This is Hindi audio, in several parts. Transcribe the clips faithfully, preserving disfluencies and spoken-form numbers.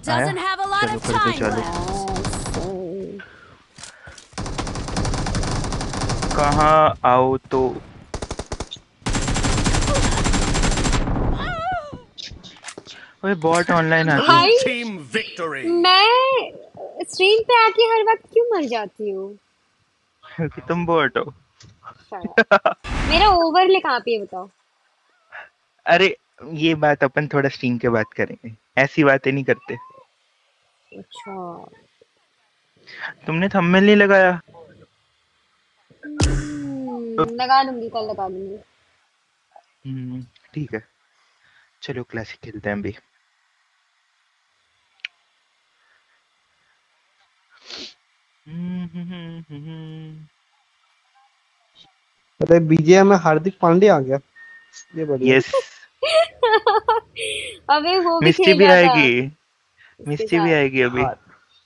doesn't have a lot चलो of कर दो time चालू। left. कहाँ आओ तो ओए बॉट ऑनलाइन आती है। भाई Blue team victory. मैं स्ट्रीम पे आके हर वक्त क्यों मर जाती हूँ? क्योंकि तुम बॉट हो। Shut up. मेरा ओवरले कहाँ पे है बताओ? अरे ये बात अपन थोड़ा स्ट्रीम के बाद करेंगे, ऐसी बातें नहीं करते। अच्छा तुमने थंबनेल नहीं लगाया? हम्म, लगा दूंगी, कल लगा दूंगी। हम्म, ठीक है चलो क्लासिक खेलते हैं अभी। अरे बीजेएम में हार्दिक पांड्या आ गया, ये बढ़िया। यस अबे वो भी मिस्टी खेल भी रहा था आएगी, इसके मिस्टी भी साथ। आएगी अभी। हाँ,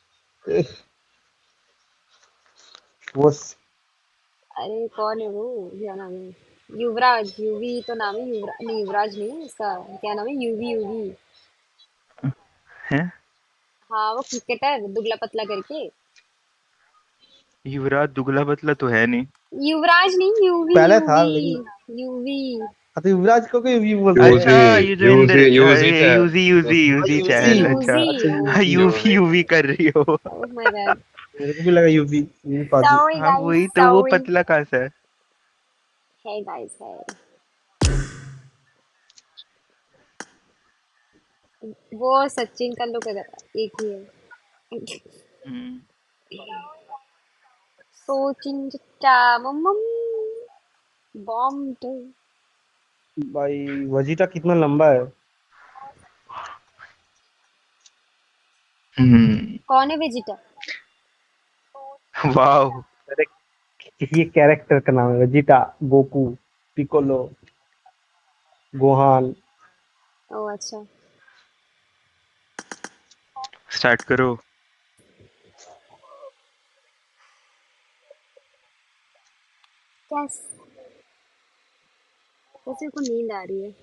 वो स- अरे कौन है वो, क्या नाम है? युवराज, यूवी तो नाम है। युवराज नहीं, युवराज नहीं, उसका क्या नाम है? यूवी, यूवी। हैं? हाँ वो क्रिकेटर दुबला पतला करके। युवराज दुगला पतला तो है नहीं। युवराज नहीं, यूवी पहले था यूवी। लेकिन। यूवी। हाँ, तो युवराज को क्यों यूवी बोलते हैं? अच्छा यूजी ये जो इंद्र यूजी यूजी ये चैट। यूजी यूजी हाँ, यूजी यूजी। चहल, अच्छा। यूजी। अच्छा हाँ ओह यूवी यूवी कर रही हो। My god. मेरे को भी लगा यूवी यूवी पाजी। सॉरी हाँ गाइस, वही तो, वो सॉरी। पतला कहाँ से है? है गाइस, है। वो और सचिन का लोग एक ही है। हम्म, सोचिन चिट्टा मम्मम बॉम्ब। भाई वजीटा कितना लंबा है। हम्म, कौन है वेजिटा? वाह। अरे किसी कैरेक्टर का नाम है वजीटा, गोकू, पिकोलो, गोहान। ओ अच्छा। स्टार्ट करो। कैस कैसे को नींद आ रही है।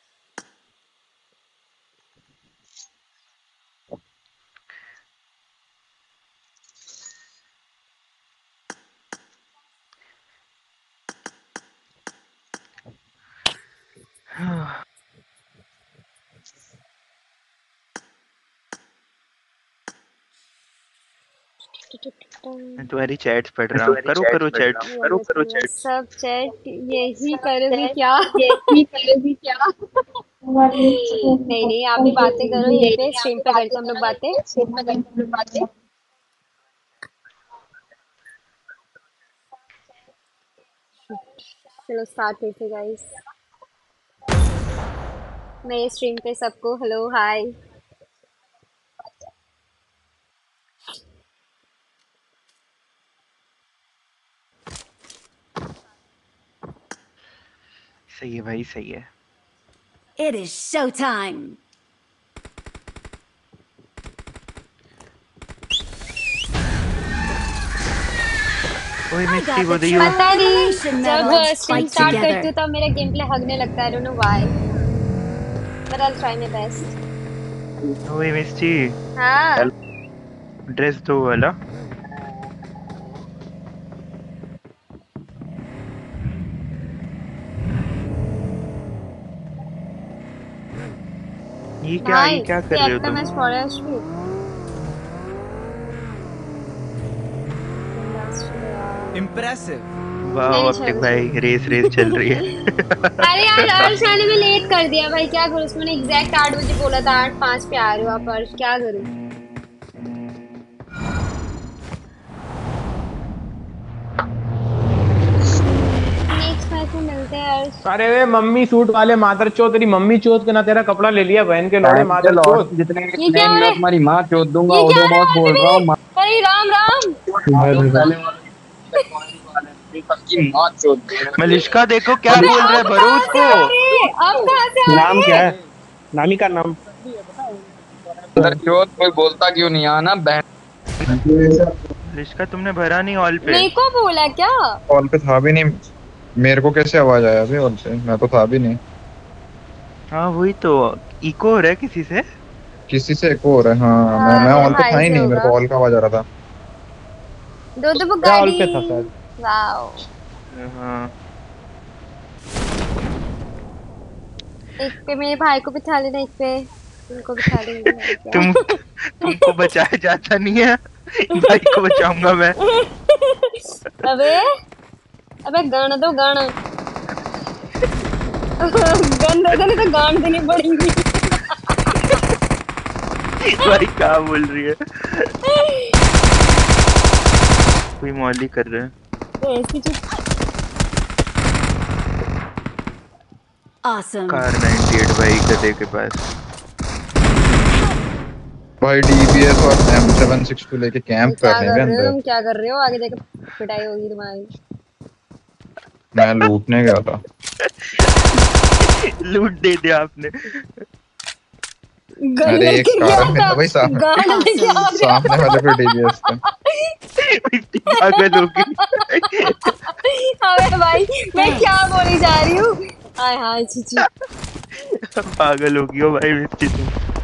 मैं तुम्हारी चैट्स पढ़ रहा हूँ, करो करो चैट्स। करो करो चैट। सब चैट यही करोगी क्या? नहीं नहीं, आप भी बातें करो यहीं पे, स्ट्रीम पे करते हैं हम लोग बातें। चलो स्टार्ट करते हैं गाइस। मेरे स्ट्रीम पे सबको हेलो हाय। सही है भाई, सही है। It is showtime. ओए I मिस्टी got वो the देखियो। पता नहीं, transformation जब medal. Let's stream fight start करती हूँ together. तब मेरा गेम प्ले हगने लगता है, I don't know why, but I'll try my best. ओए मिस्टी, हाँ ड्रेस दो वाला। ये क्या, ये নাইস, क्या তুই कर रहे हो একটা तुम? ম্যাচ পরে আসবি? Impressive. वाह नहीं नहीं अब छोड़ तक दो, छोड़ भाई रेस रेस चल रही है। दो। अरे यार अर्श आने में लेट कर दिया भाई, क्या करूँ? उसने एग्जैक्ट आठ बजे बोला था, आठ पाँच पे आ रहे हो आप अर्श, क्या करूँ? नेक्स्ट मैच में मिलते हैं अर्श। अरे वे मम्मी सूट वाले मादर चो, तेरी मम्मी चोत के ना तेरा कपड़ा ले लिया बहन के लोड़े बहन के मादर लौड़े चोत। जितने भी ये क्या सुनेंगे हो रहा मैं है? तुम्हारी माँ चोद दूंगा, ये क्या हो रहा है ओडोमॉस वहाँ पे बोल रहा हूँ। मेरे? अरे राम राम। सबकी माँ चोद दूंगा। मलिश्का देखो क्या अबे बोल रहा है, अब भरो कहाँ से उसको। आ रही है? अब कहाँ से आ नाम रही क्या है? है? नामी का नाम? अंदर चोद कोई बोलता क्यों नहीं आना बहन। मलिश्का तुमने भरा नहीं हॉल पे। मेरे को बोला क्या? कॉल पे था भी नहीं, मेरे को कैसे आवाज आया अभी कॉल से? मैं तो था भी नहीं। हाँ वही तो, इको हो रहा है किसी से। किसी से एक और है। हाँ मैं हाँ, मैं मेरे ऑन तो था भाई ही से नहीं, मेरे को होगा। ऑल का आवाज आ रहा था। दो दो वो राहुल गाड़ी। पे था शायद। वाओ। हाँ एक पे मेरे भाई को बिठा लेना, एक पे उनको बिठा लेंगे और तुम क्या। तुमको बचाया जाता नहीं है। भाई को बचाऊंगा मैं। अबे अबे गाना दो गाना। गन दे देने तो गान देनी पड़ेगी। भाई क्या बोल रही है। कोई मौली कर रहा है। ऐसी चीज। Awesome. कार नाइंटी एट भाई गधे के पास। भाई डीबीएस और एम सेवन सिक्स टू लेके कैंप कर क्या रहे कर हैं रहे हो अंदर। तुम, क्या कर रहे हो? आगे जाकर पिटाई होगी तुम्हारी। मैं लूटने गया था। लूट दे दिया आपने। गन अरे एक लेके गया कार में था, था भाई, सामने गान लेके आ गया। सामने वाले पे डीबीएस था। इतनी पागल होगी। अबे भाई मैं क्या बोली जा रही हूँ। हाय हाय चीची। पागल होगी हो भाई मिस्टी तुम।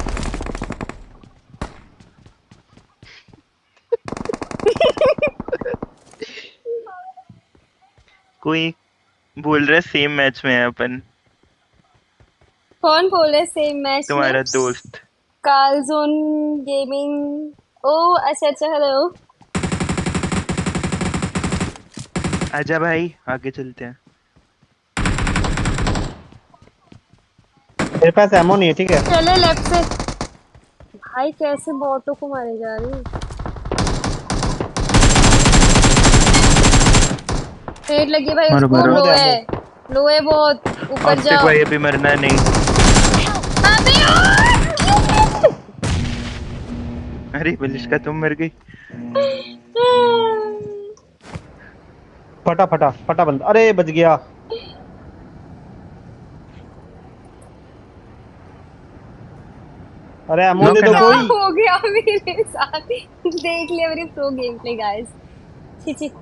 कोई बोल रहा है सेम मैच में है अपन। कौन बोल रहे सेम मैच में? तुम्हारा दोस्त। कालजोन गेमिंग। ओ अच्छा अच्छा, हेलो। आजा भाई आगे चलते हैं। मेरे पास एमो नहीं है, ठीक है। चले लेफ्ट से। भाई कैसे बॉटों को मारे जा रही हूँ। पेट लगी भाई मारो, उसको। मारो। लो है, लो है बहुत। ऊपर अब तक जाओ। भाई अभी मरना नहीं। अबे यार! अरे बलिष्का तुम मर गई। फटा फटा फटा बंद। अरे बच गया। अरे एमो दे दो क्या कोई। हो गया मेरे साथ? देख लिया मेरी प्रो गेम प्ले गाइस। छी छी।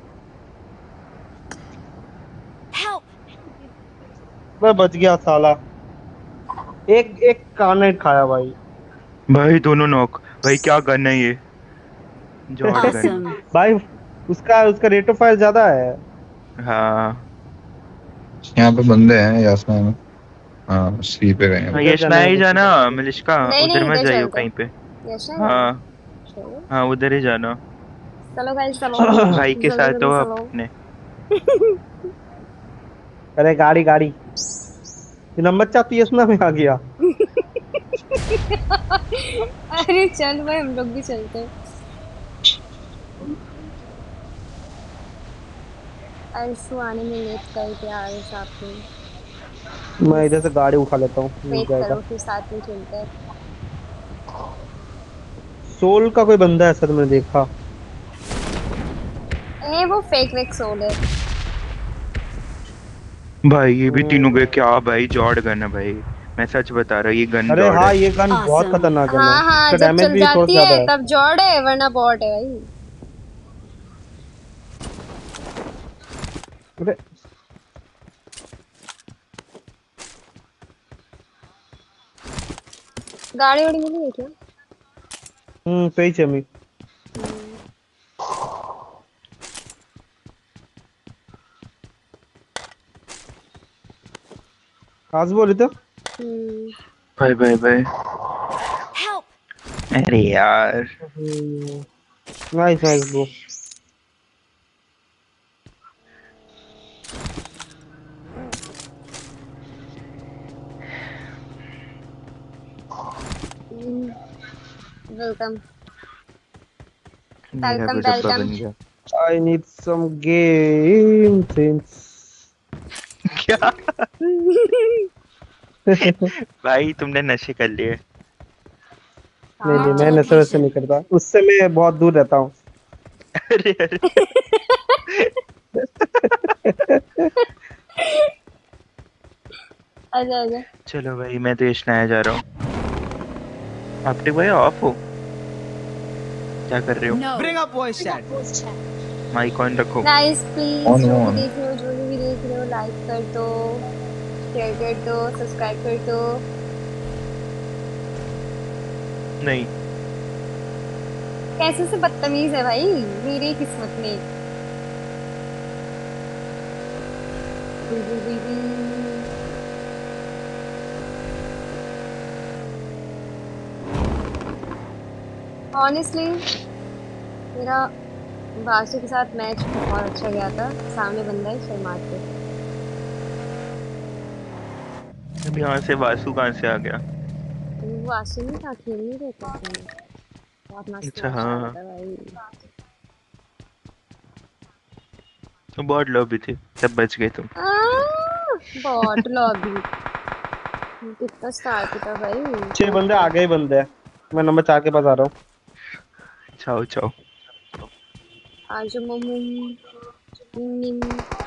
Help! मैं बच गया साला। एक एक कार्नेट खाया भाई। भाई दोनों नॉक। भाई क्या गन है ये। जॉर्ड गन। Awesome. भाई उसका उसका रेट ऑफ फायर ज्यादा है। हाँ यहाँ पे बंदे हैं यासना में। हाँ सी पे गए हैं हाँ वो। यश में ही जाना मलिष्का। नहीं उधर नहीं, मत इधर जाइयो चलते कहीं पे। यश है। हाँ चलो हाँ उधर ही जाना। चलो गाइस चलो। भाई के जल्दी साथ जल्दी हो चलो। अपने। अरे गाड़ी गाड़ी। ये नंबर चाहती है इसमें में आ गया। अरे चल भाई हम लोग भी चलते हैं। आंसू आने में लेट करके आ रहे साथ में। मैं इधर से गाड़ी उठा लेता हूँ, मिल वेट जाएगा। करो फिर साथ में चलते हैं। सोल का कोई बंदा है सर, मैंने देखा। ए वो फेक वेक सोल है। भाई ये भी तीनों गए क्या भाई। जॉर्ड गन है भाई। मैं सच बता रहा हूँ ये गन अरे जॉर्ड हाँ है। ये गन बहुत Awesome. खतरनाक गन है। हाँ हाँ, इसका जब डैमेज चल भी थोड़ा जाती ज्यादा है है। तब जॉर्ड है वरना बॉट है भाई। अरे गाड़ी वाड़ी मिली है क्या? हम्म सही चमी। आज बोले तो हम्म। भाई भाई भाई। Help! अरे यार नाइस नाइस ब्रो। वेलकम मेरा वेलकम भी डब्बा वेलकम। बन गया। I need some game sense. क्या भाई तुमने नशे कर लिए। नहीं नहीं मैं नशे वैसे नहीं करता, उससे मैं बहुत दूर रहता हूँ। अरे अरे आजा आजा। चलो भाई मैं तो यशनाया जा रहा हूँ। आप टिक भाई ऑफ हो क्या कर रहे हो। No. Bring up voice chat. Mic on रखो। गाइस प्लीज On, जो भी on. देख रहे हो जो भी देख रहे हो लाइक कर दो, शेयर कर दो, सब्सक्राइब कर दो। नहीं कैसे से बदतमीज है भाई, मेरी किस्मत में। ऑनेस्टली मेरा बासु के साथ मैच बहुत अच्छा गया था। सामने बंदा है शर्मात पे। अब यहाँ से वासु कहाँ से आ गया? वो बासु नहीं था, खेल नहीं देता था। बहुत मस्त अच्छा मैच हाँ था भाई। तो बहुत लॉबी थी तब बच गए तुम। बॉट लॉबी कितना स्टार्ट था भाई। छह बंदे आगे ही बंदे हैं। मैं नंबर चार के पास आ रहा हूँ। चाओ चाओ आज मम्मी निम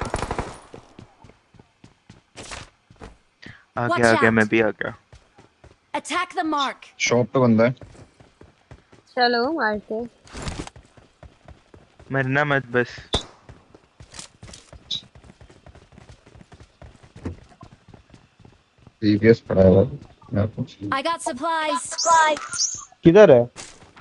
आ Watch गया आ गया out. मैं भी आ गया। Attack the mark. शॉप पे बंदा है। चलो मारते। मरना मत बस। टीवीएस पड़ा है भाई यहाँ पे। I got supplies. किधर है?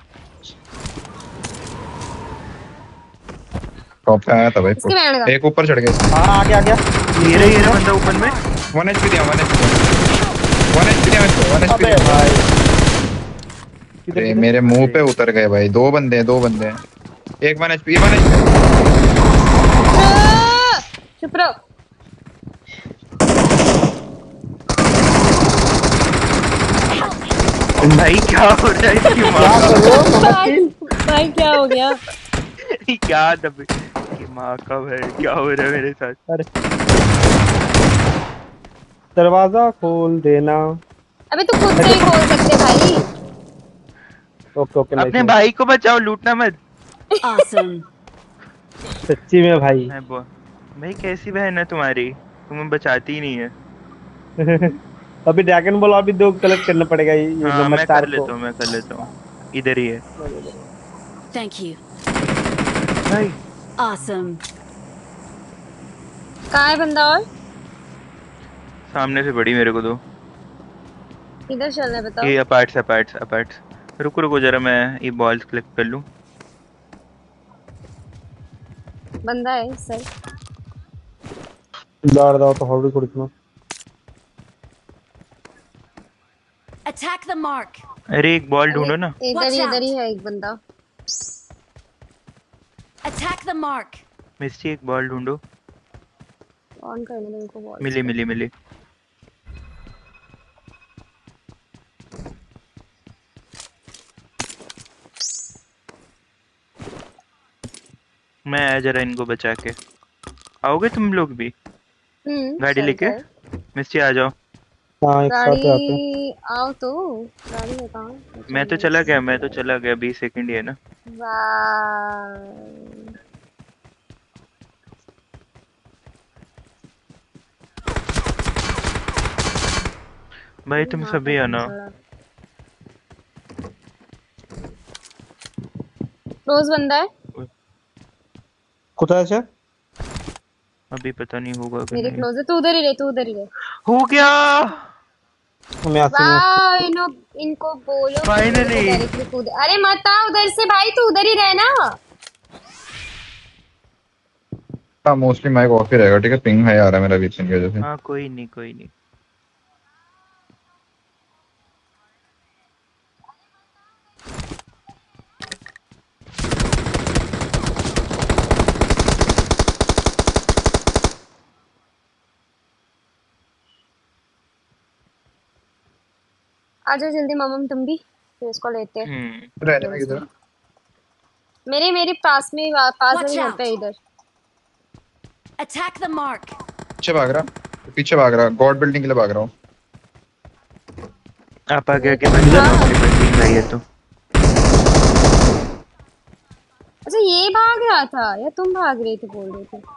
टॉप पे आया था भाई। इसके बैंड का। एक ऊपर चढ़ गया। हाँ आ गया आ गया। ये रहा ये रहा बंदा ऊपर में। वन एचपी दिया वन एचपी वन एचपी दिया इसको वन एचपी अबे दिया। भाई किधर अरे किधर? मेरे मुंह पे उतर गए भाई। दो बंदे हैं दो बंदे हैं। एक वन एचपी वन एचपी। चुप रहो। भाई क्या हो रहा है इसकी माँ क्या कर रहे हो? भाई भाई क्या हो गया? का? क्या दबे की माँ का भाई क्या हो रहा है मेरे साथ? अरे दरवाजा खोल देना। अबे तू खुद से ही खोल सकते भाई। ओके ओके अपने नाइस। भाई को बचाओ लूटना मत। Awesome. सच्ची में भाई। मैं बो भाई कैसी बहन है तुम्हारी, तुम्हें बचाती ही नहीं है। अभी ड्रैगन बॉल अभी दो कलेक्ट करना पड़ेगा ये ये हाँ नंबर मैं चार कर को। लेता हूँ मैं कर लेता हूँ इधर ही है। Thank you. भाई Awesome. कहाँ है बंदा और? सामने से बड़ी मेरे को दो। किधर चलना है बताओ। ये अपार्ट्स अपार्ट्स अपार्ट्स। रुको रुको जरा मैं ये बॉल्स कलेक्ट कर लूँ। बंदा है सर। दार दाओ तो हॉडी कुड़ितना। Attack the mark. अरे एक बॉल ढूंढो ना। इधर Watch ही out. इधर ही है एक बंदा। Attack the mark. मिस्टी एक बॉल ढूंढो। ऑन करने दो इनको बॉल। मिली मिली मिली। मैं आया जरा इनको बचा के। आओगे तुम लोग भी हम्म गाड़ी लेके? मिस्टी आ जाओ। हाँ एक साथ आते हैं। गाड़ी आओ तो। गाड़ी है कहाँ? मैं तो चला गया मैं तो चला गया बीस सेकंड ही है ना। वाह। भाई तुम यहाँ सभी पे आना। क्लोज बंदा है। কোথায় আছে? अभी पता नहीं होगा कि मेरे नहीं। क्लोज है। तू उधर ही रहे तू उधर ही रहे। हो गया। मैं आती हूँ। वाह इनो इनको बोलो Finally. डायरेक्टली कूद। अरे मत आ उधर से भाई, तू उधर ही रहे ना। हाँ मोस्टली माइक ऑफ ही रहेगा ठीक है। पिंग है आ रहा है मेरा वीपीएन की वजह से। हाँ कोई नहीं कोई नहीं। आ जाओ जल्दी मम्म तुम भी, फिर इसको लेते हैं। हम्म रहने में किधर? मेरे मेरे पास में ही वा- पास Watch वाले घर out. पे है इधर। Attack the mark. पीछे भाग रहा पीछे भाग रहा गॉड बिल्डिंग के लिए भाग रहा हूँ। आप आगे आगे बन जाओ अपनी बंदी भाई है तो। अच्छा ये भाग रहा था या तुम भाग रहे थे बोल रहे थे?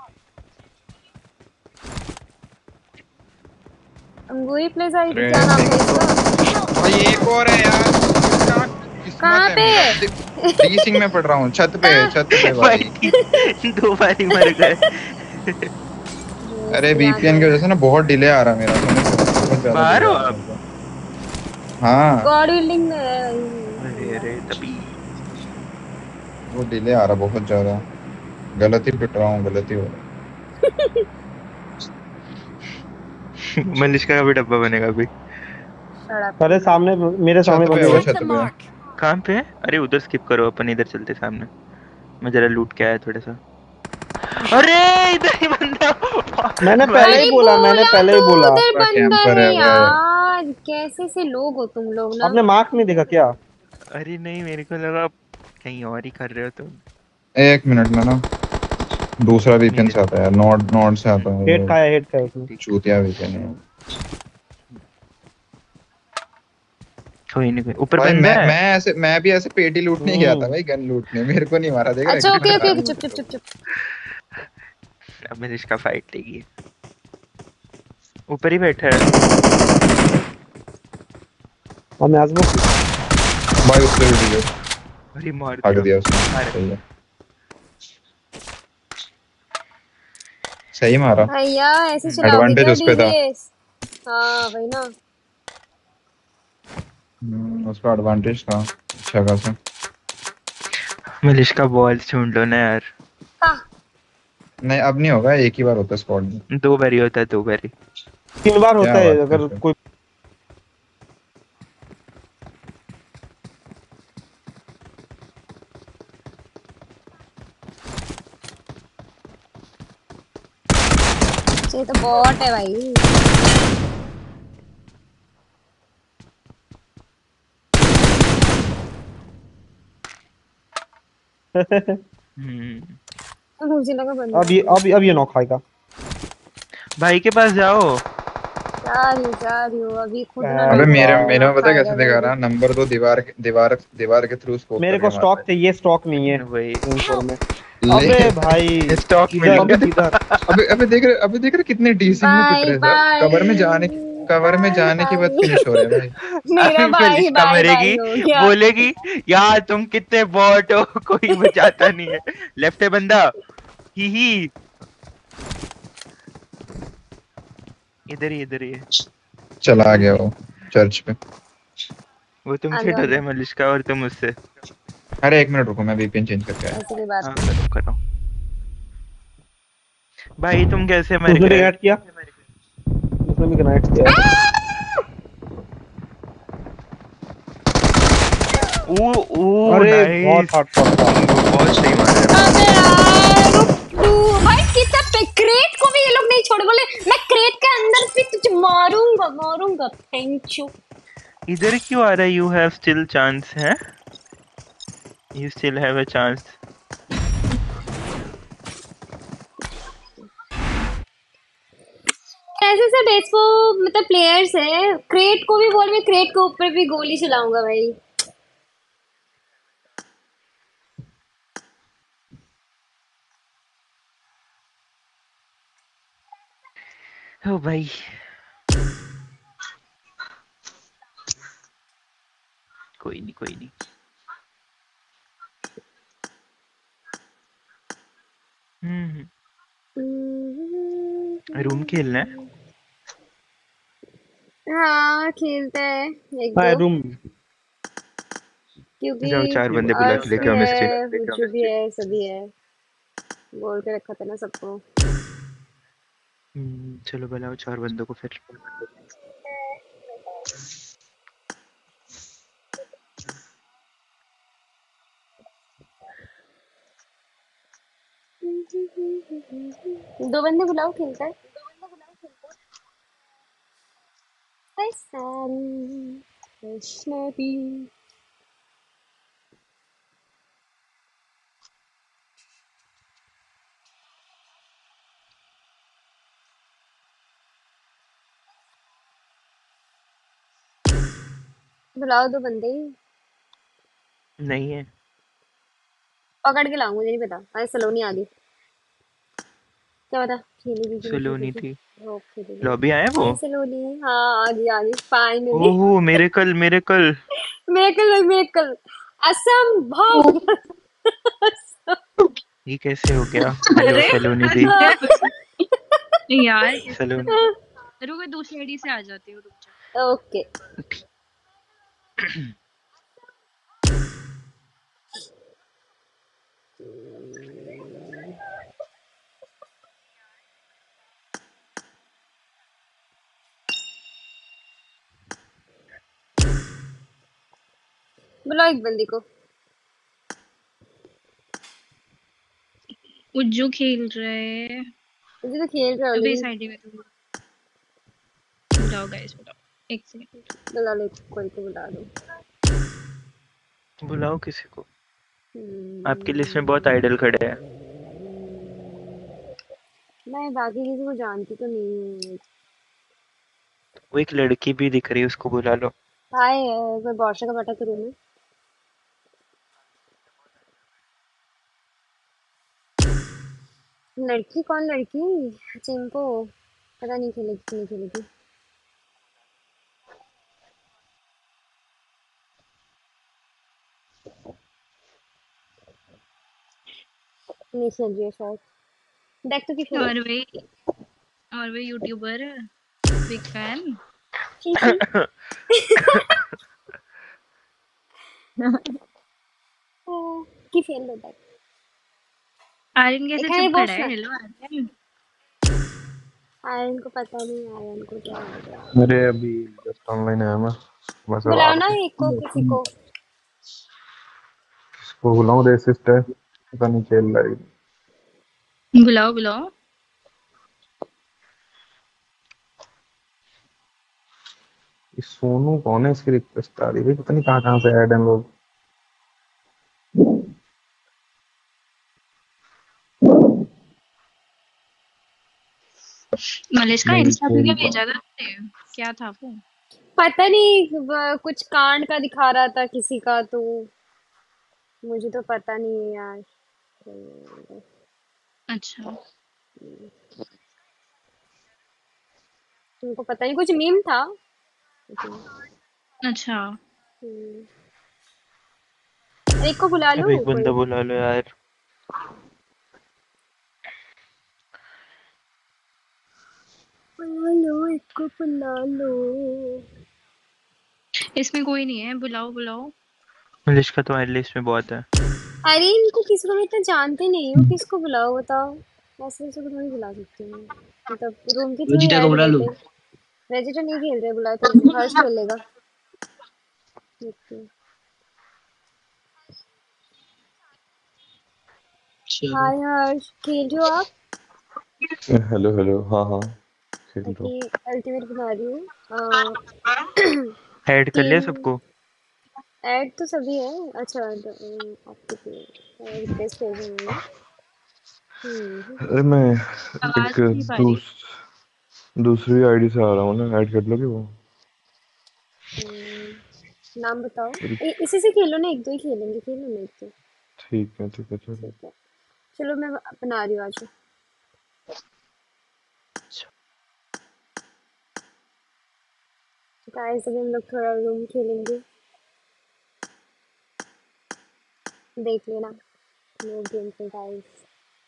अंगूरी प्लेस आई अरे क्या नाम है इसका? भाई एक और है यार। क्या किस्मत कहाँ है पे? मेरी। डी सिंह में पढ़ रहा हूँ छत पे छत पे भाई। भाई दो बारी मर गए। अरे वीपीएन की वजह से ना बहुत डिले आ रहा है मेरा। समझ बहुत ज्यादा बाहर delay हो आ रहा आप? है मेरे को। हाँ गॉड बिल्डिंग में है भाई। अरे तभी वो डिले आ रहा बहुत ज्यादा। गलत ही पिट रहा हूँ, गलत ही हो रहा मलिश्का का भी डब्बा बनेगा अभी। सड़क अरे सामने मेरे सामने छत पे बंदे है वो, हैं। Attack छत the पे है। mark. कहाँ पे है? अरे उधर स्किप करो, अपन इधर चलते सामने। मैं जरा लूट के आया थोड़ा सा। अरे इधर ही बंदा। मैंने भाई, पहले ही अरे बोला, मैंने बोला पहले तो ही बोला। उधर पूरा बंदा कैंपर है है वो। यार, कैसे से लोग हो तुम लोग ना। आपने मार्क नहीं देखा क्या? अरे नहीं, मेरे को लगा कहीं और ही कर रहे हो तुम। एक मिनट में ना दूसरा वीपीएन मेरे से आता है, नॉड नॉड से आता है हेड वो। खाया, हेड खाया उसने। ठीक है, चूतिया वीपीएन है। कोई नहीं, कोई ऊपर भाई बंदा मैं है। मैं ऐसे मैं भी ऐसे पेटी लूटने गया था हम्म। भाई, गन लूटने। मेरे को नहीं मारा, देख रहा है अच्छा कितना ओके ओके खराब ओके, है चुप चुप मेरे चुप को। चुप। अब मैं इसका फाइट लेगी। ऊपर ही बैठा है। और मैं आजमो भाई उससे भी डिले अरे मार भाग दिया। दिया उसने। मार। सही है, सही मारा। भैया ऐसे हम्म, चलाओगे एडवांटेज क्या उस पे था। डीवीएस? हाँ वही ना। हम्म, उसका एडवांटेज था अच्छा खासा। मलिश्का बॉल्स ढूंढ लो ना यार। हाँ नहीं अब नहीं होगा, एक ही बार होता है स्क्वाड में। दो बारी होता है, दो बारी। तीन बार होता क्या है बात अगर करते हो। कोई। ये तो बॉट है भाई। हम्म। मुझे लगा बंदा अब ये है। अब अब ये नॉक खाएगा। भाई के पास जाओ। जा रही हूँ जा रही हूँ, अभी खुद ना अरे अबे लूटूंगी मेरे तो मेरे ना में पता है खाएगा कैसे दिखा जल्दी। रहा, नंबर दो दीवार के- दीवार दीवार के थ्रू स्कोप मेरे को करके मारता स्टॉक चाहिए, स्टॉक नहीं है वही एम फोर में। है। ले अबे भाई स्टॉक मिल इधर अबे देख, इधर। अबे अबे देख रहे अबे देख रहे कितने डीसिंग में पिट बाय रहे हैं साहब। बाय कवर में जाने कवर में बाय जाने के बाद बाय। फिनिश हो रहे हैं भाई। मेरा अभी बाय मलिश्का बाय बाय मरेगी, हो गया। बोलेगी यार तुम कितने बॉट हो, कोई बचाता नहीं है। लेफ्ट है बंदा। ही ही इधर ही, इधर ही है। चला गया वो चर्च पे। वो तुमसे आंदो डर आंदो, है मलिश्का, और तुम उससे। अरे एक मिनट रुको, मैं वीपीएन चेंज करके आया। ऐसी कोई बात हाँ नहीं। करो करो। भाई तुम कैसे मर उसने भी गए? ग्रेनेड किया, उसने भी ग्रेनेड किया। ओ ओ अरे बहुत नाइस। हार्ड शॉट था। बहुत सही मारा है। अबे यार रुक तू। भाई कितना पे क्रेट को भी ये लोग नहीं छोड़, बोले मैं क्रेट के अंदर भी तुझे मारूंगा मारूंगा। Thank you. इधर क्यों आ रहा है? यू हैव स्टिल चांस है, you still have a chance. ऐसे से डेस्पो मतलब प्लेयर्स है, क्रेट को भी बोल, मैं क्रेट के ऊपर भी गोली चलाऊंगा भाई। ओ भाई, कोई नहीं कोई नहीं। हम्म। रूम खेलना है। हाँ खेलते हैं एक हाँ दो, रूम। क्योंकि जाओ चार बंदे बुला के अर्श लेके भी आओ मिस्ट्री। है, हुज्जू भी है, सभी है। बोल के रखा था ना सबको। हम्म, चलो बुलाओ चार बंदों को फिर। दो बंदे बुलाओ, खेलता है। Listen, Krishna बुलाओ दो बंदे ही। नहीं है। पकड़ के लाऊं, मुझे नहीं पता। अरे सलोनी आ गई, क्या पता खेली भी कि नहीं सलोनी खेली थी। थी। ओके दीदी। लॉबी आए वो। हाय सलोनी, हाँ आ गई आ गई फाइनली। ओहो मेरे कल, मेरे कल। मेरेकल मेरेकल, असंभव। ये कैसे हो गया? हेलो अरे सलोनी दी। नहीं यार कैसे सलोनी। पता। रुको दूसरी आईडी से आ जाती हूँ, रुक जा। ओके बुलाओ एक बंदी को। उज्जू खेल रहे। मुझे तो खेल रहा अबे ऑलरेडी। इस आईडी में तो बुलाओ गाइस बुलाओ। एक सेकंड। बुला लो, कोई को बुला लो। बुलाओ किसी को। आपकी लिस्ट में बहुत हम्म, आइडल खड़े हैं। मैं बाकी किसी को जानती तो नहीं हूँ। वो एक लड़की भी दिख रही है, उसको बुला लो। हाय, कोई बॉर्शा का बटा तो रूम है। लड़की कौन लड़की? चिंपो। पता नहीं खेलेगी कि नहीं खेलेगी। नहीं खेल रही है शायद। देख तो किसी और वे और वे यूट्यूबर बिग फैन। शीशी। की फेल होता है। आर्यन कैसे देखा ये चुप खड़ा है? बॉर्शा। हेलो आर्यन। आयरन को पता नहीं आयरन को क्या हो गया। अरे अभी जस्ट ऑनलाइन आया मैं, बस अब आ बुलाओ ना रहा एक को, किसी हूँ। को। इसको बुलाऊं? रेसिस्ट है, पता नहीं खेल रहा है। बुलाओ बुलाओ। ये सोनू कौन है? इसकी रिक्वेस्ट आ रही है, पता नहीं कहाँ कहाँ से ऐड हैं लोग। मलेश का नहीं इंस्टा पे खेल क्या रहा। भेजा था तुमने? क्या था वो? पता नहीं व- कुछ कांड का दिखा रहा था किसी का, तो मुझे तो पता नहीं है यार। अच्छा। तुमको पता नहीं, कुछ मीम था। हम्म। अच्छा। अरे एक को बुला अब लो एक बंदा कोई। बुला लो यार। बुला लो, एक को बुला लो। इसमें कोई नहीं है, बुलाओ बुलाओ। लिस्ट का तुम्हारी लिस्ट में बहुत है। अरे इनको किसी को मैं इतना जानते नहीं हूँ, किसको बुलाओ बताओ। ऐसे ऐसे को थोड़ी बुला सकती हूँ। मतलब रूम के थ्रू ही वेजिटा को ऐड बुला हुए लूं? थे। वेजिटा नहीं खेल रहे, बुला तो हर्ष खेलेगा। देखते हैं। चलो। हाय हर्ष, खेल रहे हो आप? हेलो हेलो, हाँ हाँ खेल रहा ओके, हूँ। अल्टीमेट बना रही हूँ। अ, ऐड कर लिया टीम सबको। ऐड तो सभी है। अच्छा, आपके रिक्वेस्ट भेज देंगे। हम्म। अरे मैं आवाज एक नहीं पा रही। दूस दूसरी आईडी से आ रहा हूँ ना, ऐड कर लोगे वो? हम्म, नाम बताओ। ए, इसी से खेलो ना, एक दो ही खेलेंगे, खेलो ना एक दो। ठीक है ठीक है चलो। ठीक है, चलो मैं बना रही हूँ आज। गाइस अभी हम लोग थोड़ा रूम खेलेंगे, देख लेना। No game play guys.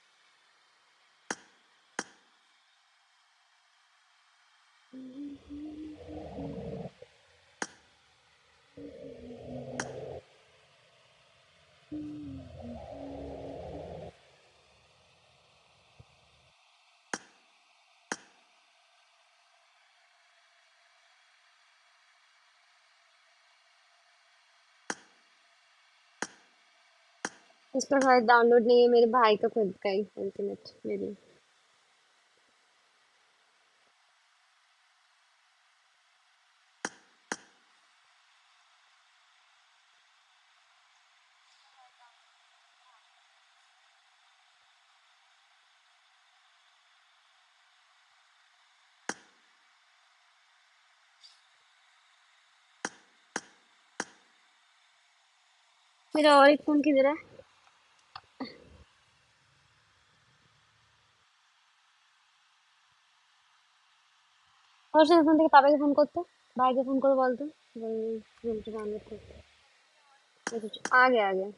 इस पर शायद डाउनलोड नहीं है, मेरे भाई का खुद का ही अल्टीमेट मेरी। मेरा और एक फोन किधर है? और से फोन থেকে पापा के फोन করতে, भाई के फोन করে বলতো रूम पे डाउनलोड करते। अच्छा, आ गया आ गया।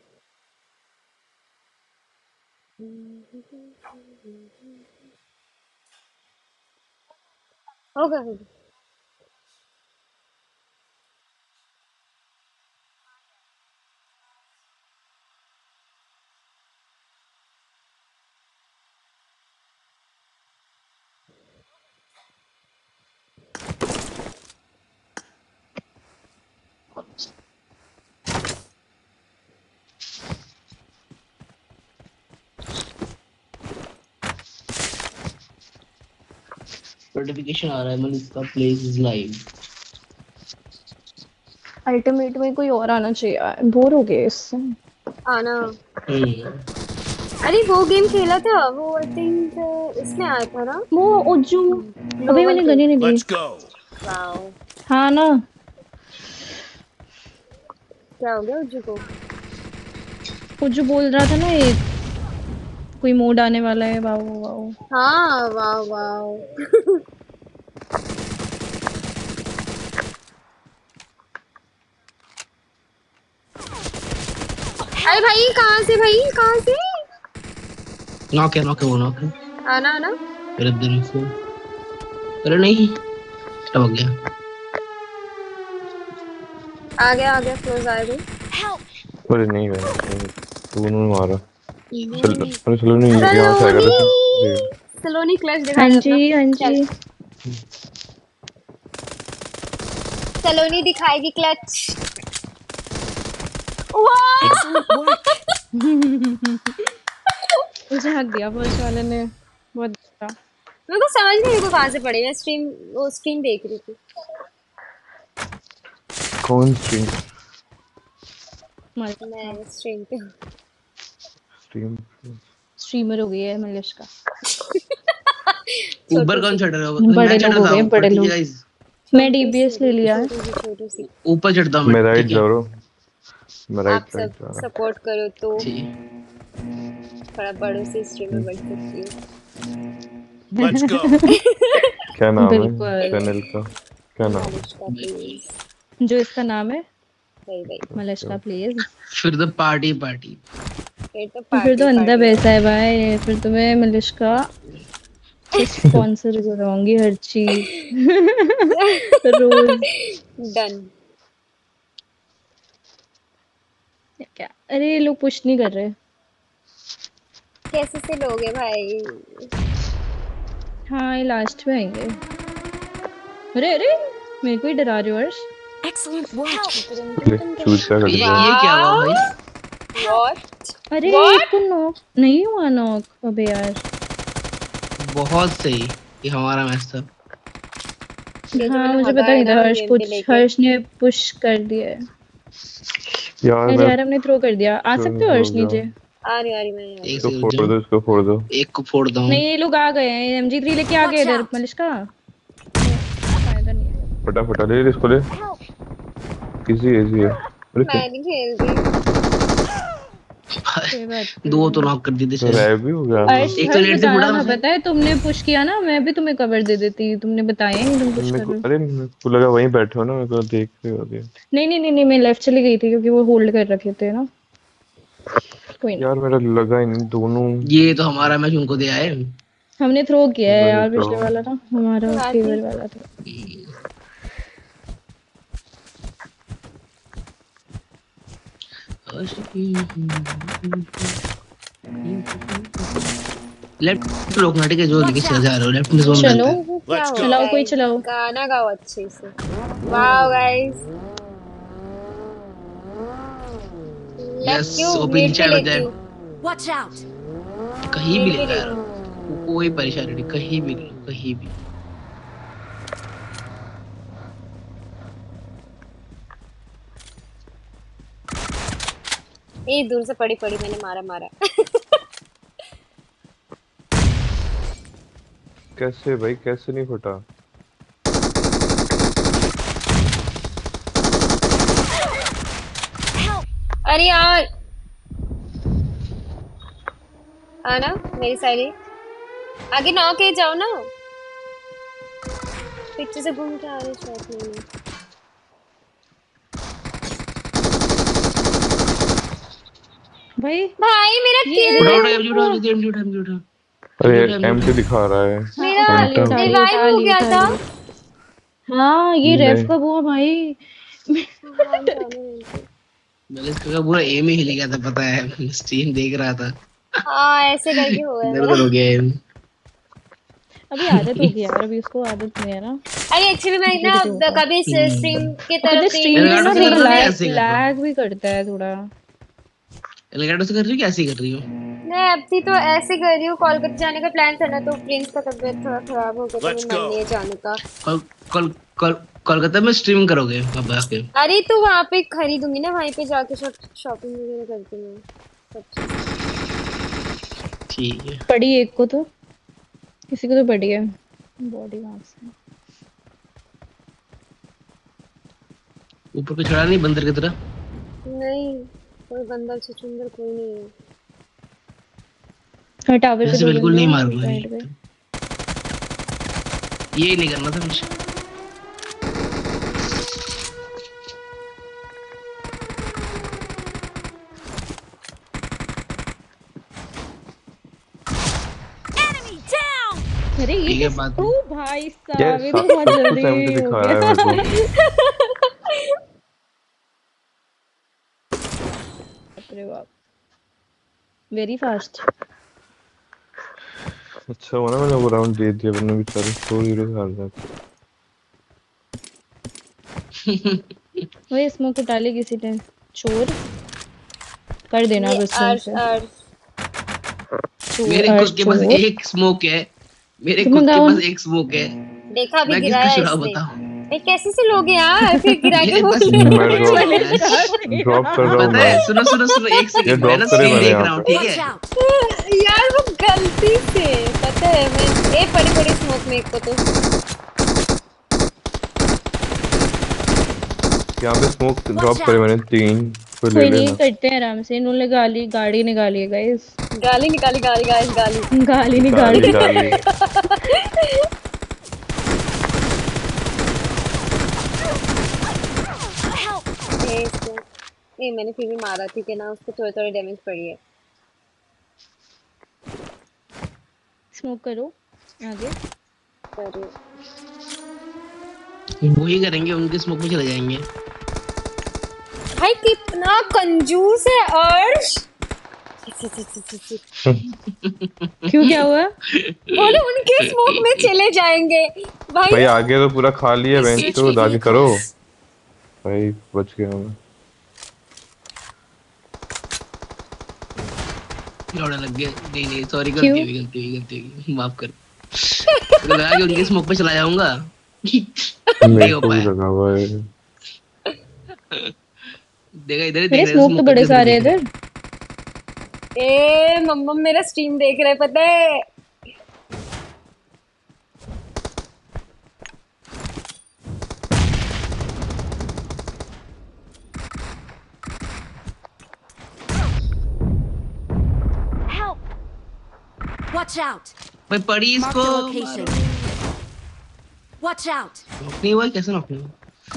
हो गया हो गया। नोटिफिकेशन आ रहा है Malika place is live. Ultimate में कोई और आना चाहिए यार, बोर हो गए इससे। आना। अरे वो गेम खेला था वो, आई थिंक इसमें आया था ना वो ओजू। अबे मैंने गन ही नहीं ली। Let's go. वाओ। हाँ ना, क्या हो गया ओजू को? ओजू बोल रहा था ना ये कोई मोड आने वाला है। Wow wow. हाँ वाओ वाओ। अरे भाई कहाँ से भाई कहाँ से? नॉक है नॉक है वो नॉक है। आना आना। मेरे दिल से अरे नहीं टपक गया। आ गया आ गया क्लोज आया भाई। अरे नहीं भाई तू उन्होंने मारा। चल अरे चलो नहीं यहाँ से आएगा तो सलोनी क्लच दिखा। हाँ जी हाँ जी सलोनी दिखाएगी क्लच। मुझे हक दिया पुलिस वाले ने बहुत अच्छा। मेरे को समझ नहीं को कहाँ से पड़ी। मैं स्ट्रीम वो स्ट्रीम देख रही थी। कौन स्ट्रीम? मैं स्ट्रीम पे स्ट्रीम स्ट्रीमर हो गई है मलेश का। ऊपर कौन चढ़ रहा है? बड़े लोग हो गए बड़े लोग। मैं डीबीएस ले लिया है। ऊपर चढ़ता हूँ मैं राइट जा रहा हूँ। मैं राइट आप सब सपोर्ट करो तो थोड़ा बड़ों से स्ट्रीमर बन सकती हूँ। Let's go. क्या नाम है चैनल का? क्या नाम है जो इसका नाम है? मलेश का प्लीज। फिर तो पार्टी पार्टी फिर तो पार्टी फिर तो अंदर पैसा है भाई। फिर तो मैं मलेश का स्पॉन्सर कराऊंगी हर चीज रोज। डन। क्या? अरे ये लोग पुश नहीं कर रहे। कैसे से लोग हैं भाई? हाँ ये लास्ट में आएंगे। अरे अरे मेरे को ही डरा रहे हो अर्श। Excellent work. चूज क्या कर ये ये क्या हुआ भाई? What? अरे इसको नॉक नहीं हुआ नॉक। अबे यार बहुत सही। ये हमारा मैच था। हाँ मुझे पता नहीं था। हर्ष कुछ हर्ष ने पुश कर दिया है यार। अरे यार हमने थ्रो कर दिया। आ सकते हो हर्ष नीचे? आ रही आ रही मैं। एक को फोड़ दो इसको फोड़ दो। एक को फोड़ दो। नहीं ये लोग आ गए हैं। एमजी थ्री लेके आ गए इधर मलिश का। फायदा नहीं है। फटाफट ले ले इसको ले। किसी ऐसी है। अरे मैं नहीं खेल रही। दो तो नॉक कर दिए थे। रैव भी हो गया। एक तो लेट से फुटा था। पता है तुमने पुश किया ना मैं भी तुम्हें कवर दे देती। तुमने बताया नहीं तुम पुश कर रहे हो। अरे मेरे को लगा वहीं बैठे हो ना। मेरे को देख रहे हो। नहीं नहीं नहीं मैं लेफ्ट चली गई थी क्योंकि वो होल्ड कर रखे थे ना। कोई यार मेरा लगा ही नहीं दोनों। ये तो हमारा मैच उनको दिया है। हमने थ्रो किया है यार पिछले वाला ना हमारा फेवर वाला था। लेफ्ट लोग नाटक के जो लेके चल जा रहे हो। लेफ्ट में जोन चलो चलाओ कोई चलाओ गाना गाओ अच्छे से। Wow guys yes open chat हो जाए। Watch out. कहीं भी ले यार कोई परेशानी नहीं। कहीं भी ले कहीं भी। ए दूर से पड़ी पड़ी मैंने मारा मारा। कैसे भाई कैसे नहीं फटा? अरे यार आना मेरी साइड आगे नौ के जाओ ना। पीछे से घूम के आ रहे शॉट में। भाई भाई मेरा किल उठा उठा एमजी उठा एमजी उठा एमजी उठा। अरे एम से दिखा रहा है। मेरा रिवाइव हो गया था। हाँ ये रेफ कब हुआ भाई? मैंने इसका पूरा एम ही हिल गया था पता है। स्ट्रीम देख रहा था। हाँ ऐसे करके हुआ है। दर्द हो गया एम। अभी आदत हो गई यार। अभी उसको आदत नहीं है ना। अरे एक्चुअली मैं ना कभी स्ट्रीम के तरफ स्ट्रीम में ना थोड़ा लैग भी करता है थोड़ा। कलकत्ता से कर रही हो क्या ऐसे ही कर रही हो? मैं अब थी तो ऐसे कर रही हूँ, कोलकाता जाने का प्लान था ना, तो प्रिंस का तबीयत थोड़ा खराब हो गया तो मेरा मन नहीं है जाने का। कल कल कल कोलकाता में स्ट्रीम करोगे अब आके? अरे तो वहाँ पे खरीदूंगी ना, वहीं पे जाके शॉपिंग वगैरह करती हूँ सब। ठीक है। पड़ी एक को तो, किसी को तो पड़ी है बॉडी वहाँ से। ऊपर को चढ़ा नहीं बंदर की तरह? नहीं, कोई बंदर छुछुंदर कोई नहीं है। हाँ टावर पे बिल्कुल नहीं मार रहा है। ये नहीं करना था मुझे। अरे ये बात ओ भाई साहब ये तो बहुत जल्दी हो गया। अरे बाप, वेरी फास्ट। अच्छा हुआ ना मैंने वो राउंड दे दिया, वरना बेचारे सौ हीरो हार जाते। वही स्मोक डाले किसी ने, चोर कर देना बस से। मेरे खुद के पास एक स्मोक है, मेरे खुद के पास एक स्मोक है। देखा भी गिराया इसने। बताओ ये कैसे से लोगे यार, फिर गिरा के बोल ड्रॉप कर रहा हूं मैं। सुनो सुनो सुनो एक सेकंड, मैं ना स्क्रीन देख रहा हूं, ठीक है यार वो गलती से, पता है मैं एक बड़ी बड़ी स्मोक में एक को तो यहाँ पे स्मोक ड्रॉप करे मैंने तीन, तो ले लेना। करते हैं आराम से। इन्होंने गाली गाड़ी निकाली है गाइस, गाली निकाली गाली गाइस गाली गाली निकाली गाली ये मैंने फिर भी मारा, ठीक है ना, उसको थोड़े थोड़े डैमेज पड़ी है। स्मोक करो आगे करो, वो ही करेंगे, उनके स्मोक में चले जाएंगे। भाई कितना कंजूस है अर्श। क्यों क्या हुआ? बोले उनके स्मोक में चले जाएंगे भाई। भाई आगे तो पूरा खाली है बेंच, तो आगे करो भाई, बच गया मैं। लौड़ा लग गया। नहीं नहीं सॉरी, गलती हुई गलती हुई गलती हुई माफ कर। तो लगा कि उनके स्मोक पे चला जाऊंगा। नहीं हो पाया। लगा हुआ है। देखा इधर मेरे स्मोक तो बड़े सारे हैं इधर। ए मम्मा मेरा स्ट्रीम देख रहे पता है। Watch out. भाई पड़ी इसको। Watch out. नहीं हुआ कैसे नॉक नहीं हुआ?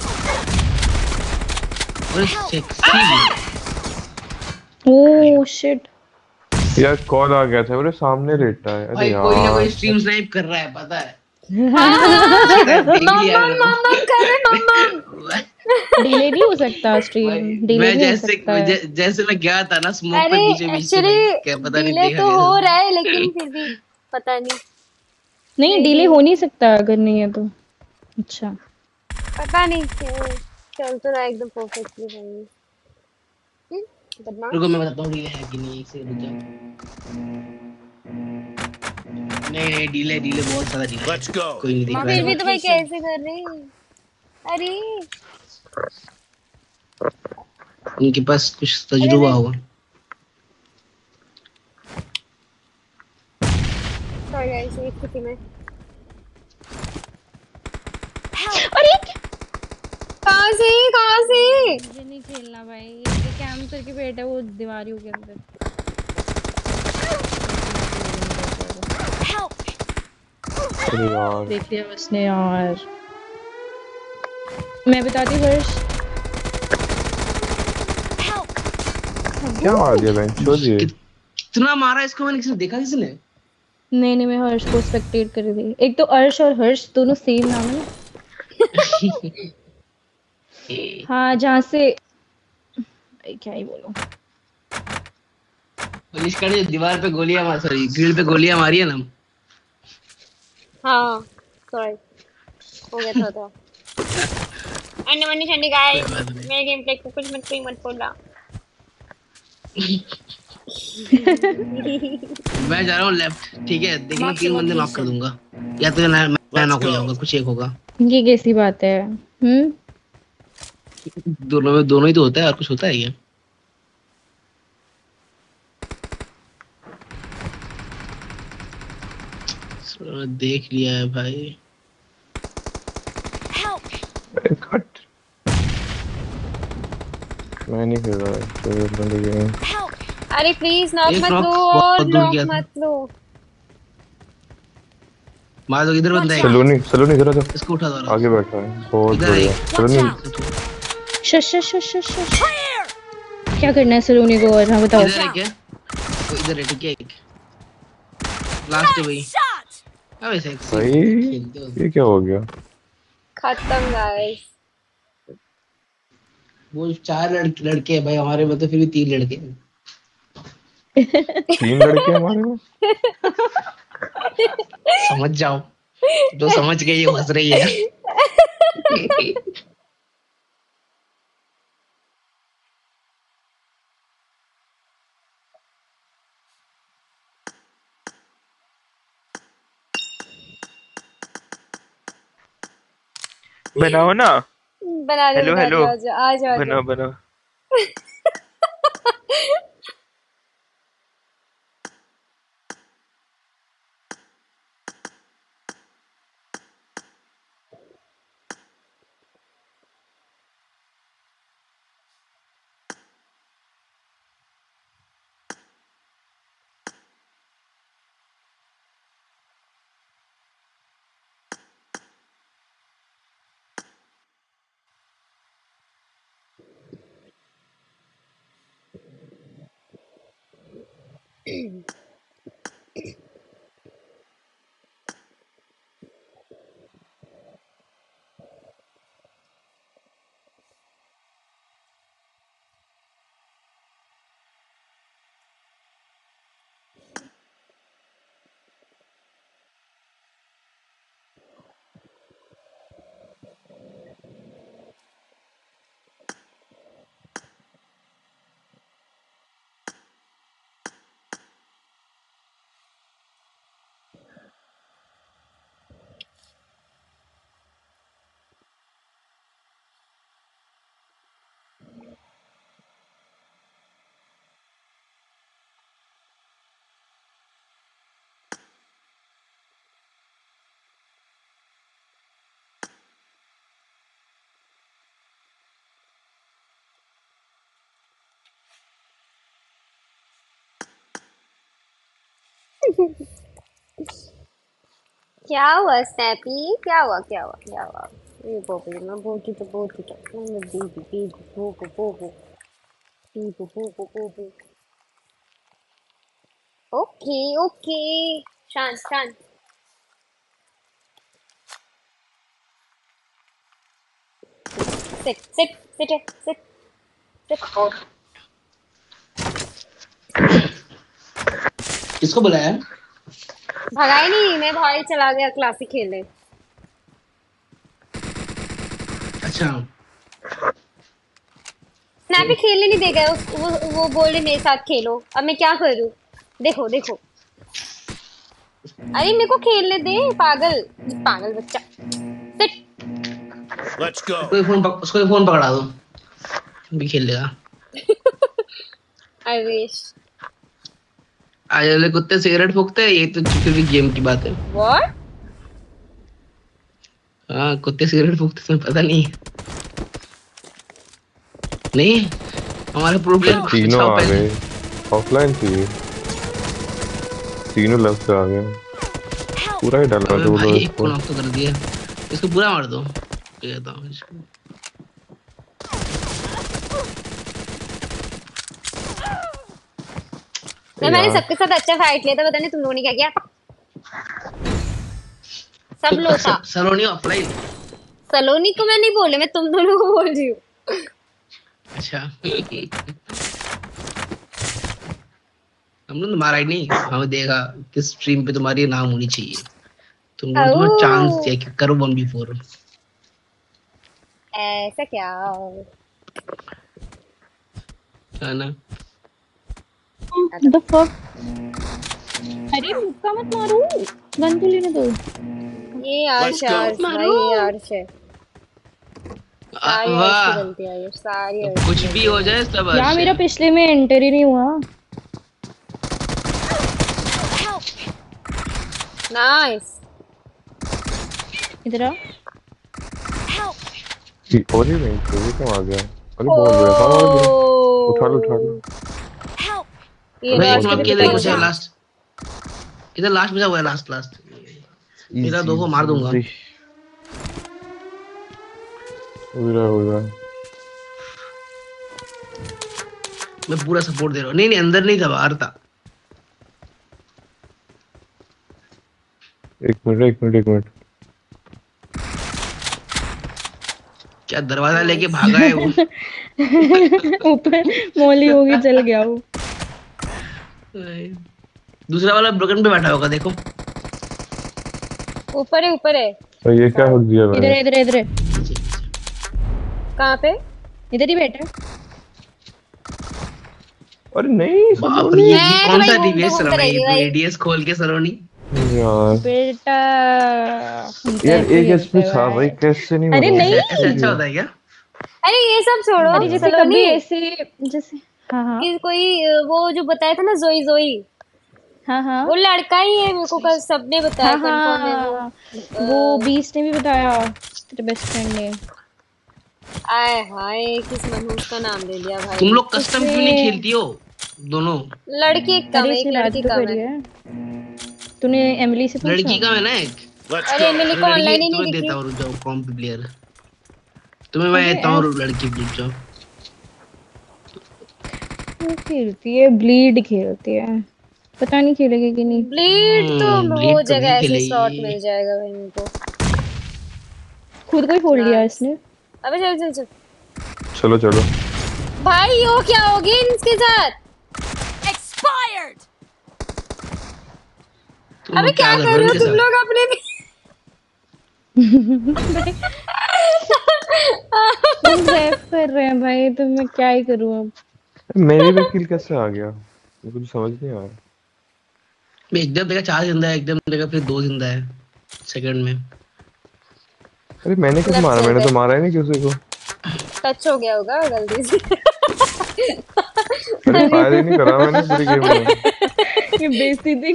और सेक्सी। ओह शिट यार कॉल आ गया था मेरे सामने, लेटा है। अरे यार कोई ना कोई स्ट्रीम स्नाइप कर रहा है पता है। मामा करे मामा। डिले भी हो सकता स्ट्रीम, डिले भी हो सकता है। जैसे जैसे मैं गया था ना स्मोक पे पीछे पीछे, क्या पता नहीं डिले तो हो रहा है लेकिन फिर भी पता नहीं। नहीं डिले हो नहीं सकता अगर नहीं है तो। अच्छा पता नहीं, चल तो रहा एकदम परफेक्टली भाई। रुको मैं बताता हूँ डिले है कि नहीं, एक सेकंड रुक जाओ। नहीं नहीं डिले डिले बहुत सारा डिले। Let's go. कोई नहीं दिख रहा है। फिर भी तो भाई कैसे कर रहे हैं? अरे उनके पास कुछ तजुर्बा होगा। सॉरी गाइस एक स्थिति में। अरे कहाँ से कहाँ से? मुझे नहीं खेलना भाई, ये कैंसर की पेट है वो दीवारियों के अंदर। अरे यार देख लिया उसने यार। मैं बताती हूँ हर्ष। क्या मार दिया बेंच, छोड़ दिए। कितना मारा इसको मैंने, किसी ने देखा किसने? नहीं नहीं मैं हर्ष को स्पेक्टेट कर रही थी। एक तो अर्श और हर्ष दोनों सेम नाम है। हाँ जहाँ से क्या ही बोलूं। पुलिस का जो दीवार पे गोलियां मार, सॉरी ग्रिल पे गोलियां मारी है ना। हाँ सॉरी हो गया था तो। अन्य मन्नी चंडी गाइस, मेरे गेम प्ले को कुछ मत कोई मत बोलना। मैं जा रहा हूँ लेफ्ट, ठीक है? देखना तीन बंदे नॉक कर दूंगा, या तो मैं मैं नॉक हो जाऊंगा, कुछ एक होगा। ये कैसी बात है? हम्म दोनों में दोनों ही तो होता है, और कुछ होता है ये? देख लिया है भाई। कट। मैं नहीं खेल रहा है तो बंदे गेम। अरे प्लीज नॉक एक मत knock लो, बहुत दूर नॉक गया था। मत लो। मार दो, इधर बंदा है, सलोनी सलोनी इधर आ जा। इसको उठा दो। आगे बैठा है, बहुत इधर बढ़िया। आई। सलोनी शश शश शश शश शश। क्या करना है सलोनी को और? हाँ बताओ। इधर है क्या? तो इधर है, ठीक है? एक लास्ट है भाई। अबे सेक्सी भाई खेलते हो। ये क्या हो गया? खत्म गाइस। वो चार लड़के लड़के हैं भाई, हमारे में तो फिर भी तीन लड़के हैं। तीन लड़के हमारे में। समझ जाओ, जो समझ गई ये हंस रही है। बनाओ ना। बना दो हेलो बना हेलो दो, आ जाओ आ जाओ आ बनाओ जाओ। बनाओ। क्या हुआ स्नैपी? क्या हुआ क्या हुआ क्या हुआ? ये बोल मैं बोलती तो बोलती तो मैं दीदी दीदी बोको बोको दीदी बोको बोको। ओके ओके, शांत शांत। Sit sit sit sit sit. किसको बुलाया? भगाई नहीं, मैं भाई चला गया क्लासिक खेलने। अच्छा, स्नैपी खेलने नहीं देगा उस, वो वो बोल रहे मेरे साथ खेलो। अब मैं क्या करूं? देखो देखो, अरे मेरे को खेलने दे पागल पागल बच्चा। सिट। Let's go. उसको फोन पक, उसको फोन पकड़ा दो, भी खेल लेगा। I wish. आज वाले कुत्ते सिगरेट फूकते हैं, ये तो चुकी हुई गेम की बात है। व्हाट? हाँ, कुत्ते सिगरेट फूकते, तुम्हें पता नहीं है? नहीं, हमारे प्रो प्लेयर तीनों आ गए, ऑफलाइन थी, तीनों लेफ्ट से आ गए। पूरा ही डालना था बोलो भाई, इसको। कौन ऑफ तो कर दिया, इसको पूरा मार दो। कहता हूँ इसको। मैं मैंने सबके साथ अच्छा फाइट लिया था, पता नहीं तुम लोगों ने क्या किया। सब लोग था। सलोनी ऑफलाइन। सलोनी को मैं नहीं बोले, मैं तुम दोनों को बोल रही हूँ। अच्छा। हम लोग तुम्हारा ही नहीं, हमें देखा किस स्ट्रीम पे तुम्हारी नाम होनी चाहिए, तुम लोग तुम्हें चांस दिया कि करो वन बी फोर। ऐसा क्या है ना? The fuck. अरे मुक्का मत मारो, गन तो लेने दो। ये आर्श है, आर्श भाई, ये आर्श है। सारी आर्श की गलती है ये, सारी आर्श। कुछ भी हो जाए सब यार मेरा पिछले में एंटर ही नहीं हुआ। नाइस। इधर आ। और ही नहीं तो ये क्यों आ गया? अरे बहुत बुरा था। उठा लो उठा लो। ये लास्ट मत के इधर कुछ है लास्ट। इधर लास्ट में हुआ है लास्ट लास्ट। मेरा दो को मार दूंगा। उधर उधर मैं पूरा सपोर्ट दे रहा हूँ। नहीं नहीं अंदर नहीं था, बाहर था। एक मिनट एक मिनट एक मिनट। क्या दरवाजा लेके भागा है वो? ऊपर मोली होगी, चल गया वो। दूसरा वाला ब्रोकन पे बैठा होगा, देखो ऊपर है, ऊपर है। तो ये क्या हो गया इधर मैंने? इधर इधर कहाँ पे? इधर ही बैठा। अरे नहीं बाप रे, ये कौन सा डीवीएस चला रहा है? ये एडीएस खोल के सलोनी यार। बेटा यार एक एचपी था भाई, कैसे नहीं? अरे नहीं ऐसे अच्छा होता है क्या? अरे ये सब छोड़ो। अरे जैसे कभी ऐसे जैसे हाँ हाँ कि कोई वो जो बताया था ना, जोई जोई। हाँ हाँ वो लड़का ही है, मेरे को कल सबने बताया। हाँ कंफर्म है हाँ वो बीस ने भी बताया, तेरे बेस्ट फ्रेंड ने। आए हाय, किस मनहूस का नाम ले लिया भाई। तुम लोग कस्टम क्यों नहीं खेलती हो दोनों? लड़की एक कम, एक लड़की कम है। तूने एमिली से पूछा? लड़की का है ना एक। अरे एमिली को ऑनलाइन ही नहीं दिखी। देता हूँ, रुक जाओ कॉम पे प्लेयर। तुम्हें मैं देता हूँ लड़की, रुक जाओ। वो खेलती है, ब्लीड खेलती है, पता नहीं खेलेगी कि नहीं। ब्लीड तो वो जगह ऐसे शॉट मिल जाएगा भाई इनको। खुद को ही फोड़ लिया इसने। अबे चल चल चल चलो चलो भाई। यो क्या हो गया इनके साथ? Expired. अबे क्या कर रहे हो तुम लोग अपने में? तुम सेफ कर रहे हैं भाई, तो मैं क्या ही करूं अब। मेरी भी किल कैसे आ गया? मुझे कुछ समझ नहीं आ रहा। मैं एकदम देखा चार जिंदा है, एकदम देखा फिर दो जिंदा है सेकंड में। अरे मैंने किस मारा? मैंने तो मारा ही नहीं किसी को। टच हो गया होगा गलती से। अरे फायर ही नहीं करा मैंने पूरी गेम में। ये बेइज्जती थी।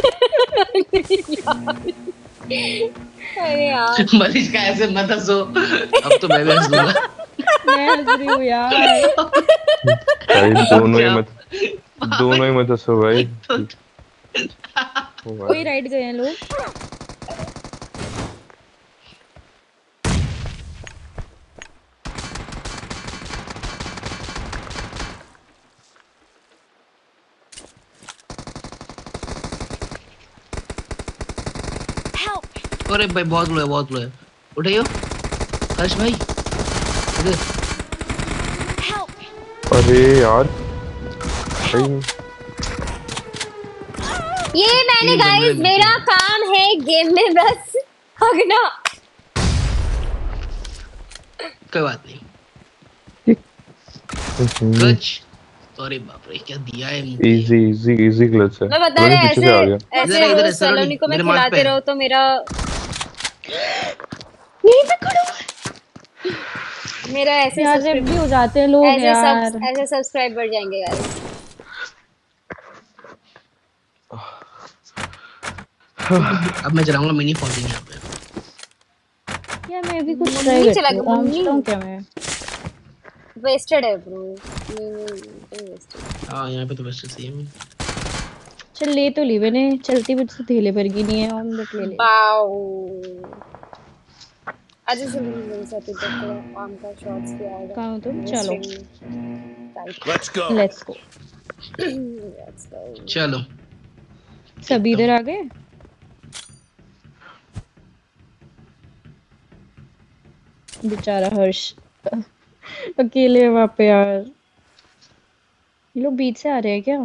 अरे यार मरीज का ऐसे मत हंसो, अब तो मैं भी हंस दूंगा। मैं हंस रही हूँ यार। भाई दोनों ही मत दोनों ही मत हंसो भाई। कोई राइड गए हैं लोग। अरे भाई बहुत लो है, बहुत लो है। उठाइयो हर्ष भाई इधर। अरे यार ये मैंने गाइस, मेरा काम है गेम में बस भागना। कोई बात नहीं। क्लच। अरे बाप रे क्या दिया है मुझे। इजी इजी इजी क्लच है। मैं बता रहा पीछे से आ गया। ऐसे ऐसे सलोनी को मैं खिलाते रहो तो मेरा यहीं पे खड़ो। मेरा ऐसे यार जब भी हो जाते हैं लोग ऐसे यार। सब ऐसे सब्सक्राइब बढ़ जाएंगे गाइस। अब मैं चलाऊंगा मिनी फोर्टीन यहाँ पे। यार मैं भी कुछ ट्राई करती हूँ। आर्मस्ट्रांग क्या मैं? वेस्टेड है ब्रो। नहीं नहीं वेस्टेड। हाँ यहाँ पे तो वेस्टेड सही है। चल ले तो ली मैंने, चलती मुझसे थैले भर की नहीं है, ऑन बट ले ले। वाओ आज से मेरे साथ इधर थोड़ा आम का शॉट्स भी आएगा। कहाँ हो तुम? चलो Let's go. Let's go. Let's go. चलो सब इधर आ गए। बेचारा हर्ष अकेले वहाँ पे यार। ये लोग बीच से आ रहे हैं क्या?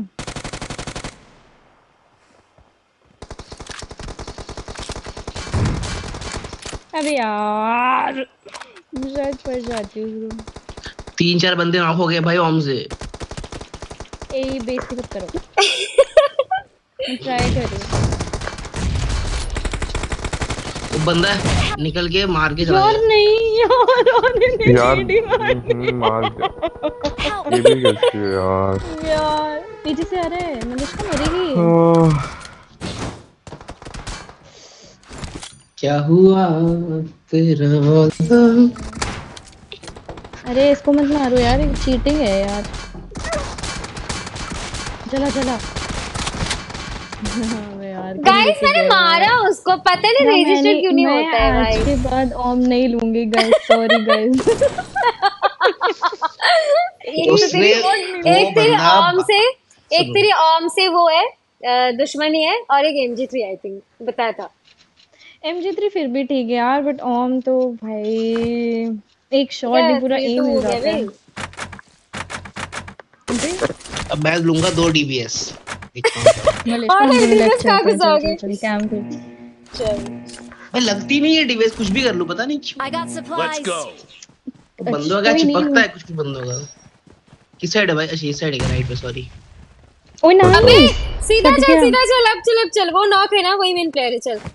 अबे यार शायद पड़ जाती हूँ। तीन चार बंदे नॉक हो गए भाई ओम से। ए बेइज्जती मत करो। मैं ट्राई कर रही हूँ। वो बंदा निकल के मार के चला यार गया। नहीं यार उन्होंने यार नेडी मार हम्म, मार दिया। ये भी गलती है यार। यार पीछे से आ रहा है मनीषा मरेगी। ओह, क्या हुआ तेरा वादा। अरे इसको मत मारो यार, ये चीटिंग है यार। चला चला। अबे यार गाइस मैंने मारा उसको, पता नहीं रजिस्टर क्यों नहीं होता है मैं भाई। आज के बाद ओम नहीं लूंगी गाइस, सॉरी गाइस। एक तो तेरी एक तेरी ओम से एक तेरी ओम से वो है अ, दुश्मनी है, और एक M G three I think बताया था। एम जी थ्री फिर भी ठीक है यार, बट ओम तो भाई एक शॉट ही पूरा एम मिल जाता है। अब मैं लूंगा दो डीबीएस। और डीबीएस कहाँ घुसाओगे? चल कैम पे चल भाई लगती नहीं है डीबीएस, कुछ भी कर लूं पता नहीं क्यों। I got supplies. वो बंदों का चिपकता है कुछ कुछ बंदों का। किस साइड है भाई? अच्छा इस साइड है, राइट पे सॉरी। ओए नाइस। अबे सीधा चल सीधा चल, अब चल अब चल, वो नॉक है ना, वही मेन प्लेयर है। चल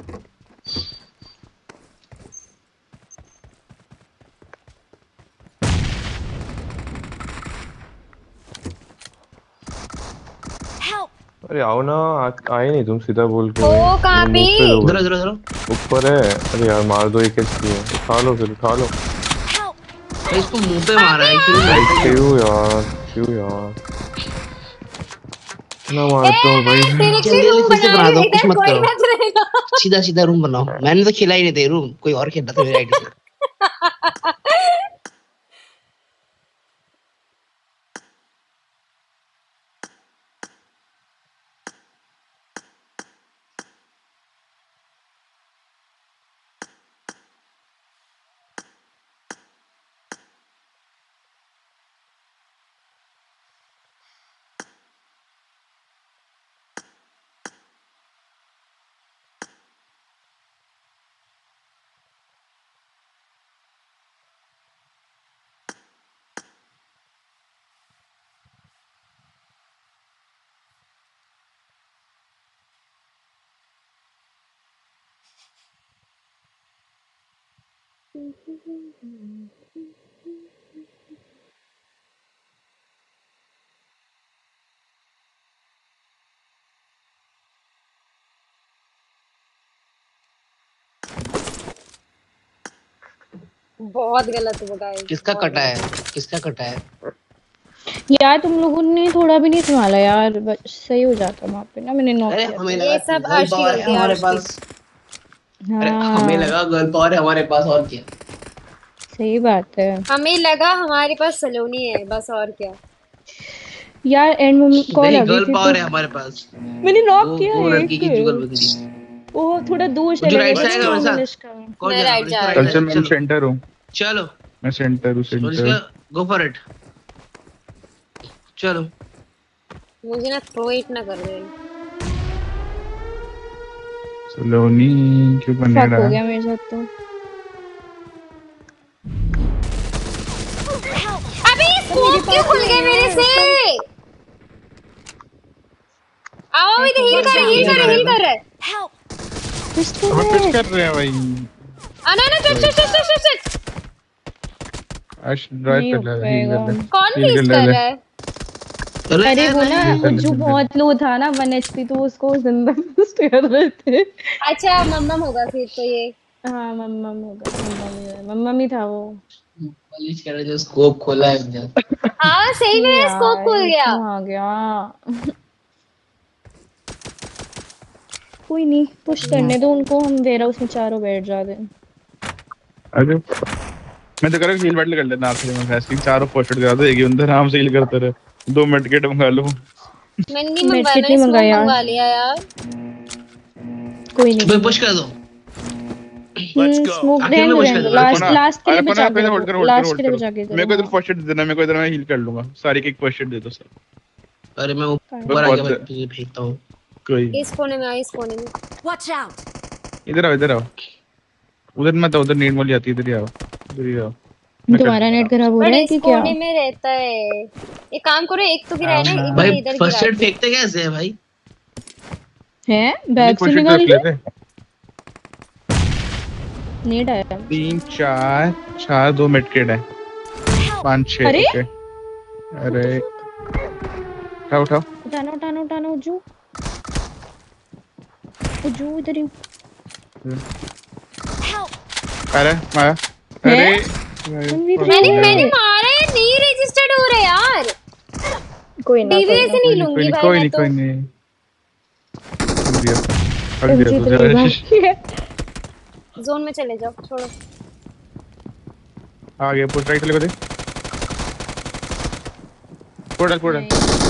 अरे आओ ना, आ- आए नहीं तुम सीधा बोल के। ओ कहाँ पे? इधर इधर इधर ऊपर है। अरे यार मार दो, एक एचपी है। उठा लो फिर उठा लो। भाई इसको मुंह पे मारा है क्यों? क्यों यार क्यों यार ना मारता हूँ भाई। जल्दी जल्दी फिर से बना दो, कुछ मत करो। सीधा सीधा रूम बनाओ। मैंने तो खेला ही नहीं था रूम, कोई और खेल रहा था मेरे आईडी से। बहुत गलत हुआ गाइस। किसका कटा है? किसका कटा है? यार तुम लोगों ने थोड़ा भी नहीं संभाला यार, बस सही हो जाता वहाँ पे ना, मैंने नॉक किया। हमें ये सब गर्ल अर्श की पावर है गलती है, हमारे अर्श की। पास। अरे हाँ हमें लगा गर्ल पावर है हमारे पास, और क्या। सही बात है हमें लगा हमारे पास सलोनी है, बस और क्या। यार। एंड में कॉल नहीं आ गई गर्ल थी पावर तो है हमारे पास। मैंने नॉक वो किया वो लड़की की एक। जुगलबंदी। वो थोड़ा दूर जो चले राइट गए से आएगा थे मेरे साथ। मनीष का। कौन मैं जा रहा है? राइट जा मनीष रहा का हूँ। राइट चल है, मैं चलो सेंटर हूँ। चलो मैं सेंटर हूँ मनीष सेंटर। का गो फॉर इट। चलो मुझे ना थ्रो इट ना कर दे। सलोनी क्यों बने फक हो रहा? गया मेरे साथ तो। अबे स्कोप क्यों खुल गए मेरे से? आओ अभी तो हील कर हील कर हील कर रहा है। हम पिच कर रहे हैं भाई। आना ना चल चल चल चल चल। आश ड्राइव कर ले, हील कर ले। कौन हील हील कर कर ले। रहा है? अरे वो ना ये वो कर ले, जो कर ले। बहुत लो था ना वन एचपी, तो उसको जिंदा बूस्ट कर रहे थे। अच्छा मम्मम होगा फिर तो ये। हाँ मम्मम होगा, मम्मम ही है, मम्मम ही था वो। मनीष कह रहा है जो स्कोप खोला है मुझे। हाँ सही में यार, स्कोप खुल गया। क्यों आ गया? कोई नहीं, पुश करने दो उनको, हम वेयर हाउस में चारों बैठ जाते हैं। अरे मैं तो कह रहा हूँ हील बैटल कर लेना आखिरी में। फैस्टिंग चारों पोस्टर करा दो, एक ही बंदा आराम से हील करते रहे। दो मेडकिट मंगा लो। मैंने नहीं मंगवाया, मेडकिट मैंने नहीं स्मोक मंगाया यार। मंगवा लिया यार। कोई नहीं, भाई पुश कर दो। हम्म स्मोक आखिर में रहने दो पुश रहने कर दो, दो। लास्ट लास्ट के लिए अरे बचा के होल्ड करो रखो, होल्ड करो लास्ट होल्ड के लिए करो। बचा के मेरे को इधर रखो। फर्स्ट एड देना, मेरे को इधर मैं हील कर लूंगा। सारी के एक फर्स्ट एड दे दो सर। अरे मैं ऊपर आके भाई फेंकता हूँ। कोई इस कोने में आ, इस कोने में। Watch out. इधर आओ इधर आओ। उधर मत, उधर नीड मोली आती है, इधर ही आओ इधर ही आओ। तुम्हारा नेट खराब हो रहा बट है इस कि क्या? कोने में रहता है। एक काम करो, एक तो गिराया ना, इधर भाई इधर फर्स्ट गिरा एड दो। फेंकते कैसे है भाई? है बैग से निकाल के नेट आया। तीन चार चार दो मिडकिट है, पाँच छः। अरे ओके अरे उठाओ उठाओ उठाना उठाना उठाना उजू उजू इधर ही। अरे मारा अरे मैंने मैंने मारा है, नहीं रजिस्टर्ड हो रहा है यार। कोई ना डीवीए से नहीं लूंगी भाई कोई मैं नहीं तो। कोई नहीं दिया हट दिया तो जरा जोन में चले जाओ, छोड़ो। आ गया पुश राइट चले दे पोर्टल पोर्टल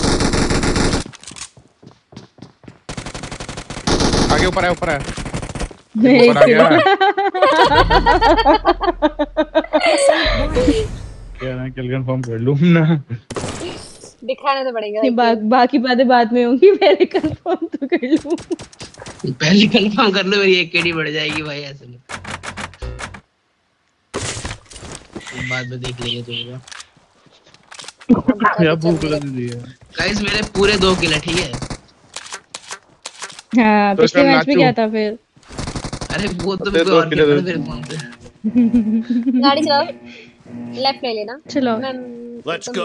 आगे ऊपर है ऊपर है ऊपर आ गया क्या ना किल कंफर्म कर लूं ना दिखाना तो पड़ेगा। बा, बाकी बातें बाद में होंगी, पहले कंफर्म तो कर लूं। पहले कंफर्म कर लो, मेरी एक केडी बढ़ जाएगी भाई ऐसे में। बाद में देख लेंगे तुम्हें। यार भूख लग रही है गाइस मेरे पूरे दो किल है, ठीक है? हाँ तो पिछले मैच में क्या था फिर? अरे वो तो मेरे को और क्या पता फिर कौन से। गाड़ी चलाओ, लेफ्ट ले लेना। चलो Let's go.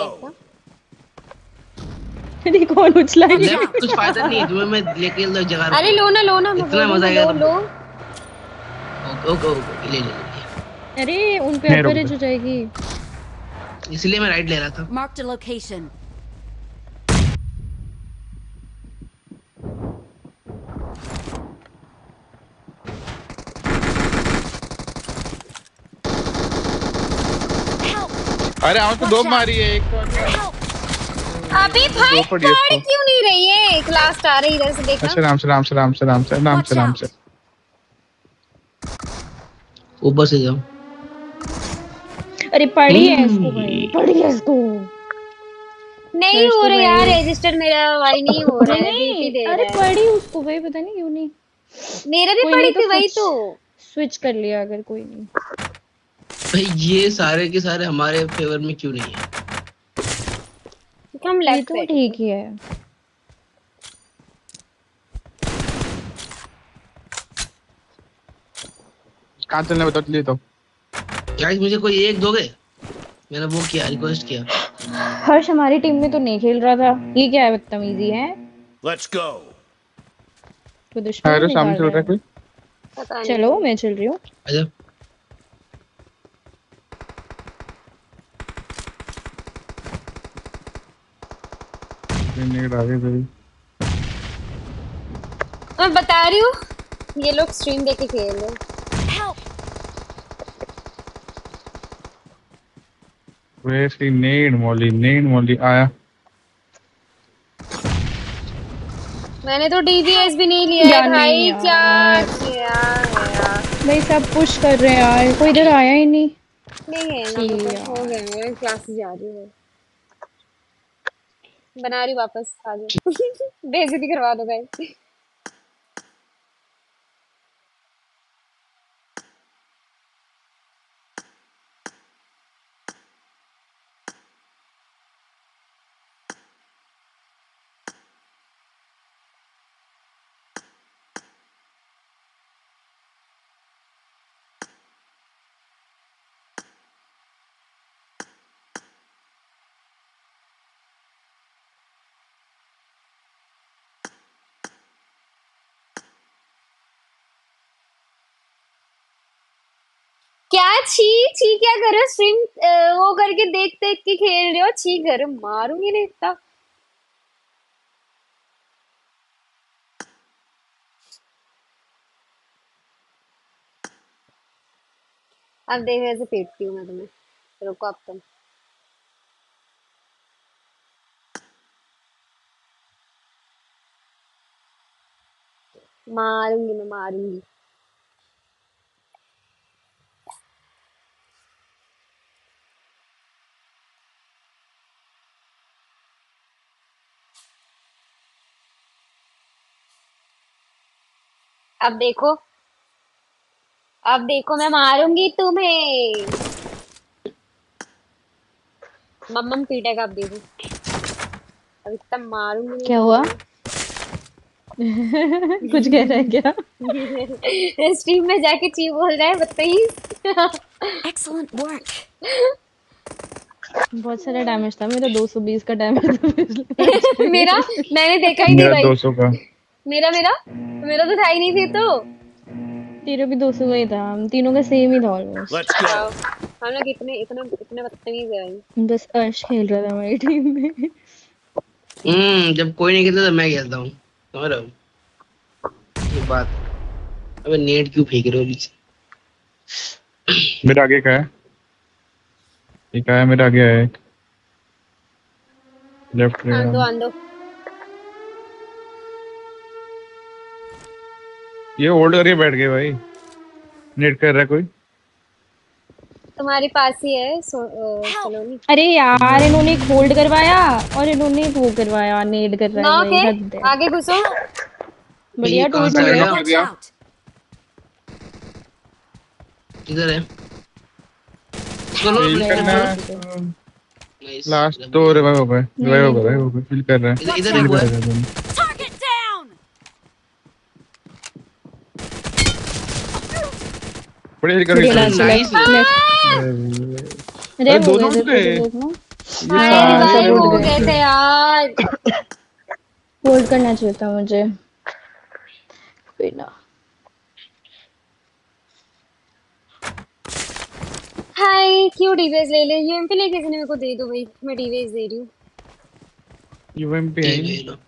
अरे कौन उछला है? लेफ्ट कुछ फायदा नहीं है, तुम्हें मैं लेके लो जगह। अरे लो ना लो ना, इतना मजा आएगा। लो। ओके ओके ले ले। अरे उन पे एवरेज हो जाएगी, इसलिए मैं राइट ले रहा था। Marked a location. अरे आउट तो दो मारी है, एक तो अबे भाई पड़ क्यों नहीं रही है? एक लास्ट आ रही इधर से देखना। अच्छा राम से राम से राम से राम से राम से राम से ऊपर से जाओ। अरे पड़ी है इसको भाई, पड़ी है इसको। नहीं हो रहा यार, रजिस्टर मेरा भाई नहीं हो रहा है, बीपी दे रहा है। अरे पड़ी उसको भाई, पता नहीं क्यों नहीं। मेरा भी पड़ी थी वही तो। स्विच कर लिया अगर कोई नहीं। भाई ये सारे के सारे हमारे फेवर में क्यों नहीं है? हम लेफ्ट तो ठीक ही है। कहाँ चलने बताओ, चलिए तो गाइस मुझे कोई एक दोगे? मैंने वो किया, रिक्वेस्ट किया। हर्ष हमारी टीम में तो नहीं खेल रहा था, ये क्या है बदतमीजी है। Let's go. तो दुश्मन अरे सामने चल रहा है कोई। चलो मैं चल रही हूँ। आजा। मैं बता रही हूँ, ये लोग स्ट्रीम देख के खेल रहे हैं। वैसे नेड मॉली नेड मॉली आया। मैंने तो डीवीएस भी नहीं लिया है भाई, क्या किया है यार। भाई सब पुश कर रहे हैं यार, कोई इधर आया ही नहीं। नहीं है ना, तो हो गया, मैं क्लास जा रही हूँ, बना रही वापस आ जाओ। बेइज्जती करवा दो गाइस। क्या छी छी क्या कर रहे हो? स्ट्रीम वो करके देख देख के खेल रहे हो? छी कर, मारूंगी नहीं इतना। अब देख ऐसे पीटती हूँ मैं तुम्हें, रुको अब तुम। मारूंगी मैं, मारूंगी। अब देखो, अब देखो मैं मारूंगी तुम्हें। मम्मम पीटेगा अब दे दो अब इतना मारूंगी क्या हुआ? कुछ कह रहा है क्या? स्ट्रीम में जाके ची बोल रहा है बदतमीज। Excellent work. बहुत सारा डैमेज था मेरा, दो सौ बीस का डैमेज था मेरा मैंने देखा ही नहीं मेरा भाई। दो सौ का। मेरा मेरा मेरा तो था ही नहीं फिर तो। तेरा भी दो सौ का ही था, हम तीनों का सेम ही था ऑलमोस्ट। Let's go. हम लोग इतने इतने इतने बदतमीज है भाई। बस अर्श खेल रहा था हमारी टीम में। हम्म जब कोई नहीं खेलता तो मैं खेलता हूँ, समझ रहे हो ये बात। अबे नेट क्यों फेंक रहे हो बीच? मेरा आगे का है, एक आया मेरा आगे है, एक लेफ्ट में। आंदो आंदो ये होल्ड करके बैठ गए भाई, नेट कर रहा है कोई। तुम्हारे पास ही है सो, अ, सलोनी। अरे यार इन्होंने एक होल्ड करवाया और इन्होंने एक वो करवाया, नेड कर रहा नॉक है, है हद है। आगे घुसो। बढ़िया ये कहाँ टूट से गया। आया? Watch out. इधर है। चलो फील play करना करो। Nice. लास्ट तो रिवाइव हो गए, रिवाइव हो गए, रिवाइव हो गए, फील कर रहा है। इधर इधर है वो है। Target down. बड़े हिल कर बढ़िया गए। Last Nice. अरे अरे वो दोनों गए थे गए। तो देखना, हाय हाँ, सब रिवाइव उड़ हो गए। गए थे यार। होल्ड करना चाहिए था मुझे। कोई ना। हाय क्यों डीवेज ले ले? यूएमपी ले किसी ने मेरे को दे दो भाई, मैं डीवेज दे रही हूँ। यूएमपी ये है। ले लो।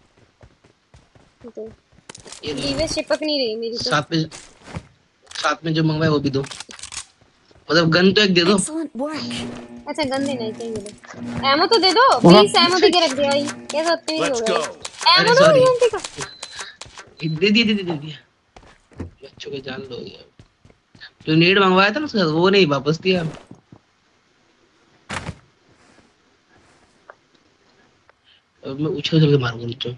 तो ये लो। डीवेज चिपक नहीं रही मेरी तो। साथ में साथ में जो मंगवाया वो भी दो, मतलब गन तो एक दे दो। Excellent work. अच्छा गन देना है क्या ये लो? एमो तो दे दो प्लीज, एमो दे के रख दिया भाई, कैसा होते ही हो Let's गया। go. एमो अरे दो sorry। यूएमपी का। दे दिए दे दिए दे दिए। बच्चों के जान लो यार। जो नीड मंगवाया था ना उसका वो नहीं वापस दिया। अब मैं उछल उछल के मारूंगा नीचे।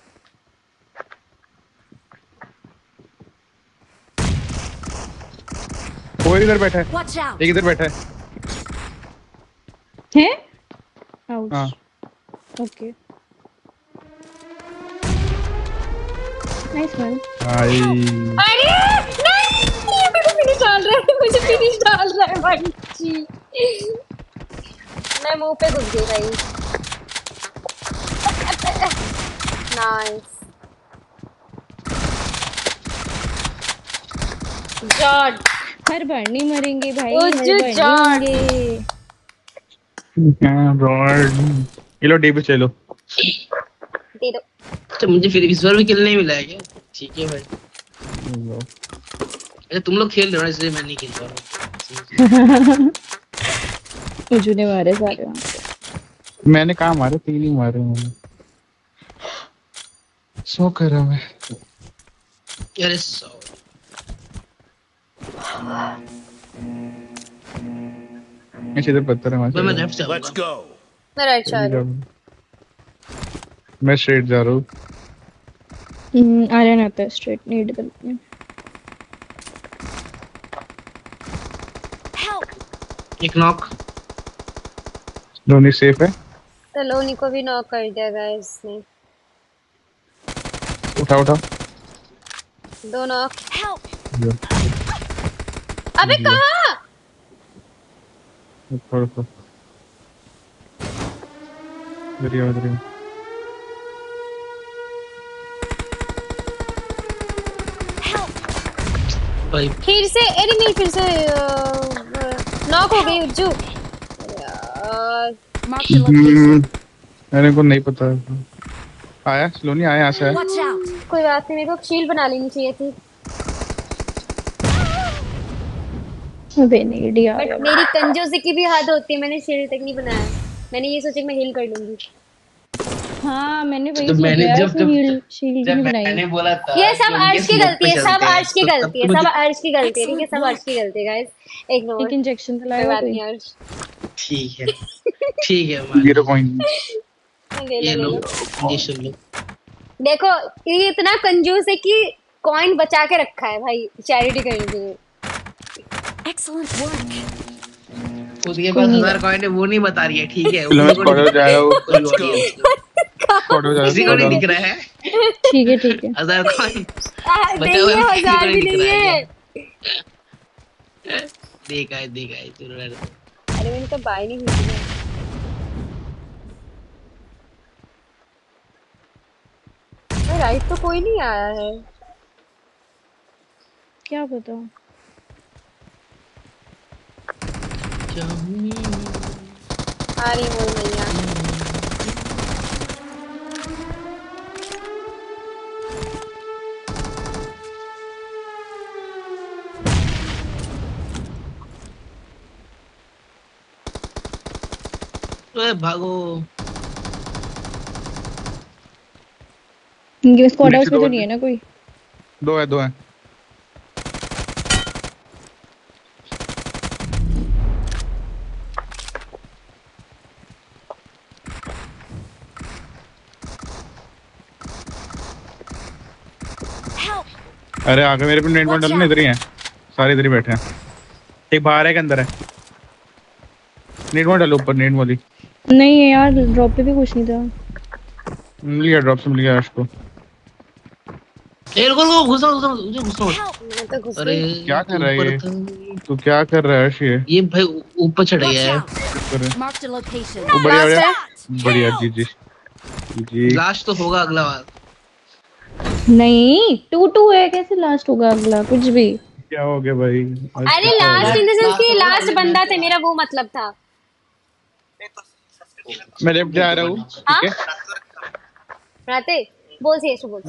कोई इधर बैठा है, Watch out. एक इधर बैठा है। है? आउच। हाँ ओके। Nice one. भाई अरे नहीं ये मेरे को फिनिश डाल रहा है, मुझे फिनिश डाल रहा है भाई जी। मैं मुंह पे घुस गई भाई। Nice George. हर बार नहीं मरेंगे भाई, ओ, हर जो बार नहीं जॉर्ज। होंगे। हाँ ब्रॉड, ये लो डी पे चलो। दे दो। अच्छा मुझे फिर इस बार भी किल नहीं मिला है क्या? ठीक है भाई। अच्छा तुम लोग खेल रहे हो ना इसलिए मैं नहीं खेल पा रहा हूँ। मुझे ने मारे सारे वहाँ पे। मैंने कहा मारे, तीन ही मारे मैंने। सो कर रहा मैं। अरे सॉरी। मैं सीधे पत्थर है वहाँ मैं मैं से। लेफ्ट से Let's आऊंगा। go. मैं राइट जा रही हूँ। मैं स्ट्रेट जा रहा हूँ। हम्म, आर्यन आता है स्ट्रेट नीड करते हैं। Help. एक नॉक। धोनी सेफ है। सलोनी को भी नॉक कर दिया गाइस ने। उठा उठा। दो नॉक। Help. अबे कहाँ? थोड़ा सा बढ़िया बढ़िया। भाई फिर से अरे नहीं फिर से नॉक हो गई उज्जू यार। Mark the location. मेरे को नहीं पता। आया स्लोनी आया यहाँ से आया। Watch out. कोई बात नहीं, मेरे को शील्ड बना लेनी चाहिए थी अबे नीड यार। बट मेरी कंजूसी की भी हद होती है, मैंने शील्ड तक नहीं बनाया। मैंने ये सोचा कि मैं हील कर लूंगी। हाँ मैंने वही तो सोचा मैंने यार, जब इसने जब शील्ड शील्ड जब नहीं बनाई। मैंने बोला था ये सब कि उनके अर्श की स्मोक गलती पे है, सब चलते हैं, अर्श की तो गलती है, तब तो सब मुझे- अर्श की गलती है, ठीक है, सब अर्श की गलती है गाइस। इग्नोर। एक इंजेक्शन तो कोई लाएगा बात कोई। नहीं अर्श। ठीक है ठीक है मान जीरो पॉइंट। ले ये लो लो ले लो। ये सुन लो। देखो ये इतना कंजूस है कि कॉइन बचा के रखा है भाई चैरिटी करने के लिए। Excellent work. उसके पास हजार कॉइन है वो नहीं बता रही है ठीक है चलो मैं स्क्वाड में जा रहा हूँ कोई और ही है स्क्वाड में जा किसी को नहीं दिख रहा है ठीक है ठीक है हजार कॉइन नहीं ये हजार भी नहीं है। देखा है देखा है चलो रहने दो। अरे मैंने तो बाय नहीं की थी। राइट तो कोई नहीं आया है क्या बताऊं आ रही वो मैया ओए भागो ये स्क्वाड हाउस में तो नहीं है ना कोई दो है दो है अरे आगे मेरे पे नेट बॉल डालने इधर ही हैं सारे इधर ही बैठे हैं एक बाहर है के अंदर है नेट बॉल डालो ऊपर नेट वाली नहीं है यार ड्रॉप पे भी कुछ नहीं था मिल गया ड्रॉप से मिल गया उसको ए रुको रुको घुसो घुसो मुझे घुसो मैं तो घुस अरे क्या कर रहा है ये तू क्या कर रहा है ये ये भाई ऊपर चढ़ गया है Marked a location. वो बढ़िया बढ़िया बढ़िया जी जी जी लास्ट तो होगा अगला बार नहीं टू टू है कैसे लास्ट होगा अगला कुछ भी क्या हो गया भाई अरे लास्ट इन द सेंस कि लास्ट बंदा था मेरा वो मतलब था मैं लेफ्ट जा रहा हूँ ठीक है রাতে বলছি এসো বলছি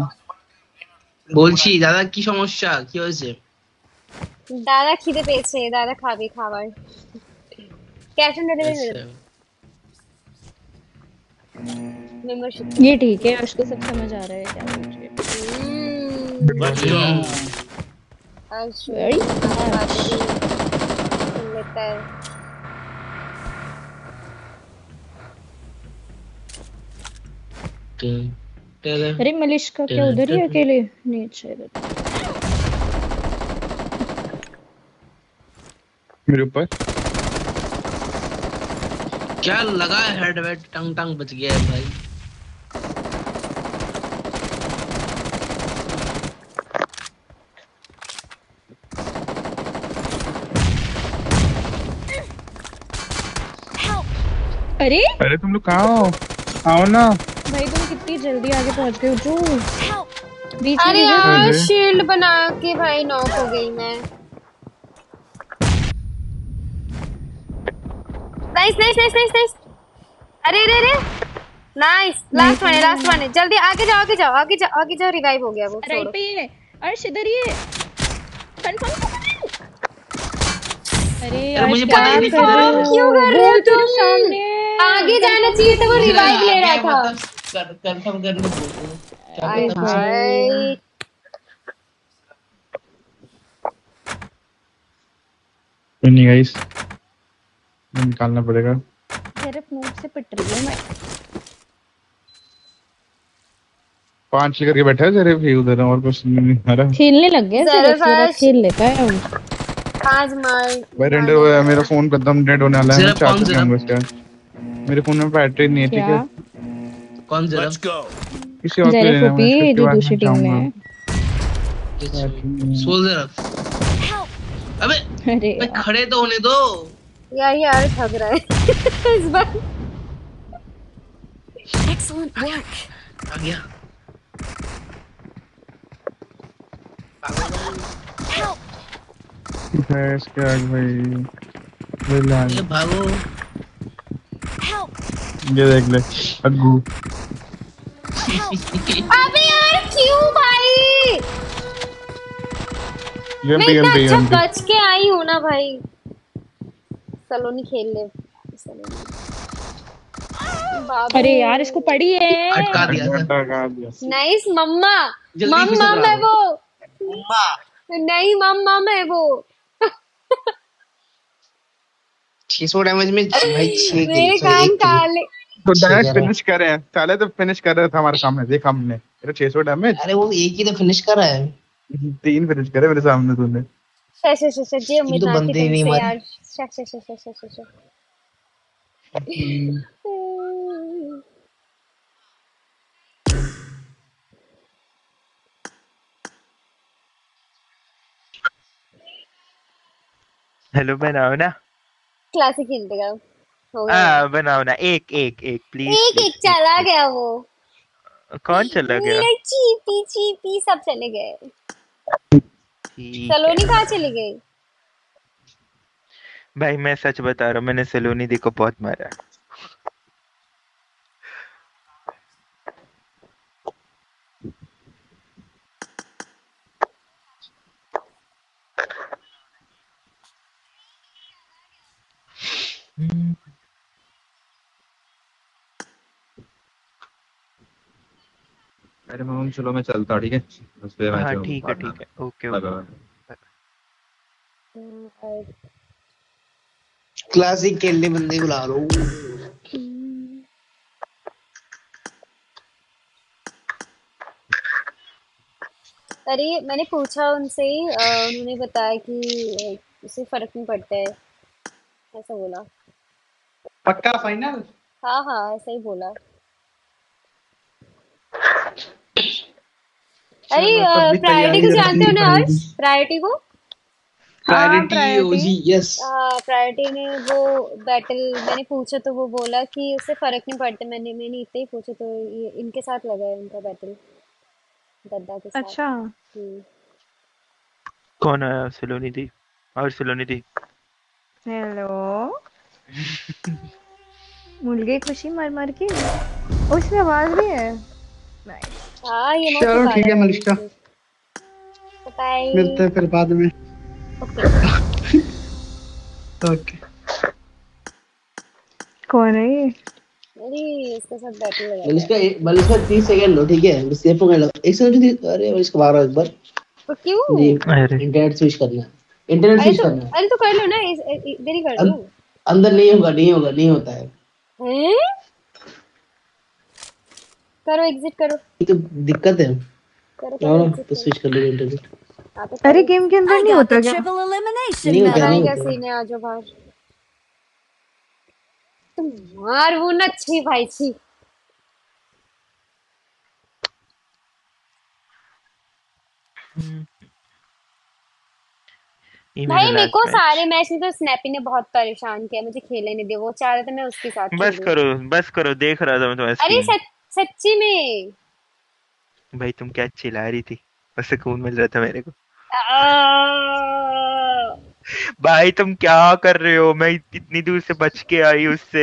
বলছি দাদা কি সমস্যা কি হয়েছে দাদা খিদে পেয়েছে দাদা খাবে খাবার ক্যাশ অন ডেলিভারি মেরে मेंबरशिप ये ठीक है उसको सब समझ आ रहा है क्या बोल रही है Let's go. आशु Very लेता है अरे मलिश का क्या उधर ही अकेले नहीं अच्छा इधर मेरे ऊपर क्या लगा है हेड वेट टंग टंग बच गया है भाई अरे अरे तुम लोग कहाँ हो आओ ना भाई तुम कितनी जल्दी आगे पहुंच गए हो जो बीच अरे में यार शील्ड बना के भाई नॉक हो गई मैं nice nice nice nice nice अरे अरे अरे नाइस लास्ट वन है लास्ट वन है जल्दी आगे जाओ आगे जाओ आगे जाओ आगे जाओ रिवाइव हो गया वो राइट पे ही है अर्श इधर ही है कंफर्म अरे यार मुझे पता ही नहीं क्यों कर रहे हो तुम सामने आगे जाना चाहिए था वो रिवाइव ले रहा था कंफर्म करने बोल हाय हाय नहीं गाइस निकालना पड़ेगा सिर्फ नोट से पिट रही हूं मैं पांच लेकर के बैठा है सिर्फ ही उधर और कुछ नहीं आ रहा खेलने लग गए सिर्फ सिर्फ खेल लेता है अब आज मार भाई रेंडर हुआ मेरा फोन खत्म डेड होने वाला है मैं चार्ज करूंगा इसका मेरे फोन में बैटरी नहीं है ठीक है कौन जरा Let's go. किसी और को जरा लेना फुपी जो दूसरी टीम में है सोल्जर अबे अरे मैं खड़े तो होने दो यार यार ठग रहा है इस बार Excellent work. आ गया Help. भैंस के आग भाई बिल्ला ये भागो Help. ये देख ले अग्गू अबे यार क्यों भाई ये मैं भी इतना भी अच्छा बच के आई हूँ ना भाई सलोनी खेल ले बाबू अरे यार इसको पड़ी है अटका दिया नाइस मम्मा जल्दी मम से मम चला। है वो नहीं मम मम है वो छह सौ डैमेज में भाई छह मेरे कान काले तो डैमेज फिनिश कर रहे हैं साले तो फिनिश कर रहा था हमारे सामने देखा हमने तेरा छह सौ डैमेज अरे वो एक ही तो फिनिश कर रहा है तीन फिनिश करे मेरे सामने तूने शश शश शश ये उम्मीद तो ना बंदे थी ही नहीं तुमसे मारे। यार शा शा शा शा शा शा शा हेलो बनाओ ना। क्लासिक खेलते का हो गया। हाँ बनाओ ना, एक एक एक प्लीज। एक एक चला गया वो। कौन चला गया? ये चीपी चीपी सब चले गए। ठीक सलोनी है कहाँ चली गई? भाई, मैं सच बता रहा हूँ, मैंने सलोनी दी को बहुत मारा। अरे मामू चलो मैं चलता, ठीक है? उस पे मैच हाँ में ठीक है ठीक है, okay bye okay. Bye. Classic खेलने बंदे बुला लो। अरे मैंने पूछा उनसे, अ, उन्होंने बताया कि अ, उससे फर्क नहीं पड़ता है, ऐसा बोला। पक्का फाइनल? हाँ हाँ ऐसा ही बोला। अरे तब भी प्रायोरिटी तैयारी को रखनी जानते हो ना पड़ेगी। अर्श? प्रायोरिटी को प्रायोरिटी ओजी यस। प्रायोरिटी ने वो बैटल मैंने पूछा तो वो बोला कि उससे फर्क नहीं पड़ता। मैंने मैंने इतना ही पूछा तो ये इनके साथ लगा है उनका बैटल, गद्दा के साथ। अच्छा हम्म। कौन आया? सलोनी दी। और सलोनी दी। हेलो मुल गई खुशी मर मर के। ओ, इसमें आवाज भी है। नाइस। हाँ ये मौत चलो ठीक है मलिका, बाय। मिलते हैं फिर बाद में। Okay okay. कौन है ये? अरे इसके साथ बैटल लगा बल है। इसका बल इसका तीस सेकंड लो, ठीक है? बस सेफ हो गया। एक सेकंड। अरे बल इसको बारह एक बार तो क्यों? जी अरे इंटरनेट स्विच करना है। इंटरनेट अरे स्विच तो करना है। अरे तो कर लो ना, इस- इस- इधर ही कर अं, लो। अंदर नहीं होगा, नहीं होगा, नहीं होता है। हैं? करो एग्जिट करो ये तो दिक्कत है। करो करो हाँ एग्जिट तो करो। स्विच कर लो इंटरनेट। हाँ तो अरे करो। गेम के अंदर I नहीं got होता the क्या? triple elimination नहीं होता, medal. नहीं बताएं क्या होता। सीन है, आ जाओ बाहर। तुम मार वो ना, छी भाई छी। ये मेरा भाई मेरे लास्ट को मैच। सारे मैच में तो स्नैपी ने बहुत परेशान किया, मुझे खेलने नहीं दिया। वो चाह रहे थे मैं उसके साथ बस खेलूं। करो बस करो, देख रहा था मैं तुम्हारा अरे स्ट्रीम। सच सच्ची में। भाई तुम क्या चिल्ला रही थी, बस सुकून मिल रहा था मेरे को। आ, भाई तुम क्या कर रहे हो? मैं इतनी दूर से बच के आई उससे।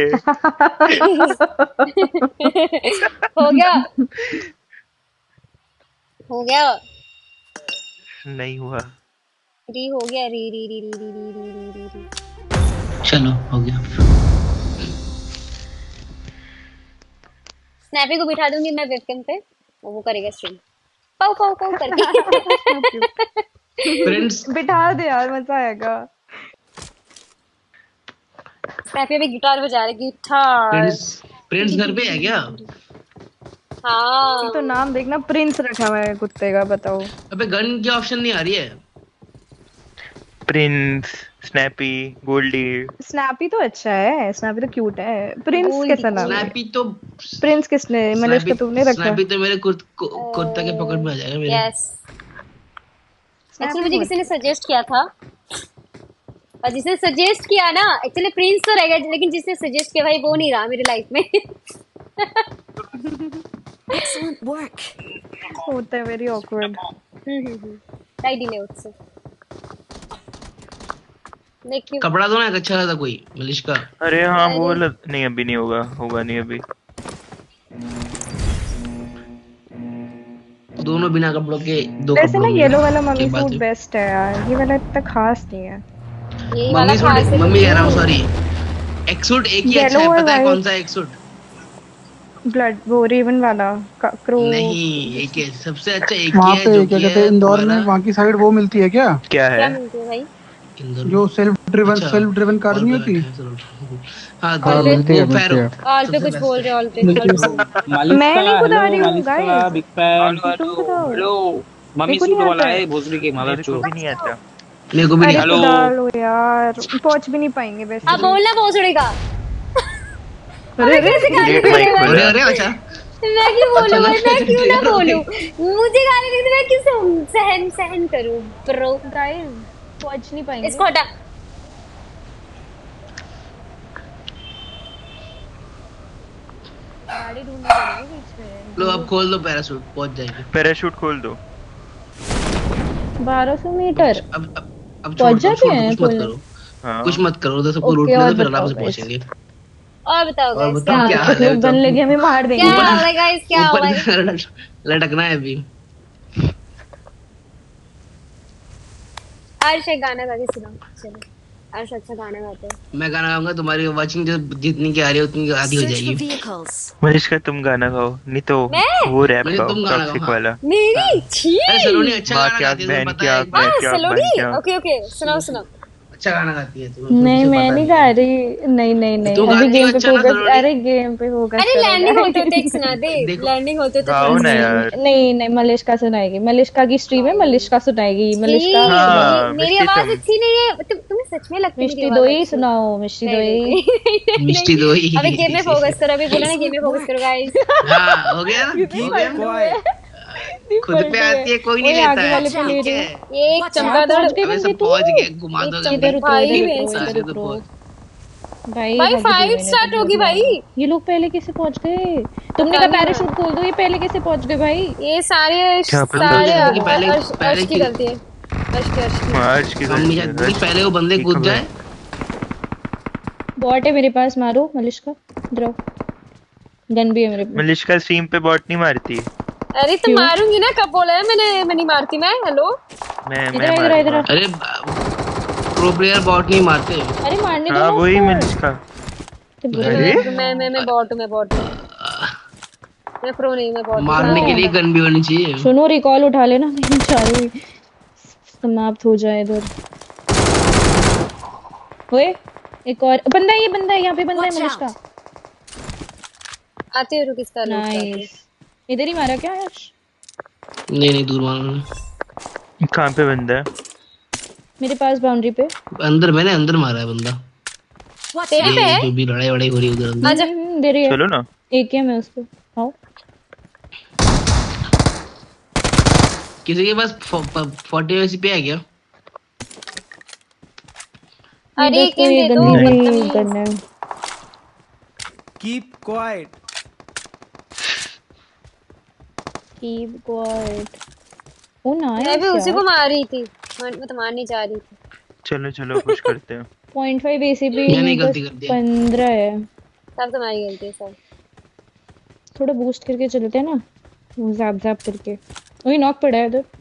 हो गया हो गया नहीं हुआ। री हो गया री री री री री री री री री री। चलो हो गया। स्नैपी को बिठा दूंगी मैं वेबकैम पे, और वो करेगा स्ट्रीम पाउ पाउ पाउ करके। फ्रेंड्स बिठा दे यार, मजा आएगा। स्नैपी अभी गिटार बजा रही, गिटार। फ्रेंड्स फ्रेंड्स घर पे है क्या? हाँ एक तो नाम देखना, प्रिंस रखा हुआ है कुत्ते का, बताओ। अबे गन की ऑप्शन नहीं आ रही है। Prince, snappy, Goldy. स्नैपी तो अच्छा है, स्नैपी तो क्यूट है। प्रिंस गोल्डी, कैसा नाम है? स्नैपी तो प्रिंस किसने, मतलब इसका तुमने रखा? स्नैपी तो मेरे कुर्त कुत्ता के पकड़ में आ जाएगा मेरे। यस एक्चुअली मुझे किसी ने सजेस्ट किया था, और जिसने सजेस्ट किया ना, एक्चुअली प्रिंस तो रहेगा, लेकिन जिसने सजेस्ट किया भाई वो नहीं रहा मेरी लाइफ में। Excellent work. होता है वेरी ऑकवर्ड। टाइट डिले उससे। देखिए कपड़ा तो ना एक अच्छा था कोई मलिश का। अरे हाँ अरे। बोल। नहीं अभी नहीं होगा, होगा नहीं अभी। दोनों बिना कपड़ों के दो वैसे ना कपड़ों येलो वाला मम्मी बात सूट है। बेस्ट है यार, ये वाला इतना खास नहीं है। यही वाला मम्मी खास सूट है। मम्मी कह रहा हूँ सॉरी। एक सूट एक ही अच्छा Yellow है, और पता है white। कौन सा एक सूट? ब्लड वो रेवन वाला क्रो। नहीं एक है सबसे अच्छा, एक ही वहाँ है पे जो क्या कि कहते हैं है इंदौर में, तुम्हारा वहाँ की साइड वो मिलती है क्या? क्या क्या है? मिलती है भाई? इंदौर जो में। सेल्फ ड्रिवन अच्छा सेल्फ ड्रिवन कार ऑल नहीं पे होती? बैठे हैं चलो। हाँ हाँ तो मिलती है वो मिलती फेरो है। ऑल पे सबसे कुछ बेस्ट बोल है। रहे हो, ऑल पे ऑल पे। मैं नहीं बता रही हूँ गाइस, बिग फैन। तुम बताओ। हेलो मम्मी मेरे को सूट नहीं वाला आता है है। भोसड़ी के मेरे को मदरचोद। भी नहीं आता। मेरे को भी अरे नहीं। तो डालो यार, पहुंच भी नहीं पाएंगे वैसे। अब बोलना भोसड़ी का। अरे कैसे गाली Late दे mic रहे अरे बोला। अरे अच्छा मैं क्यों बोलूं भाई, मैं क्यों ना trigger हो बोलूं, मुझे गाली देते मैं क्यों सह- सहन सहन करूं ब्रो। गाइस पहुंच नहीं पाएंगे। इसको हटा। गाड़ी ढूंढनी पड़ेगी बीच में। लो अब खोल दो पैराशूट, पहुंच जाएगी। पैराशूट खोल दो। बारह सौ मीटर अब अब अब पहुंच छोड़ दो, जाते छोड़ दो, हैं कुछ मत खोलने? करो, हाँ कुछ मत करो, उधर सबको ओके, लूट ले और दो, फिर बताओ आराम से guys। पहुंचेंगे। और बताओ और गाइस बताओ क्या क्या हुआ? हाल है, लोग बन लेके हमें मार देंगे। क्या हुआ गाइस, क्या हुआ? ऊपर से लट- लटकना है अभी। अर्श एक गाना गा के सुनाओ। चलो अर्श अच्छा गाना गाते हैं। मैं गाना गाऊंगा, तुम्हारी वाचिंग जो जितनी की आ रही है उतनी की आधी हो Search for जाएगी। vehicles. मनीष तुम गाना गाओ, नहीं तो मैं? वो रैप मुझे गाओ, तुम गाना टॉक्सिक गाओ, हाँ। वाला। मेरी छी। अरे सलोनी अच्छा माँ गाना की आँख, गाती है, तुम्हें बहन पता की है। आँख, मैं हाँ की आँख, सलोनी, बहन की आँख। ओके ओके सुनाओ सुनाओ। अच्छा गाना गाती है तुम्हें, नहीं मुझे मैं पता नहीं है। गा रही, नहीं नहीं नहीं, तू अभी गाती गेम हो पे अच्छा ना, फोकस। सलोनी? अरे गेम पे फोकस अरे करो लैंडिंग guys। होते होते एक सुना दे। देखो। लैंडिंग होते होते गाओ थोड़ा ना सा। यार। नहीं नहीं, मलिश्का सुनाएगी, मलिश्का की स्ट्रीम है, मलिश्का सुनाएगी। छी, मलिश्का हाँ, मेरी मिष्टी आवाज तुम। अच्छी नहीं है। तुम तुम्हें सच में लगता है मेरी मिष्टी आवाज दोई अच्छी है? सुनाओ, मिष्टी नहीं, दोई। नहीं, नहीं, नहीं, मिष्टी नहीं। दोई। अभी गेम में फोकस करो, अभी बोला ना गेम में फोकस करो गाइस। हाँ हो गया ना, हो गया। खुद पे आती है, कोई नहीं ओए, लेता आगे है। वाले पे ले ठीक रही है। हूँ। एक Watch चमगादड़। पहुंच गए अबे बंदे सब तू। पहुंच गए, घुमा एक दो चम- जल्दी। इधर उतरो, भाई इधर मैं उतरो, इसका- इधर सारे तो उतरो। पहुंच। भाई भाई हद फाइट हुई मैंने स्टार्ट तो होगी बहुत भाई। मारा। ये लोग पहले कैसे पहुंच गए? तुमने पता कहा नहीं पैराशूट खोल दो, ये पहले कैसे पहुंच गए भाई? ये सारे क्या पता? सारे हम कहते हैं कि पहले- अर्श पहले अर्श की की- गलती है। अर्श की अर्श की। अर्श की हम गलती ये है, चाहते थे कि अर्श पहले वो बंदे की कूद खबर है। जाए। बॉट है मेरे पास, मारो मलिश्का। इधर आओ, गन भी है मेरे पास। मनीष का स्ट्रीम पे बॉट नहीं मारती। अरे तो क्यों? मारूंगी ना, कब बोला है मैंने? मैं नहीं मारती मैं। हेलो मैं इधर मैं आ, इधर आ, इधर आ। मारूंगा। अरे प्रो प्लेयर बॉट नहीं मारते। अरे मारने दो हाँ ना वही उसको। मनीष का। तो बुरा अरे? लगा। मैं मैं मैं बॉट हूँ, मैं बॉट हूँ। मैं प्रो नहीं, मैं बॉट हूँ। मारने के लिए गन भी होनी चाहिए। सुनो, रिकॉल उठा लेना, नहीं चालू समाप्त हो जाए इधर। ओए एक और बंदा है, ये बंदा है, यहाँ पे बंदा है Watch मलिश्का। out. आते हो रुक इसका लूट करते। नाइस, इधर ही मारा क्या यार? नहीं नहीं, दूर मारना। कहाँ पे बंदा है? मेरे पास बाउंड्री पे। अंदर, मैंने अंदर मारा है बंदा। Watch तेरे out. पे ये है? जो भी लड़ाई वड़ाई हो रही है उधर अंदर। आजा। हम्म, दे रही है। चलो ना। एक है मैं उसको। आओ। किसी के पास फोर्टी एसी पे है क्या? अरे ये बस किन कोई दे दो गंदी बदतमीज। करना है। Keep quiet. Keep quiet. Oh nice मैं भी उसी यार। को मार रही थी, मैं मैं तो मारने जा रही थी। चलो चलो पुश करते हैं। पॉइंट फाइव एसीपी मैंने मेरे गलती पास कर दिया। पंद्रह है। सब तुम्हारी गलती है सब। थोड़ा बूस्ट करके चलते हैं ना, जैप जैप करके। वही नॉक पड़ा है इधर।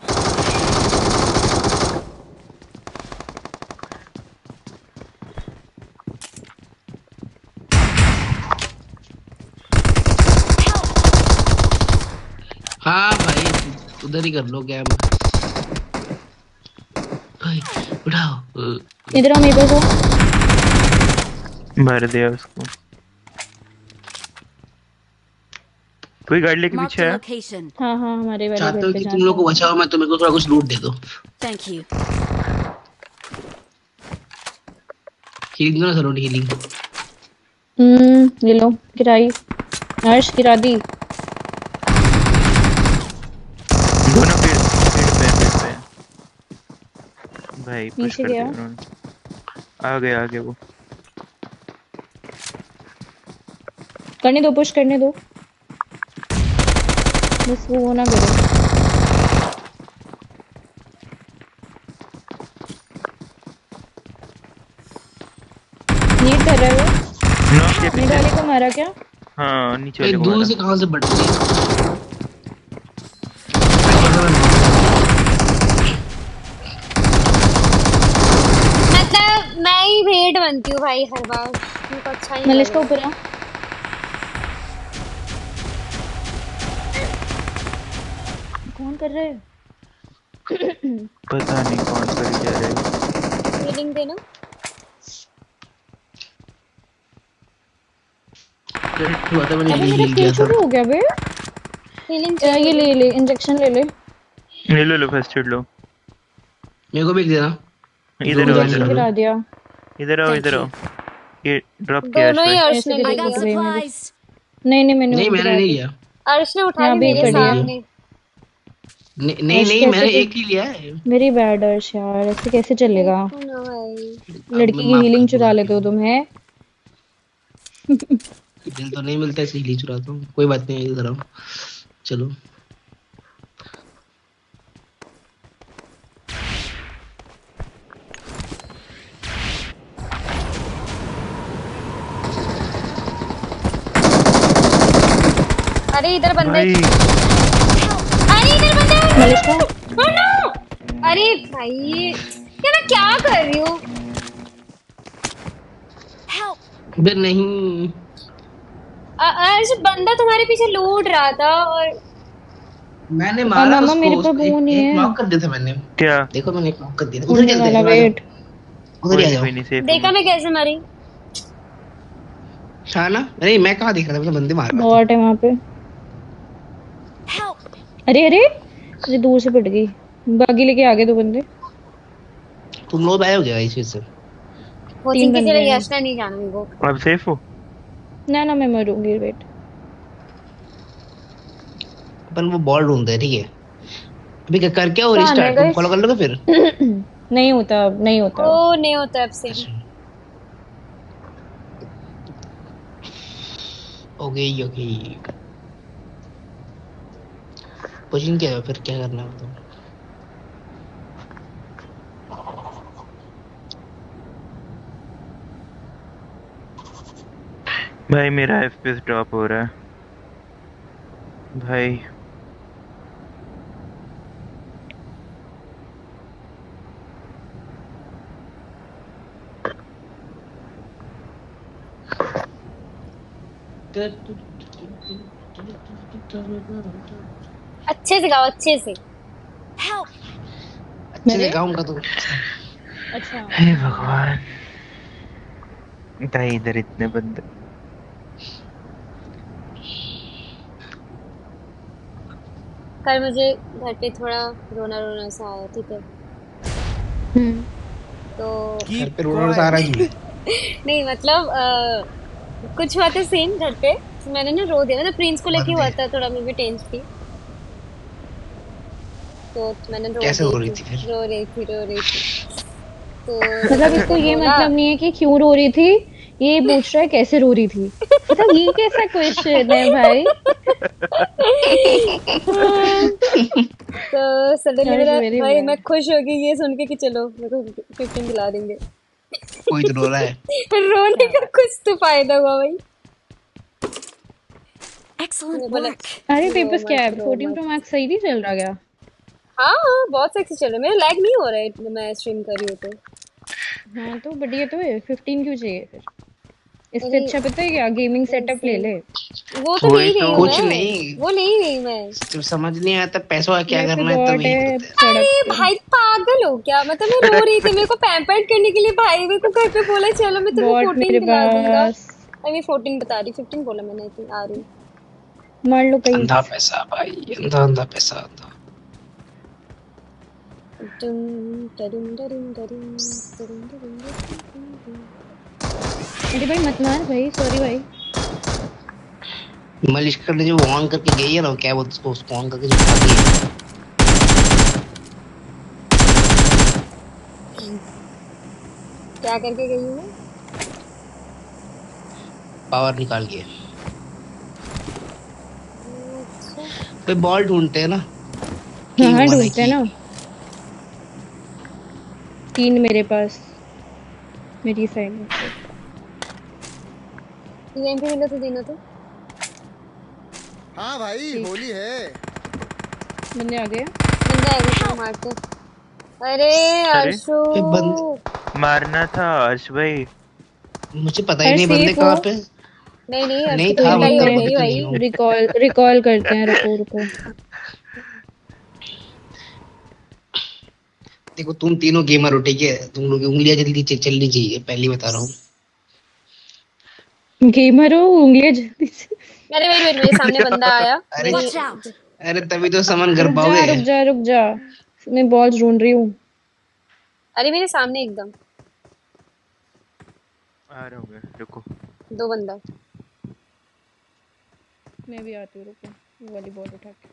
हाँ भाई उधर ही कर लो क्या। भाई उठाओ। इधर आओ मेरे पास आओ। भर दिया उसको। कोई गाड़ी लेके Mark पीछे the है? location. हाँ हाँ हमारे वाले चाहते घर हो पे कि जाते तुम लोग को हैं। बचाओ, मैं तुम्हें को थोड़ा कुछ लूट दे दो। Thank you. हीलिंग दो ना सलोनी, हीलिंग। हम्म, ये लो गिराई। अर्श गिरा दी। दोनों पेड़ पेड़ पे पेड़ पे। भाई पुश नीचे कर गया। दिया उन्होंने। आ गए आगे वो। करने दो, पुश करने दो, बस वो ना करे। नीड कर रहा है वो। नॉक के नीड पीछे। वाले को मारा क्या? हाँ नीचे ये वाले को दूर मारा। से कहाँ से बढ़ गई? मतलब मैं ही भेड़ बनती हूँ भाई हर बार, तुमको अच्छा ही मलिश का लग ऊपर आ। कौन कर रहा है? पता नहीं कौन कर जा रहा है। हीलिंग देना। हुआ था, मैंने अबे हील मेरा किया स्किल था। शुरू हो गया बे। हीलिंग ये ले ले, इंजेक्शन ले ले। ले लो लो फर्स्ट एड लो। मेरे को भी एक देना। इधर आओ इधर गिरा आओ दिया। इधर आओ इधर आओ। ये ड्रॉप किया दोनों ही अर्श अर्श ने ऐसे लिया। गिरा दिया मेरी। नहीं नहीं मैंने नहीं मैंने गिरा नहीं दी। लिया। अर्श ने उठा यहाँ ली भी मेरे पड़ी है। सामने। नहीं नहीं अर्श नहीं, मैंने कैसे एक ही लिया है। मेरी बैड अर्श यार, ऐसे कैसे चलेगा? ना भाई। अब लड़की मैं की माफ हीलिंग कर चुरा दूंगा। लेते हो तुम, है? दिल तो नहीं मिलता इसलिए हीली चुराता हूँ। कोई बात नहीं, इधर आओ चलो। अरे इधर बंदे। भाई अरे इधर बंदे। मलिका Oh no! अरे भाई ये मैं क्या कर रही हूँ? बे नहीं, अ- अर्श बंदा तुम्हारे पीछे लूट रहा था और मैंने मारा मामा, उसको। मेरे पास एक- वो नहीं एक है। नॉक कर दिया था मैंने। क्या देखो मैंने एक नॉक कर दिया था। उधर उड़ने चलते वाला हैं, आ जाओ। वेट। उधर ही आ कोई जाओ। कोई नहीं सेफ देखा मैं कैसे मरी। हाँ ना, नहीं मैं कहाँ देख रहा था, मैं तो बंदे मार रहा था। बॉट है वहाँ पे। अरे अरे मुझे दूर से पड़ गई। बागी लेके आ गए दो बंदे। तुम लोग आए हो गया इस चीज से। कोचिंग के बंदे लिए हैं। अर्श ने नहीं जाना मेरे को। अब सेफ हो। ना ना मैं मरूंगी, वेट। अपन वो बॉल ढूंढते हैं, ठीक है? अभी क्या कर क्या हो कहाँ रिस्टार्ट? है तुम guys? फॉलो कर लोगे फिर? नहीं होता अब, नहीं होता। ओ नहीं होता अब से। Okay okay. पोजीशन क्या है फिर, क्या करना है तो? भाई मेरा एफपीएस ड्रॉप हो रहा है भाई। अच्छे से गाओ अच्छे से। अच्छे से गाऊंगा तो। अच्छा हे भगवान, भाई इधर इतने बंदे। कल मुझे घर पे थोड़ा रोना रोना सा आया, ठीक है? हम्म तो घर पे रोना सा आ रहा है। नहीं मतलब अ, कुछ हुआ था सीन घर पे, तो मैंने ना रो दिया। मतलब प्रिंस को लेके हुआ था, थोड़ा मैं भी टेंस थी, तो मैंने रो कैसे दी हो रही थी फिर? रो रही थी रो रही थी तो मतलब इसको ये मतलब नहीं है कि क्यों रो रही थी, ये पूछ रहा है कैसे रो रही थी। मतलब ये कैसा क्वेश्चन है भाई? तो सडनली मेरा Very भाई bad. मैं खुश हो गई ये सुन के कि चलो मेरे को फिफ्टीन दिला देंगे। कोई तो रो रहा है। रोने का कुछ तो फायदा हुआ भाई। Excellent बोला, work. अरे रो पेपर्स क्या है? मत, रो फोर्टीन मत। प्रो मैक्स सही नहीं चल रहा क्या? हाँ हाँ बहुत सेक्सी चल रहा है, मेरा लैग नहीं हो रहा है मैं स्ट्रीम कर रही हूँ तो। हाँ तो बढ़िया तो है। फिफ्टीन क्यों चाहिए फिर? इससे अरे, अच्छा पता है क्या, गेमिंग सेटअप ले ले। वो तो वही नहीं तो। रही कुछ मैं नहीं। वो नहीं रही मैं। जब समझ नहीं आता पैसा का क्या वैसे करना है तब बॉट यही है करते हैं। अरे सड़क पे। भाई पागल हो क्या? मतलब मैं रो रही थी, मेरे को पैम्पर्ड करने के लिए भाई मेरे को घर पे बोला चलो मैं तुम्हें बॉट फोर्टीन मेरे दिला दूंगा। पास। अरे मैं फोर्टीन बता रही, फिफ्टीन बोला मैंने, आई थिंक आ रही। मार लो कहीं। अंधा पैसा भाई, अंधा अंधा पैसा अंधा। डुम, डडुम, डडुम, डडुम, डडुम, डडुम, डडुम। अरे भाई मत मार भाई, सॉरी भाई। मलिश्का ने जो ऑन करके गई है ना, क्या बोलते उसको, उसको ऑन करके जो खाती है। क्या करके गई हूँ मैं? पावर निकाल के। अच्छा, कोई बॉल ढूंढते हैं ना। हाँ King हाँ one है, ढूंढते हैं ना। तीन मेरे पास मेरी साइड में। ईएमपी मिला तो देना तो। हाँ भाई होली है। बंदे आ गए। बंदा आएगा तो मारते। अरे अरे, अर्शु ये बंद मारना था अर्श भाई। मुझे पता ही अरे नहीं बंदे सेफ कहाँ हो। पे। नहीं नहीं नहीं अर्शु था, तो वो ही हो कभी गई तो भाई। नहीं हूँ। रिकॉल रिकॉल करते हैं, रुको रुको। देखो तुम तीनों गेमर हो, ठीक है? तुम लोग की उंगलियां जल्दी च- चलनी चाहिए, पहली बता रहा हूँ। गेमर हो, उंगलियां जल्दी से। अरे वेट वेट, मेरे सामने बंदा आया। अरे Watch out. अरे तभी तो सामान कर रुक जा पाओगे। रुक जा रुक जा, मैं बॉल्स ढूंढ रही हूँ। अरे मेरे सामने एकदम आ रहा हूँ मैं, रुको। दो बंदा। मैं भी आती हूँ, रुको वो वाली बॉल उठा के।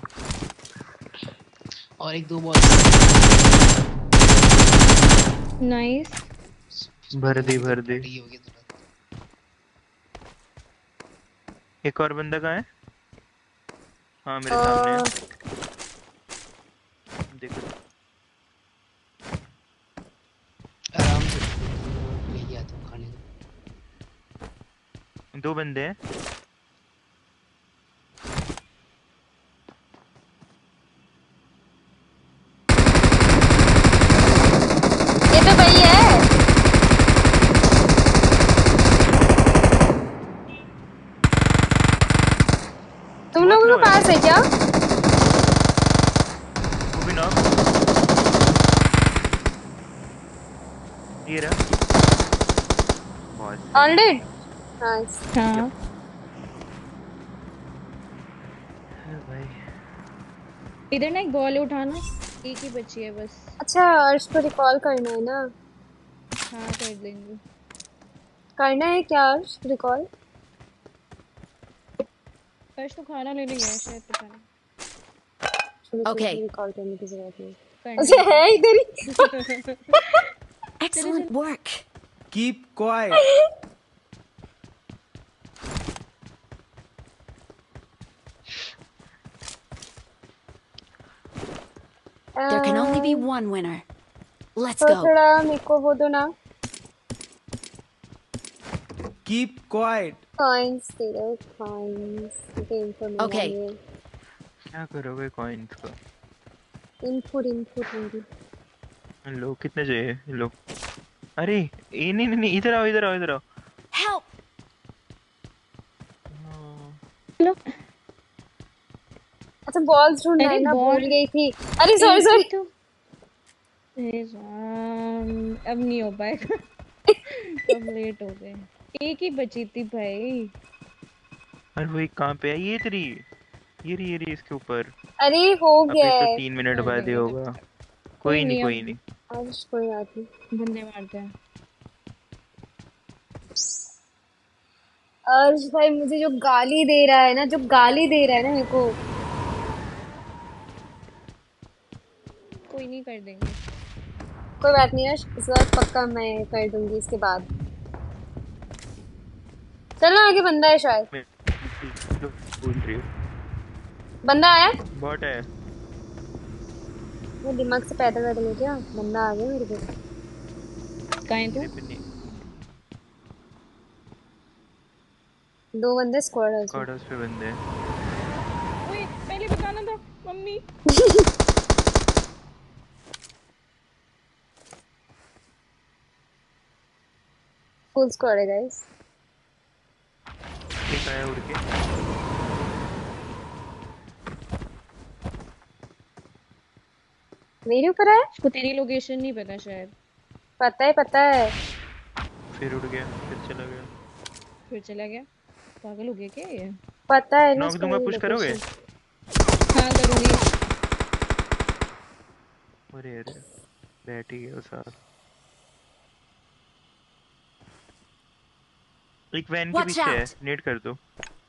और एक दो बॉल। नाइस। भर दी भर दी। एक और बंदा कहाँ है? हाँ मेरे सामने है। देखो आराम से ले गया तुम खाने को। दो बंदे हैं। ये तो भाई है। तुम लोगों के पास है क्या? वो भी नॉक। ये रहा। बहुत ऑलरेडी नाइस। हाँ भाई। इधर ना एक बॉल उठाना, एक ही बची है बस। अच्छा अर्श को रिकॉल करना है ना? हाँ कर देंगे। करना है क्या अर्श रिकॉल? अर्श तो खाना लेने गया है शायद, पता नहीं। Okay. रिकॉल करने की जरूरत नहीं। करना अच्छा है इधर ही। Excellent work. Keep quiet. There can only be one winner. Let's तो go. थोड़ा मेरे को वो दो ना। Keep quiet. कॉइन्स दे दो कॉइन्स। गेम पर मिला Okay. है। क्या करोगे कॉइन्स का? इनपुट इनपुट होंगी। लो कितने चाहिए लो। अरे ये नहीं नहीं नहीं इधर आओ इधर आओ इधर आओ। Help. लो अच्छा बॉल्स ढूंढना अरे है ना, बॉल- भूल गई थी। अरे सॉरी सॉरी। अरे राम, अब नहीं हो पाएगा। अब लेट हो गए। एक ही बची थी भाई। अरे वो एक कहाँ पे है? ये तेरी ये रही ये रही इसके ऊपर। अरे हो अब गया ये तो है। तीन मिनट कर बाद ही देंगे होगा। तब कोई नहीं नहीं, कोई अब- नहीं। आज कोई बात नहीं। बंदे मारते हैं। अर्श भाई मुझे जो गाली दे रहा है ना, जो गाली दे रहा है ना मेरे को। कोई नहीं, कर देंगे। कोई बात नहीं अर्श, इस बार पक्का मैं कर दूंगी इसके बाद। चलो आगे बंदा है शायद। भूल रही हूँ। बंदा आया? बॉट है। वो दिमाग से पैदल पैदल हो गया। बंदा आ गया मेरे को। कहाँ है तू? दो बंदे स्क्वाड है। स्क्वाड हाउस पे बंदे हैं। ओए पहले बताना था मम्मी। फुल स्क्वाड है गाइस। एक आया उड़ के। मेरे ऊपर है? उसको तेरी लोकेशन नहीं पता शायद। पता है पता है। फिर उड़ गया फिर चला गया। फिर चला गया। पागल हो गया क्या ये? पता है ना। नॉक दूंगा, पुश करोगे? हाँ करूंगी। अरे अरे बैठ ही गया साथ। एक वैन के Watch पीछे है, out. नेट कर दो।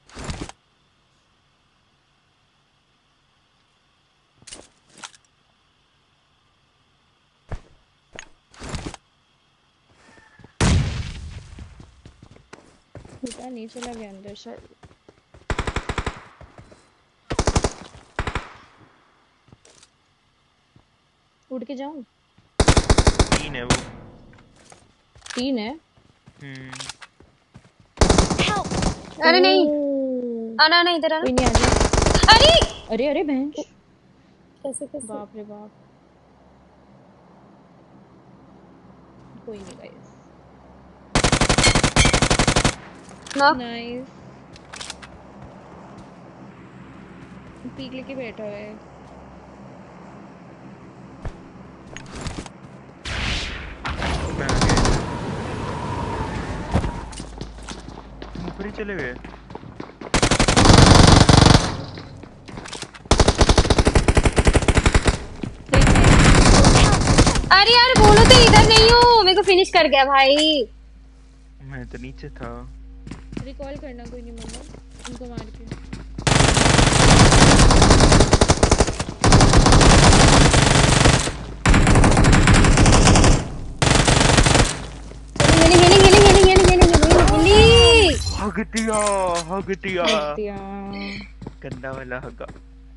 पता नहीं, चला गया अंदर शायद। उड़ के जाऊं? तीन है वो। तीन है। हम्म। अरे नहीं ओह, आना आना इधर आना। कोई नहीं आ गया। अरे अरे अरे बहन, कैसे कैसे? बाप रे बाप। कोई नहीं गाइस। नॉक। नाइस। पीक लेके बैठा हुआ है। मैं आ गया। ऊपर ही चले गए। अरे यार बोलो तो इधर नहीं हूँ, मेरे को फिनिश कर गया भाई। मैं तो नीचे था। रिकॉल करना कोई नहीं मम्मा उनको मार के। Healing healing healing healing healing healing healing. Hug दिया हग दिया हग दिया। गंदा वाला हगा।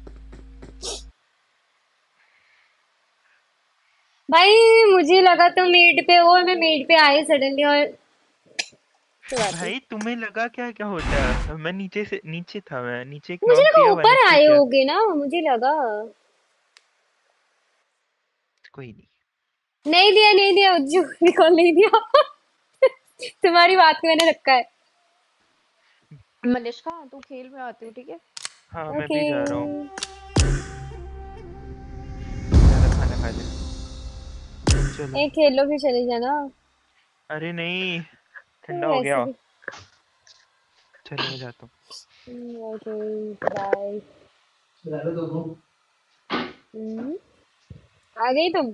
भाई मुझे लगा तुम मीट पे हो, मैं मीट पे आई सडनली और भाई तुम्हें लगा क्या क्या होता है? मैं नीचे से नीचे था, मैं नीचे एक मुझे नॉक लगा दिया ऊपर वन आए किया। होगे ना, मुझे लगा। कोई नहीं नहीं दिया नहीं दिया उज्जू निकल नहीं दिया। तुम्हारी बात को मैंने रखा है। मलिश्का तू खेल में आती हो ठीक है। हाँ मैं ओके भी जा रहा हूँ, ज़्यादा खाना खा लिया। चलो एक खेल लो फिर चले जाना। अरे नहीं ठंडा हो वैसे गया। भी चलो मैं जाता हूँ। Okay bye. हम्म, आ गई तुम?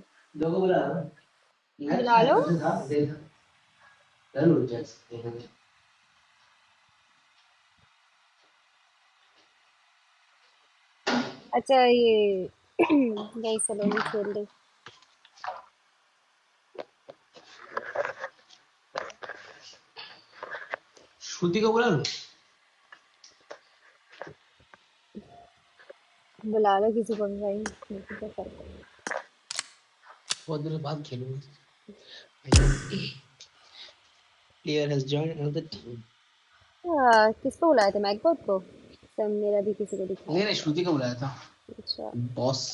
बुला लो। अच्छा ये यही सलोनी खेल रही। श्रुति को बुला लो। बुला लो किसी को भी भाई, मेरे को क्या फर्क है। बहुत दिनों बाद खेलूंगा। Player has joined another team. हाँ, किसको बुलाया था? मैकबॉट को? सब मेरा भी किसी को दिखा नहीं है। नहीं श्रुति को बुलाया था अच्छा बॉस।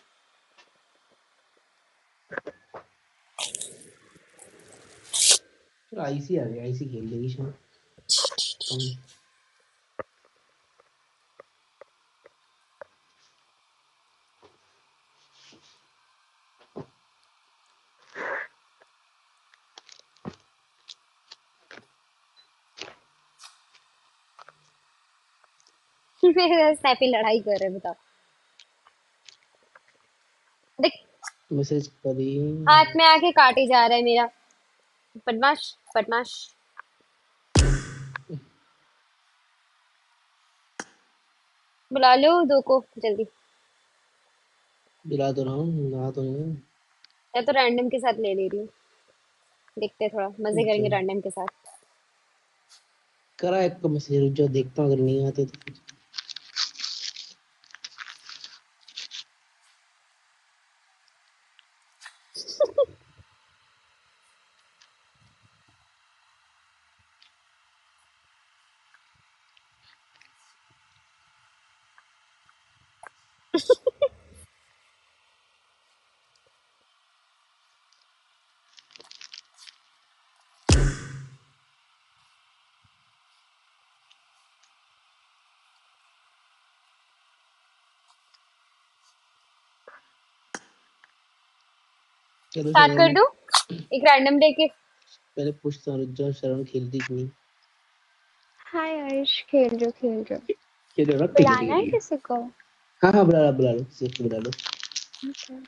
फिर आईसी आ गया, आईसी खेल लेगी शायद। हम्म। मेरे स्नैपी लड़ाई कर रहे, बताओ। देख मैसेज करी। हाथ में आके काटे जा रहा है मेरा। बदमाश बदमाश। बुला लो दो को जल्दी। बुला तो रहा हूँ, ना तो नहीं। या तो रैंडम के साथ ले ले रही हूँ, देखते हैं थोड़ा मजे अच्छा करेंगे रैंडम के साथ। करा एक को मैसेज, जो देखता हूँ अगर नहीं आते तो। चलो स्टार्ट कर शरण, दूं एक रैंडम लेके? पहले पूछता हूँ जो शरण खेलती कि नहीं। हाय आयुष खेल जो खेल जो। खेल रहा, ठीक है ठीक बुलाना है है ठीक है। किसी को? हाँ हाँ बुला लो बुला लो, सिर्फ बुला लो। Okay.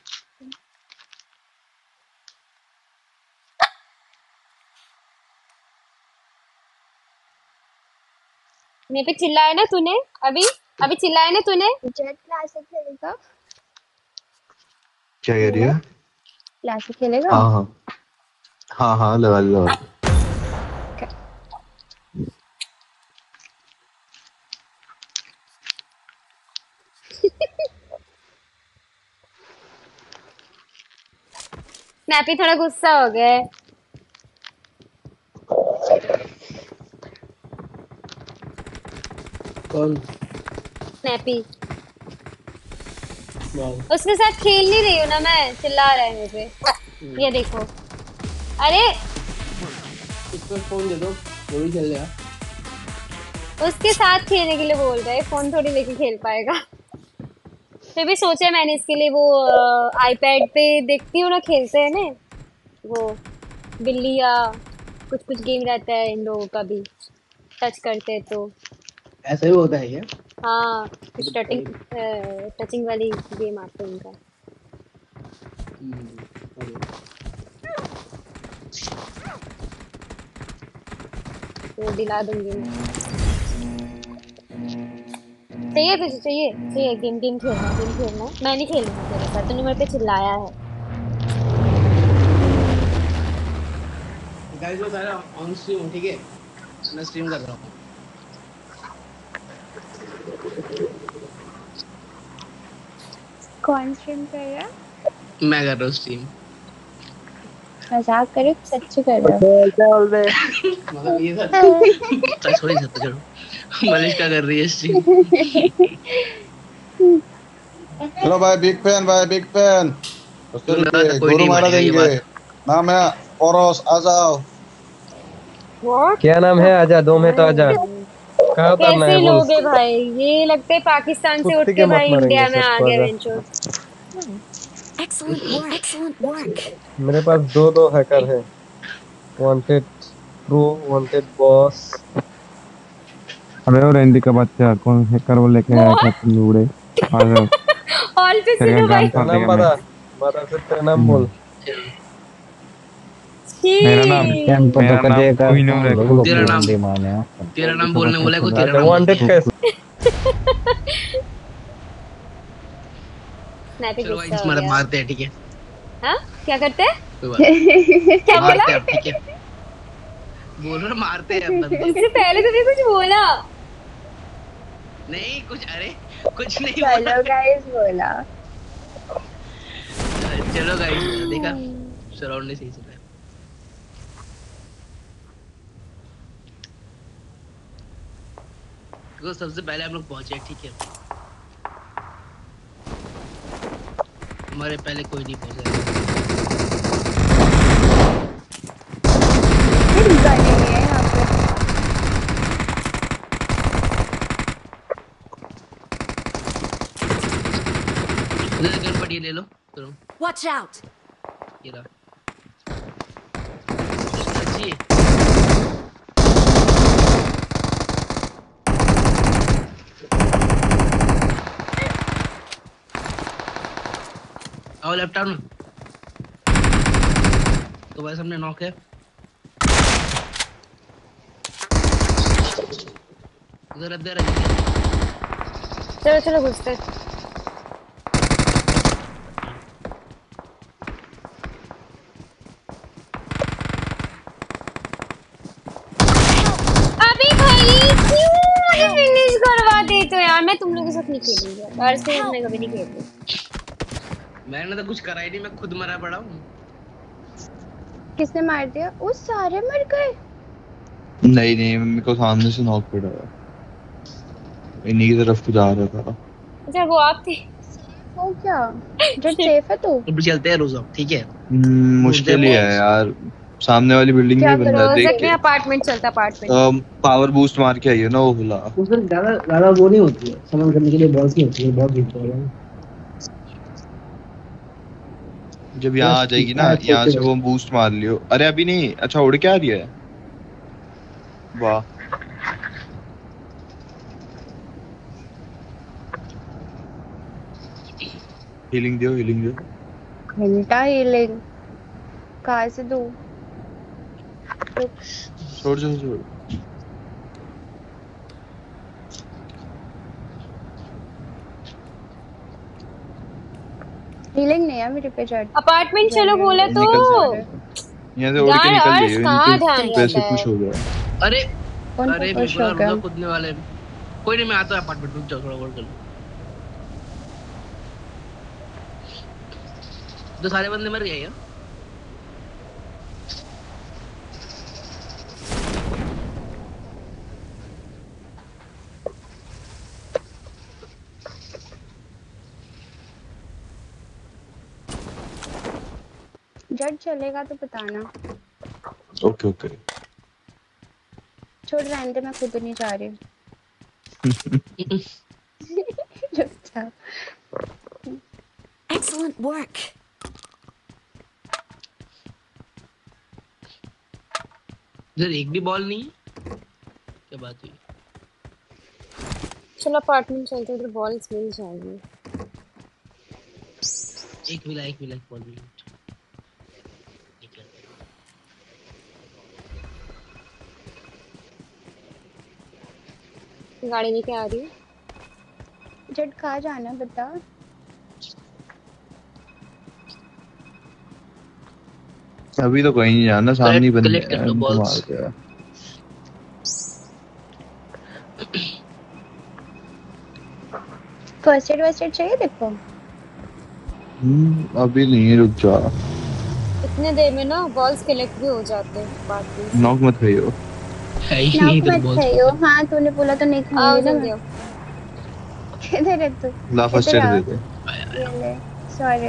मेरे पे चिल्लाया ना तूने? अभी अभी चिल्लाया ना तूने? जेट क्लासिक खेलेगा? क्या कह रही है? क्लासिक खेलेगा? हाँ हाँ हाँ हाँ लगा लो लगा लो। स्नैपी थोड़ा गुस्सा हो गया है। कौन? स्नैपी। वाओ। उसके साथ खेल नहीं रही हूँ ना मैं, चिल्ला रहा है मुझे। ये देखो, अरे उसको फोन दे दो, वो भी खेल लेगा। उसके साथ खेलने के लिए बोल रहा है, फोन थोड़ी लेके खेल पाएगा। फिर भी सोचा है मैंने इसके लिए, वो आईपैड पे देखती हूँ ना खेलते हैं ना, वो बिल्ली या कुछ कुछ गेम रहता है इन लोगों का भी, टच करते हैं तो। ऐसा ही होता है क्या? हाँ कुछ टचिंग टचिंग वाली गेम आते हैं इनका। हम्म, वो दिला दूंगी मैं। चाहिए तुझे चाहिए चाहिए गेम गेम खेलना गेम खेलना मैं नहीं खेलूंगा तेरे साथ तूने मेरे पे चिल्लाया है। गाइस मैं सारा ऑन स्ट्रीम हूं ठीक है मैं स्ट्रीम कर रहा हूं। कौन स्ट्रीम कर रहा है? मैं कर रहा हूं स्ट्रीम। मजाक करे सच्ची कर रहा है? मतलब ये सच सच हो ही सकता चलो मलिश्का कर रही है स्ट्रीम। चलो भाई बिग फैन भाई बिग फैन गुरु मारा देंगे। नाम है ओरोस आ जाओ। क्या नाम है? आजा दो में तो आजा। कहाँ उतरना कैसे है बोल। लोग हैं भाई ये लगता है पाकिस्तान से उठ कुत्ते के के मत भाई मारेंगे इंडिया में आ सबको, गए आजा। Venture. Excellent work. Excellent work. मेरे पास दो दो हैकर है। Wanted pro wanted boss. अबे वो रेंडी का बच्चा कौन हैकर वो लेके आया था तुम उड़े आ जाओ ऑल पे तेरे सुनो का भाई। गान फाड़ नाम देगा मैं बता बता फिर तेरा नाम बोल। मेरा नाम मेरा नाम क्वीनूर है तेरा नाम तेरा नाम बोलने बोला है को तेरा नाम वांटेड कैसे? स्नैपी चलो गुस्सा गाइस हो मार गया। मारते हैं ठीक है। हाँ क्या करते हैं? कोई बात नहीं। क्या बोला? मारते हैं अब, ठीक है बोल रहा मारते हैं अब बंदे। इससे पहले तुमने कुछ बोला नहीं कुछ अरे कुछ नहीं बोला। चलो गाइस बोला। चलो गाइस देखा सराउंड ने सही सुना। तो सबसे पहले हम लोग पहुंचे ठीक है। हमारे पहले कोई नहीं पहुंचा। इधर गन पड़ी है ले लो चलो। Watch out. ये रहा। अच्छी है। आओ लेफ्ट आउट तो वैसे हमने नॉक है। इधर इधर चलो चलो घुसते अभी भाई क्यों फिनिश करवा देते हो यार। मैं तुम लोगों के साथ नहीं खेलूंगी और से मैं कभी नहीं खेलूंगी। मैंने तो कुछ करा ही नहीं मैं खुद मरा पड़ा हूँ। किसने मार दिया? वो सारे मर गए। नहीं नहीं मेरे को सामने से नॉक पड़ा इन्हीं की तरफ को जा रहा था। अच्छा वो आप थे। वो क्या जब सेफ है तो अब चलते हैं रोज ठीक है। मुश्किल ही है यार सामने वाली बिल्डिंग में बंदा देख के अपार्टमेंट चलता अपार्टमेंट पावर बूस्ट मार के आइए ना वो खुला उसमें ज्यादा ज्यादा वो नहीं होती है समन करने के लिए बहुत ही होती है बहुत ही होती है। जब यहाँ आ जाएगी ना यहाँ से वो बूस्ट मार लियो। अरे अभी नहीं अच्छा उड़ के आ रही है वाह। हीलिंग दियो हीलिंग दियो। घंटा हीलिंग कहाँ से दूँ? छोड़ छोड़ छोड़ हीलिंग नहीं है मेरे पे चढ़। अपार्टमेंट चलो बोले तो यहाँ से उड़ के निकल जाइए वैसे कुछ हो गया। अरे अरे बिल्कुल कूदने वाले कोई नहीं मैं आता हूँ अपार्टमेंट रुक जाओ थोड़ा और कर लो। तो सारे बंदे मर गए यार। जब चलेगा तो बताना। ओके ओके छोड़ रहने दे मैं खुद नहीं जा रही। Excellent work. इधर एक भी बॉल नहीं है क्या बात हुई। चलो अपार्टमेंट चलते उधर बॉल्स मिल जाएंगी। एक मिला एक मिला एक बॉल मिला। गाड़ी लेके आ रही हूँ। जट कहाँ जाना बता। अभी तो कहीं नहीं जाना, सामने ही बंदे कलेक्ट कर हैं, लो उनको बॉल्स। मारते हैं। फर्स्ट एड वर्स्ट एड चाहिए देखो। हम्म, अभी नहीं, रुक जा। इतने देर में ना बॉल्स कलेक्ट भी हो जाते हैं बात में। नॉक मत खाइयो। है ही नाक नहीं इधर मत बॉल्स। खाइयो। हाँ तूने बोला तो नहीं आओ खाऊंगी ना जल्दी मैं। आओ। किधर है तू? ला फर्स्ट इधर एड आ। दे दे। ये ले। सॉरी।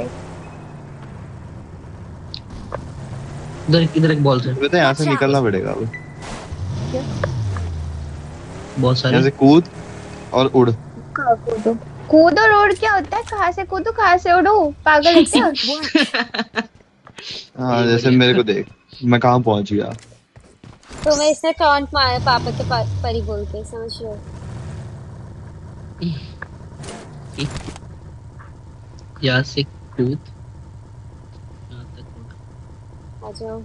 इधर इधर एक बॉल्स है। पता है यहाँ से निकलना पड़ेगा अब। क्यों? बहुत सारे। यहाँ से कूद और उड़। कहाँ कूदो? कूद और उड़ क्या होता है? कहाँ से कूदू कहाँ से उड़ू? पागल है क्या? हाँ जैसे मेरे को देख, मैं कहाँ पहुंच गया। तो मैं इसने टॉन्ट मारा पापा के पा, परी बोल के, समझ रहे हो? यहाँ से कूद। आ जाओ।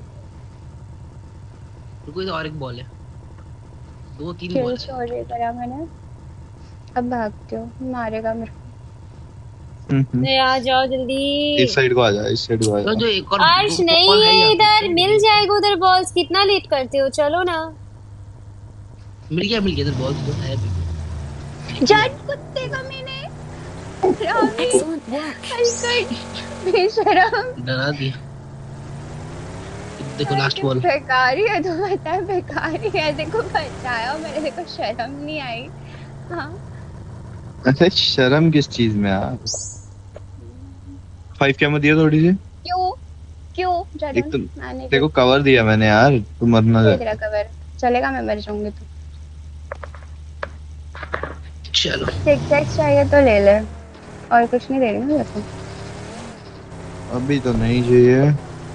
रुको इधर और एक बॉल है। दो तीन किल बॉल है। चोरी करा मैंने। अब भागते हो, मारेगा मेरे को। नहीं आ जाओ जल्दी। इस साइड को आ जा, इस साइड को आ तो जा। जो एक और आर्श दो नहीं बॉल है यहाँ पे। इधर, मिल जाएगा उधर बॉल्स। कितना लेट करते हो, चलो ना। मिल गया मिल गया इधर बॉल्स तो है भी। जट कुत्ते का मैंने। बेशरम। डरा दिया। देखो लास्ट बॉल। बेकारी है तो बता, बेकारी है। देखो बचाया मैंने, देखो शर्म नहीं आई। हाँ अरे शर्म किस चीज में यार। फाइव क्या मत दिया थोड़ी सी। क्यों क्यों एक तो मैंने देखो कवर दिया मैंने यार, तू मरना दे जा। तेरा कवर चलेगा, मैं मर जाऊंगी तो। चलो टिक टैक्स चाहिए तो ले ले, और कुछ नहीं दे रही हूँ देखो। अभी तो नहीं चाहिए।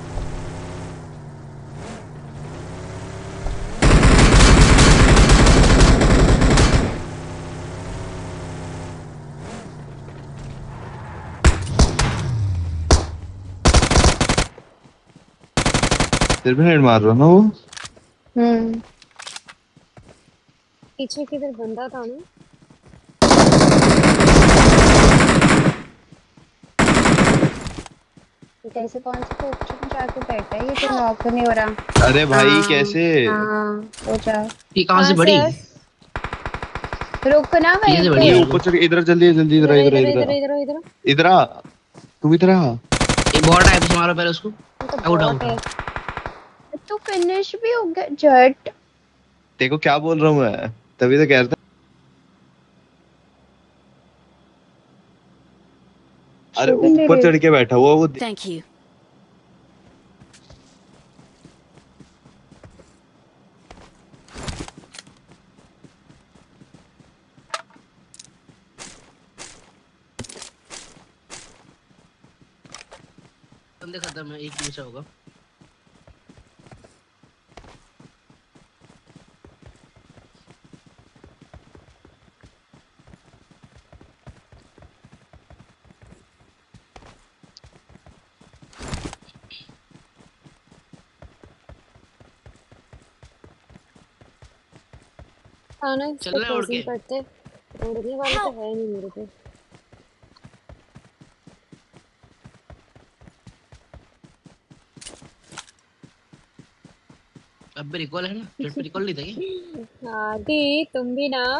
तेरे पे हेड मार रहा ना वो। हम्म पीछे किधर बंदा था ना। कैसे कौन से पोस्टर में जाके बैठा है ये, तो नॉक नहीं हो रहा। अरे भाई हाँ, कैसे। हाँ हो जा। ये कहाँ से बड़ी। रुक ना वहीं पे। ये ऊपर चढ़, इधर जल्दी जल्दी इधर इधर इधर इधर इधर इधर इधर आ। तू इधर आ। ये बॉट है, पीछे मारो पहले उसको। Out out. तू फिनिश भी हो गया जट। देखो क्या बोल रहा हूँ मैं, तभी तो कह रहा था। अरे ऊपर चढ़ के बैठा हुआ वो। Thank you. बंदे खत्म है, एक ही बचा होगा। आना चल रहा है उड़ के। करते। उड़ने वाले तो है नहीं मेरे पे। अब भी रिकॉल है ना, जेट पे रिकॉल नहीं था क्या। हाँ दी तुम भी ना।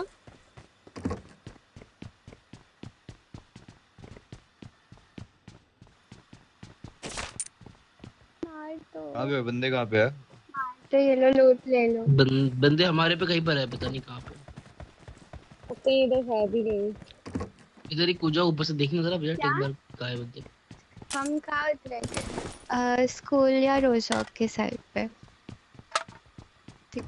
कहाँ पे है? बंदे कहाँ पे है? तो ये लो लूट ले लो। बं, बंदे हमारे पे कहीं पर है, पता नहीं कहाँ पे। तो इधर है भी नहीं। इधर ही कूदा ऊपर से देखना जरा भैया, एक बार कहाँ है बंदे। हम कहाँ उतरे थे? स्कूल या रोजॉक के साइड पे। ठीक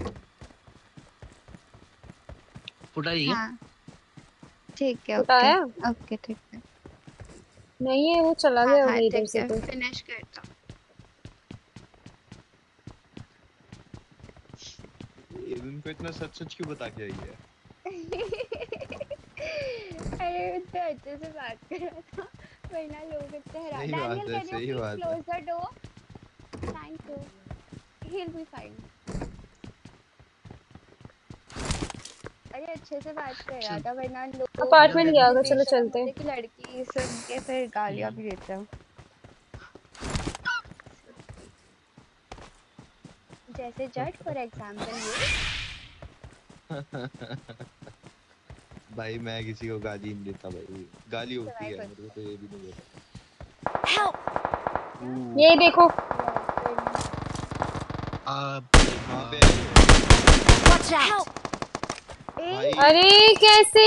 फुटा रही है। हाँ ठीक है। फुटाया? ओके ओके ठीक है। नहीं है वो चला गया हाँ, होगा इधर ठीक से है, तो। फिनिश करता हूँ। ये उनको इतना सच सच क्यों बता के आई है? अरे इतने अच्छे से बात कर रहा था, वरना लोग इतने हैरान। सही बात डैनियल है, कैन यू सही प्लीज बात है। Close the door? Thank you, he will be fine. अरे अच्छे से बात कर रहा था वरना लोग अपार्टमेंट गया होगा, चलो बेशरम चलते होते कि लड़की सुन के फिर गालियां भी देते हैं। जैसे जज फॉर एग्जांपल ये भाई मैं किसी को गाली नहीं देता भाई, गाली होती है मेरे को तो ये भी नहीं पता। हेल्प ये देखो Watch out! भाई अरे कैसे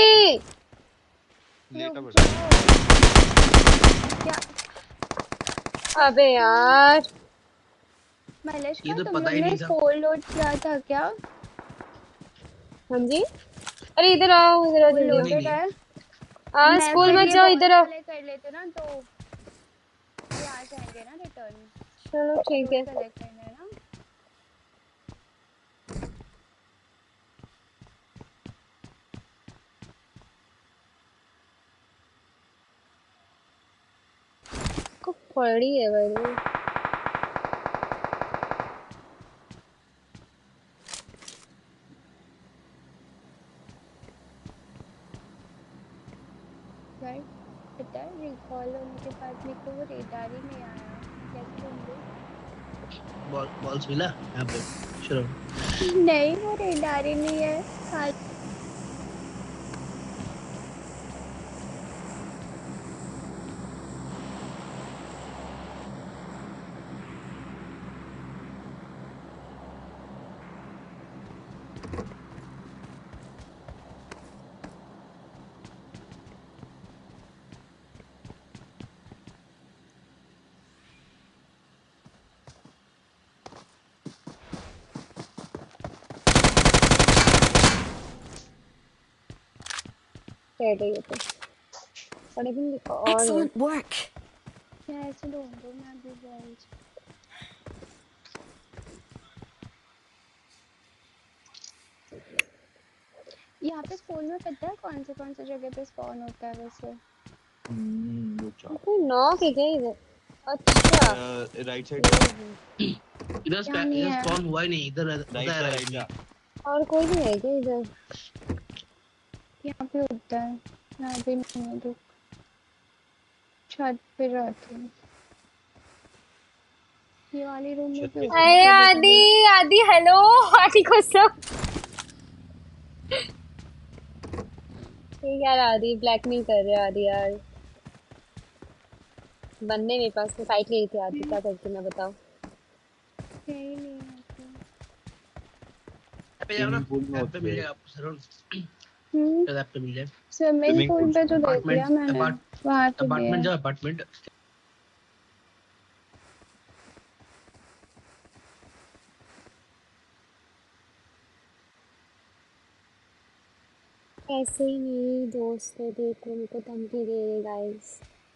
लेटा पड़ा क्या? अबे यार मलेश ये का तो तुम पता लोग ही ने नहीं था। स्कोर लोड किया था क्या? हाँ जी, अरे इधर आओ, इधर आओ जल्दी लोडेड है। हाँ मैं स्कूल फिर मत ये जाओ, बॉस इधर आओ। वाले कर लेते ना तो ये आ जाएंगे ना रिटर्न। चलो ठीक है। कलेक्ट करना है ना। को पड़ी है भाई। यार पता है रिकॉल होने के बाद मेरे को वो रेडार ही नहीं आया, कैसे ढूंढूं? बॉल बॉल्स मिला यहाँ पे शुरू। नहीं वो रेडार ही नहीं है खाली। कह रही है तो पढ़े भी लिखो और Excellent work. मैं ऐसे ढूंढूं मैं अभी बॉल्स। यहाँ पे स्कूल में पता है कौन से कौन से जगह पे स्पॉन होता है वैसे? कोई नॉक है क्या इधर? अच्छा राइट साइड इधर स्पा- इधर स्पॉन हुआ ही नहीं, इधर राइट होता है राइट राइट में। और कोई नहीं है क्या इधर? यहाँ पे होता है, यहाँ पे नहीं है तो छत पे रहती हूँ। ये वाली रूम में भी होता अरे है आदि आदि हेलो आदि को सब ठीक यार, आदि ब्लैकमेल कर रहे हो आदि यार। बनने मेरे पास में फाइट ले रही थी आदि, क्या करती मैं बताओ। यही नहीं है पे जाओ ना, ऐप पे मिल जाएगा आपको सर। हम्म ऐप पे मिल जाए। स्विमिंग पूल पे तो देख लिया मैंने, वहाँ तो अपार्टमेंट दिया। जाओ अपार्टमेंट। ऐसे ही मेरी दोस्त है, देखो मेरे को धमकी दे रही गाइस।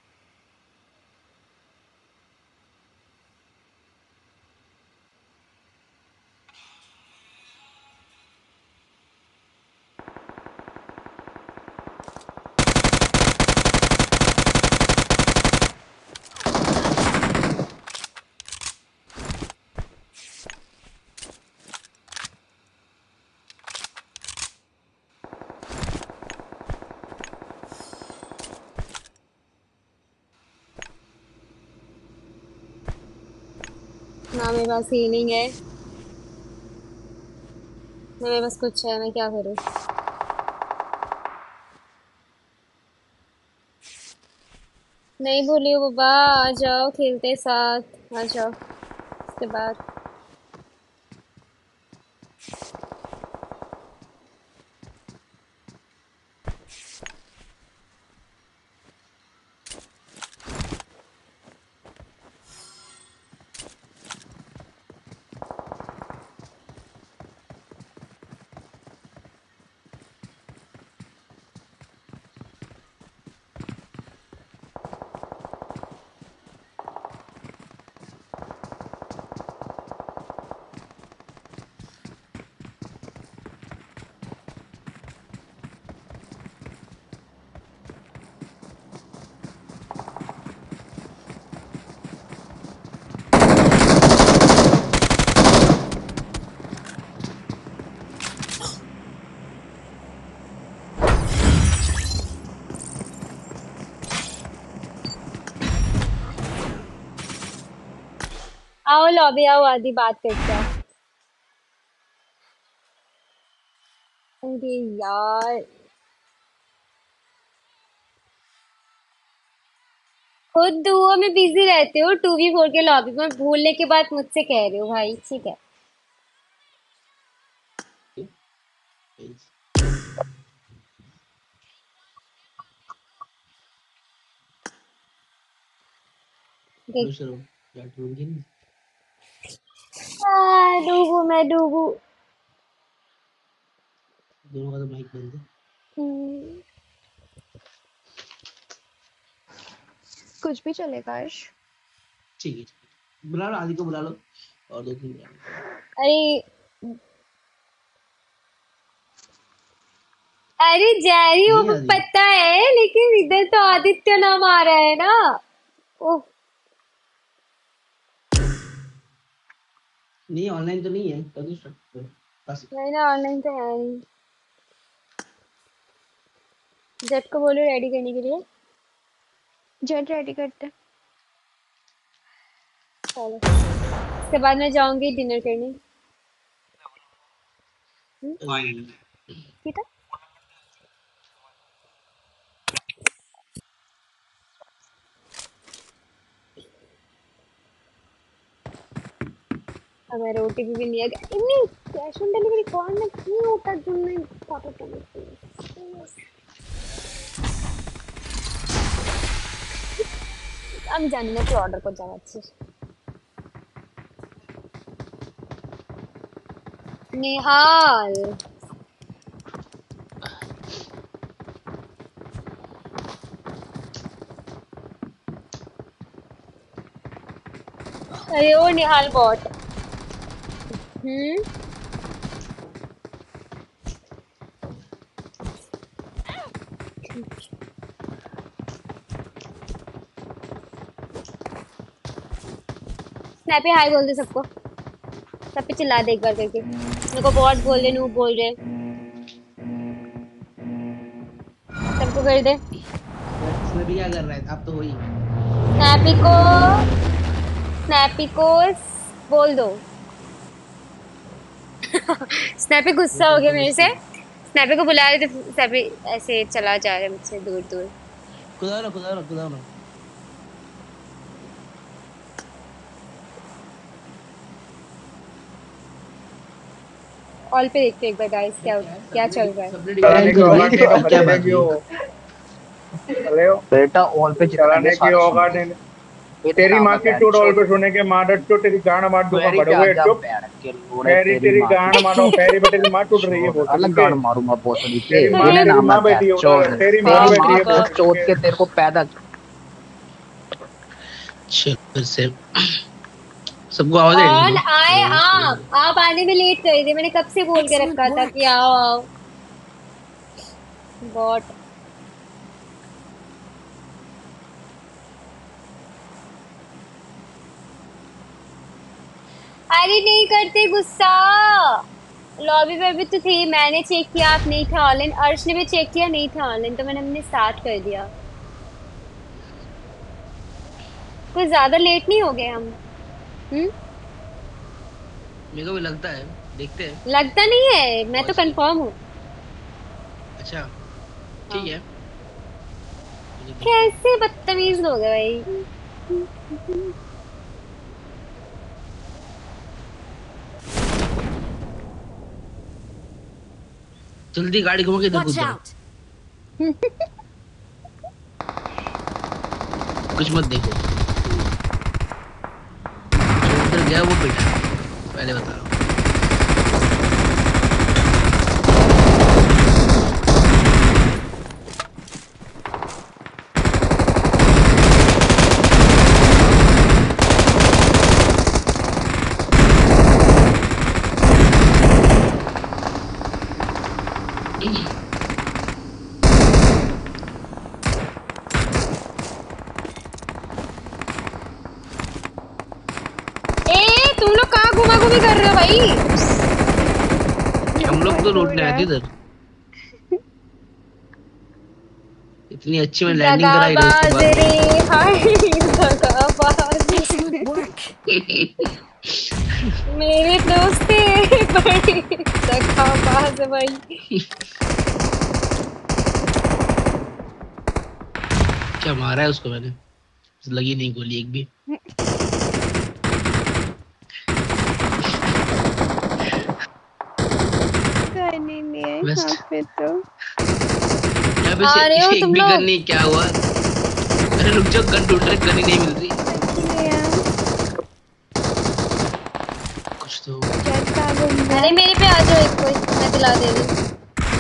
ना मेरे पास हीलिंग है ना मेरे पास कुछ है, मैं क्या करूँ। नहीं बोली हो बाबा, आ जाओ खेलते साथ, आ जाओ उसके बाद। आओ लॉबी आओ, आधी बात करते हैं। अरे यार खुद दुओ में बिजी रहते हो, टू वी फोर के लॉबी में भूलने के बाद मुझसे कह रहे हो भाई। ठीक है हाँ, डूबू मैं डूबू। दोनों का तो माइक बंद है। हम्म, कुछ भी चलेगा अर्श। ठीक है बुला लो, आदि को बुला लो और दो तीन बुला लो। अरे अरे जैरी वो नहीं आदि। पता है, लेकिन इधर तो आदित्य नाम आ रहा है ना। ओह नहीं ऑनलाइन तो नहीं है, तभी स्टार्ट करो बस। नहीं ना, ऑनलाइन तो है नहीं। जेट को बोलो रेडी करने के लिए। जेट रेडी करते। चलो इसके बाद मैं जाऊंगी डिनर करने। हम्म, ठीक है अगर ओटीपी भी नहीं आ गया। नहीं कैश ऑन डिलीवरी कौन में क्यों होता जो मैं पापा को আমি জানি না কি অর্ডার করে যাচ্ছিস। निहाल अरे ओ निहाल बॉट। हम्म स्नैपी हाय बोल दे सबको, सब पे चिल्ला दे एक बार करके। मेरे को बॉट बोल रहे, नूब बोल रहे, सबको कर दे। स्नैपी क्या कर रहा है? आप तो वही स्नैपी को स्नैपी को बोल दो। स्नैपी गुस्सा हो गया मेरे से, स्नैपी को बुला रहे थे, स्नैपी ऐसे चला जा रहा है मुझसे दूर दूर। खुदा ना खुदा ना खुदा ना ऑल पे देखते एक बार गाइस क्या क्या चल रहा है। बेटा ऑल पे चलाने की होगा नहीं। तेरी माँ की टूट ऑल पे सुने के मार टूट तेरी गांड मार दूंगा बड़े हुए चुप। मेरी तेरी गांड मारो, तेरी बेटे माँ टूट रही है बहुत। अलग गांड मारूंगा भोसड़ी के। तेरी माँ तेरी माँ बैठी है उधर, तेरी माँ बैठी है बहुत चोट के तेरे को पैदा। फिर से सबको आवाज दे कौन आए आप? आप आने में लेट कर थे, मैंने कब से बोल के रखा था कि आओ आओ। बॉट अरे नहीं करते गुस्सा। लॉबी पर भी तो थे, मैंने चेक किया आप नहीं थे ऑनलाइन, अर्श ने भी चेक किया नहीं था ऑनलाइन, तो मैंने हमने स्टार्ट कर दिया। कुछ ज्यादा लेट नहीं हो गए हम? हम्म मेरे को भी लगता है, देखते हैं। लगता नहीं है, मैं तो कंफर्म हूँ। अच्छा ठीक है। कैसे बदतमीज लोग हैं भाई। जल्दी गाड़ी घुमा के इधर कूद जाओ। कुछ मत देखो, उधर गया वो बेटा, पहले बता रहा हूँ। घूमी कर रहे हो भाई? हम लोग तो लूटने आए थे इधर। इतनी अच्छी मैं लैंडिंग कराई उसके बाद। मेरे दोस्त थे बड़ी सखा पास है भाई। क्या मारा है उसको मैंने, लगी नहीं गोली एक भी। करने नहीं है यहाँ पे तो। यहाँ पे आ रहे हो एक तुम भी लोग? गन नहीं, क्या हुआ? अरे रुक जाओ, गन ढूंढ रहे, गन ही नहीं मिल रही। कुछ तो अरे मेरे पे आ जाओ एक कोई, मैं दिला दे रही हूँ।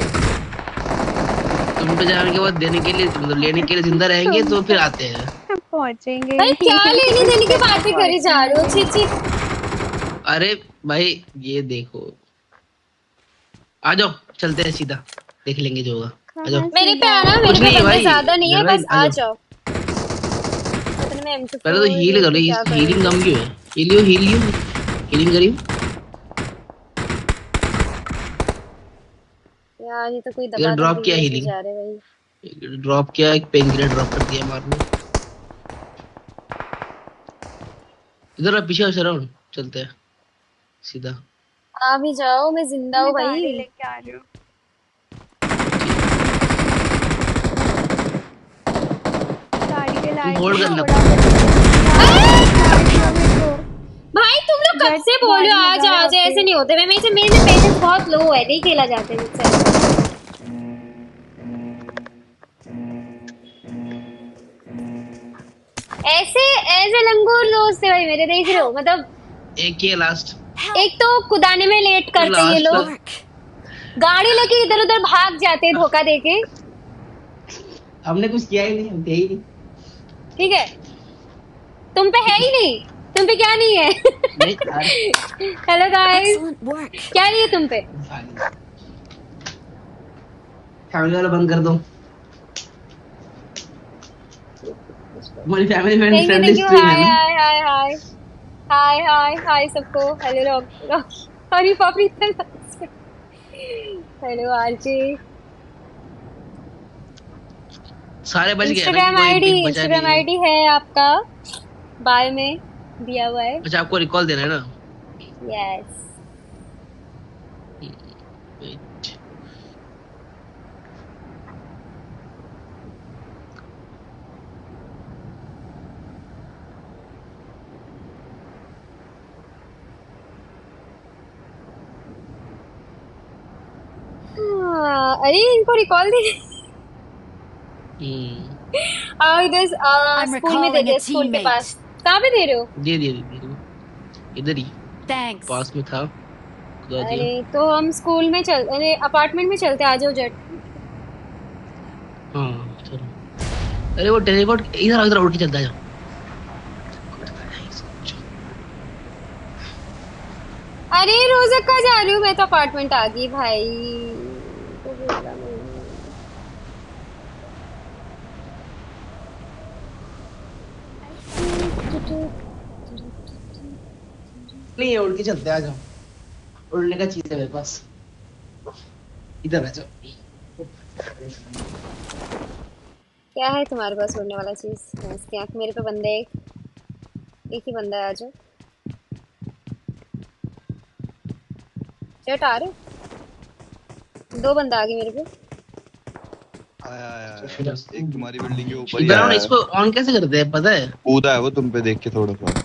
तुम पे जाने के बाद देने के लिए, मतलब लेने के लिए जिंदा रहेंगे तो फिर आते हैं। पहुंचेंगे। भाई क्या लेने देने की बातें करी जा रहे हो? छी छी। अरे भाई ये देखो, आ जाओ चलते हैं सीधा, देख लेंगे जो होगा। आ जाओ। मेरे पे आना, मेरे कुछ पे नहीं बंदे भाई, ज्यादा नहीं है, मेरा- बस आ आ जाओ। जाओ। पता नहीं मैं एम टू पहले तो हील करो, हीलिंग कम क्यों है? हीलियो हीलियो हीलिंग करियो यार, ये तो कोई इधर दबा ड्रॉप किया healing। जा रहे भाई। ड्रॉप किया, एक पेन किलर ड्रॉप कर दिया मारने। इधर आप पीछे सराउंड चलते हैं सीधा। आ भी जाओ, मैं जिंदा हूँ भाई। लेके आ रही हूँ। गाड़ी के लाइट होल्ड करना भाई तुम लोग कब से बोल रहे हो आ जा आ जा, ऐसे नहीं होते। मैं मेरे मेरे पेशेंस बहुत लो है, नहीं खेला जाते मुझसे। ऐसे ऐसे लंगूर दोस्त थे भाई मेरे, देख रहे हो? मतलब एक ही है लास्ट। एक तो कुदाने में लेट करते ये लोग, गाड़ी लेके इधर उधर भाग जाते धोखा देके। हमने कुछ किया ही नहीं, हम थे ही नहीं। ठीक है, तुम पे है ही नहीं, तुम पे क्या नहीं है? हेलो गाइस, क्या नहीं है तुम पे? फैमिली वाला बंद कर दो। हमारी family friend thank you friendly thank you. Stream hi है ना। हाय हाय हाय हाय हाय हाय सबको। हेलो लोग, अरे बाप रे इतना। Hello RJ. सारे बच गए। इंस्टाग्राम आईडी इंस्टाग्राम आईडी है आपका, बायो में दिया हुआ है। अच्छा आपको रिकॉल देना है ना? यस। अरे इनको रिकॉल दे। आओ इधर स्कूल में दे दे, स्कूल के पास। कहाँ पे दे रहे हो? दे दिया दे दिया इधर ही। थैंक्स। पास में था। अरे तो हम स्कूल में चल, अरे अपार्टमेंट में चलते, आ जाओ जट। हाँ चलो। अरे वो टेलीपोर्ट इधर इधर उड़ के चलता है। अरे रोज़ कहाँ जा रही हूँ मैं? तो अपार्टमेंट आ गई भाई। तो बोला मैं। नहीं उड़ के चलते, आ जाओ। उड़ने का चीज है मेरे पास, इधर आ जाओ। क्या है तुम्हारे पास उड़ने वाला चीज? इसकी आंख। मेरे पे बंदे एक एक ही बंदा है, आ जाओ। चट आ रहे, दो बंदा आ गए मेरे पे। आया आया एक तुम्हारी बिल्डिंग के ऊपर ही इधर आओ ना, आया इसको ऑन कैसे करते हैं पता है? कूदा है वो तुम पे देख के थोड़ा सा।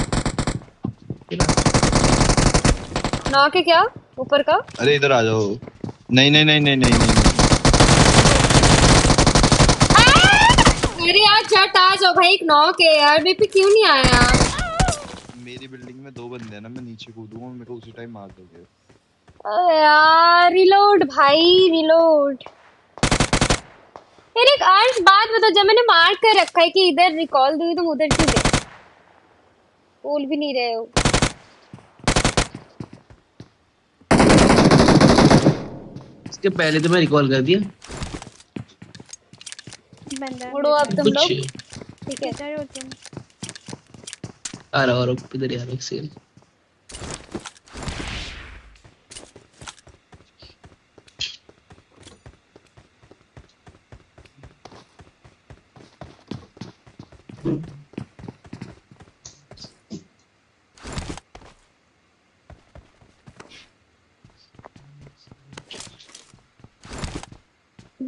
ना के क्या ऊपर का? अरे इधर आ जाओ। नहीं नहीं नहीं नहीं नहीं नहीं अरे यार चट आ जाओ भाई, एक नॉक है यार। मेरे पे क्यों नहीं आया? मेरी बिल्डिंग में दो बंदे हैं ना, मैं नीचे कूदूंगा मेरे को उसी टाइम मार दोगे। अरे यार रिलोड भाई रिलोड। फिर एक अर्श बात बताओ, जब मैंने मार कर रखा है कि इधर रिकॉल दूँ, तुम उधर क्यों गए? बोल भी नहीं रहे हो। इसके पहले तो मैं रिकॉल कर दिया। उड़ो अब तुम लोग। ठीक है इधर हो तुम। आ रहा और इधर यार एक सेकंड।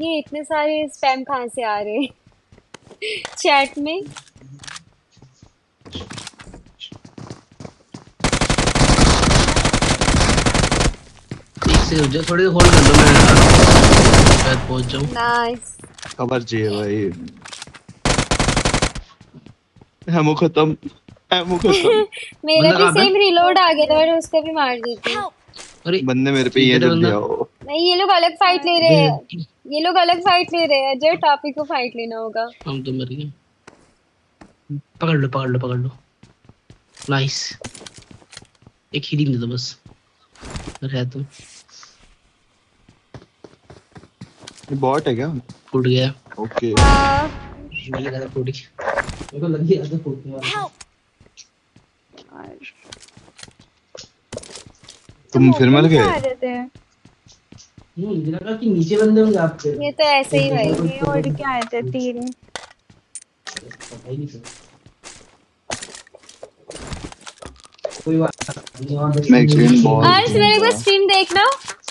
ये इतने सारे स्पैम कहाँ से आ रहे हैं चैट में? एक से जो थोड़ी होल्ड कर लो, मैं शायद पहुंच जाऊं। नाइस। खबर चाहिए भाई। एमो खत्म, एमो खत्म। मेरा भी सेम रिलोड आ गया था, और उसको भी मार देती। अरे बंदे मेरे पे ये जल्दी आओ। नहीं, ये लोग अलग फाइट ले रहे हैं, ये लोग अलग फाइट ले रहे हैं। जय टॉपिक को फाइट लेना होगा। हम तो मर गए। पकड़ लो पकड़ लो पकड़ लो। नाइस। एक हीलिंग दे दो बस, रह तुम। ये बॉट है क्या? फूट गया। ओके। मैंने कहा फूट गया, मेरे को लग गया था फूटने वाला। तुम फिर मर गए? हम्म, मुझे लगा कि नीचे बंदे होंगे आपके। ये तो ऐसे ही भाई, ये और क्या आए थे तीन। पता ही नहीं चला। कोई बात नहीं, और मैं एक्सपीरियंस बहुत आज मेरे को स्ट्रीम देखना।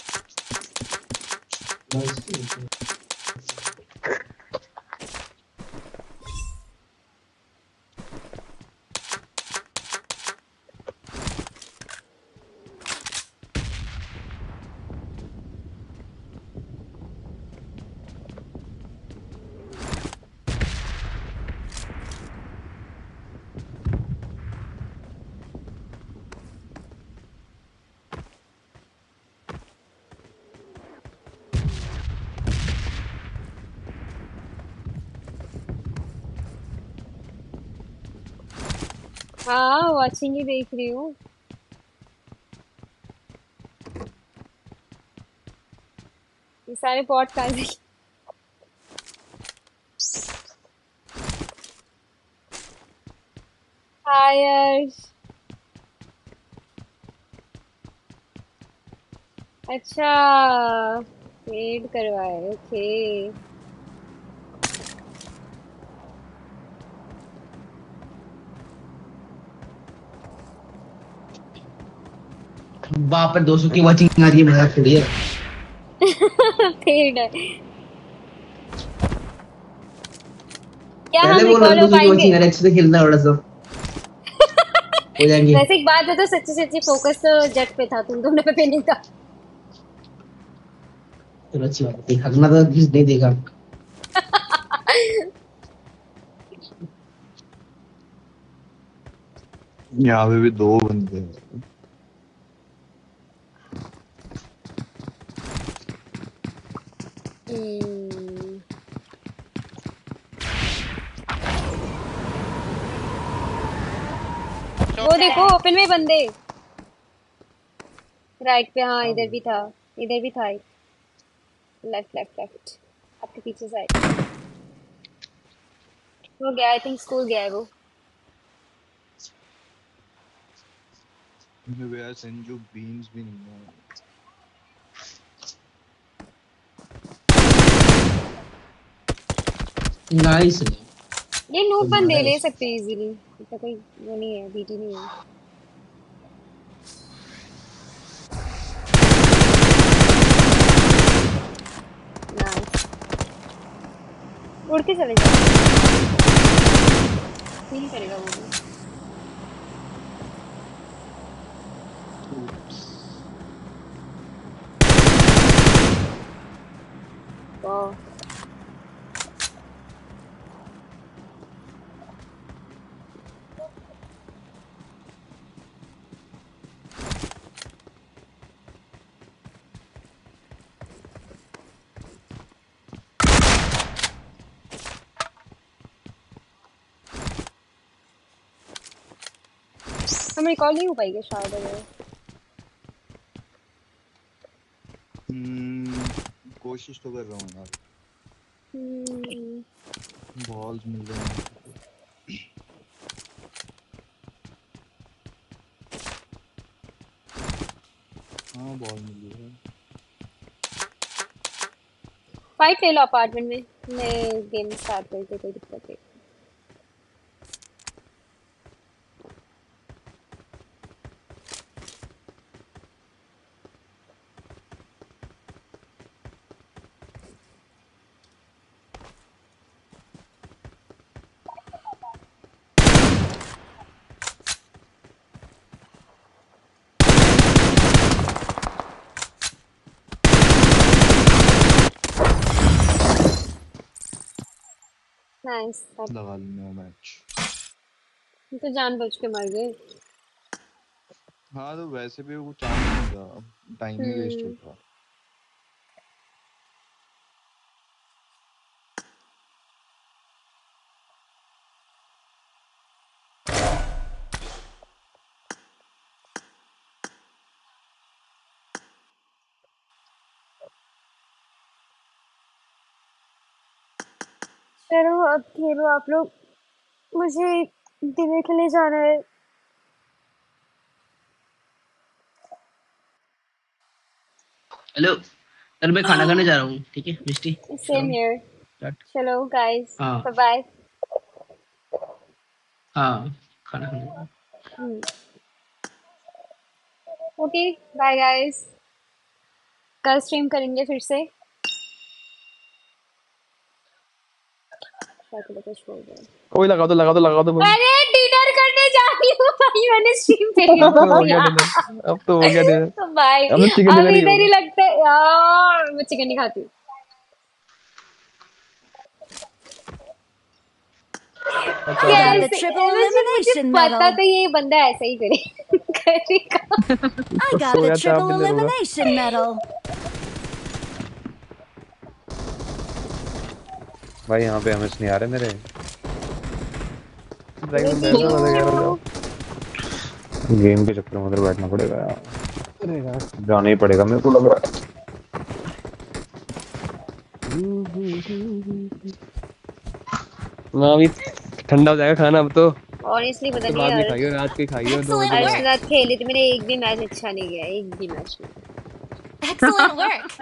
हाँ, वॉचिंग ही देख रही हूँ। ये सारे पॉट कहाँ से? हाय यश। अच्छा, पेड करवाए। ओके। बाप रे, दो सौ की वाचिंग आ रही है, मेरा थोड़ी है। पेड है क्या? हम पहले बोल रिकॉल रहा हो था पाएंगे? वाचिंग, अरे अच्छे से खेलना थोड़ा सा हो जाएंगे। वैसे एक बात बता, सच्ची सच्ची फोकस तो जट पे था, तुम दोनों पे नहीं था। चलो अच्छी बात है, हगना तो किस नहीं देगा। यहाँ पे भी दो बंदे हैं। हम्म। वो देखो ओपन में बंदे। राइट पे, हाँ इधर भी था, इधर भी था एक। लेफ्ट लेफ्ट लेफ्ट आपके पीछे साइड। वो गया, आई थिंक स्कूल गया है वो। मेरे यार संजू बीन्स भी नहीं है। नाइस। ये नूब बंदे ले सकते हैं इजीली, इसका कोई वो नहीं है, बीटी नहीं है। नाइस। उड़ के चले जाओ, नहीं करेगा वो भी। वाह। हम रिकॉल नहीं हो पाएगा शायद अगर। हम्म, कोशिश तो कर रहा हूँ यार। हम्म। बॉल्स मिल रहे हैं। हाँ बॉल मिल रही है। फाइट ले लो अपार्टमेंट में, मैं गेम स्टार्ट करके, कोई दिक्कत नहीं। नाइस। लगा लूंगा मैच। तो जानबूझ के मर गए। हाँ तो वैसे भी वो चांस नहीं था, टाइम ही वेस्ट होता। चलो अब खेलो आप लोग, मुझे डिनर के लिए जाना है। हेलो सर, मैं खाना खाने जा रहा हूँ, ठीक है मिस्टी? Same here. चलो गाइस हाँ। Bye bye. हाँ खाना खाने। ओके बाय गाइस, कल स्ट्रीम करेंगे फिर से। कोई लगा दो लगा दो लगा दो। अरे डिनर करने जा रही हूँ भाई, मैंने स्ट्रीम पे अब तो हो गया डिनर, अब तो हो गया डिनर भाई। अब चिकन अब डिनर ही इधर ही होगा। लगता है यार, मैं चिकन नहीं खाती। I got the कैसे triple मुझे मुझे elimination पता medal. था ये बंदा ऐसा ही करे करेगा। I got the triple elimination medal. भाई यहाँ पे हमें नहीं आ रहे मेरे। गेम के चक्कर में उधर बैठना पड़ेगा यार। अरे यार जाना ही पड़ेगा मेरे को लग रहा है। ना अभी ठंडा हो जाएगा खाना अब तो। ऑनेस्टली पता तो नहीं बाद में यार, खाइयो, रात के खाइयो दो बजे आज बाद। रात खेली थी मैंने, एक भी मैच अच्छा नहीं गया, एक भी मैच नहीं। Excellent work.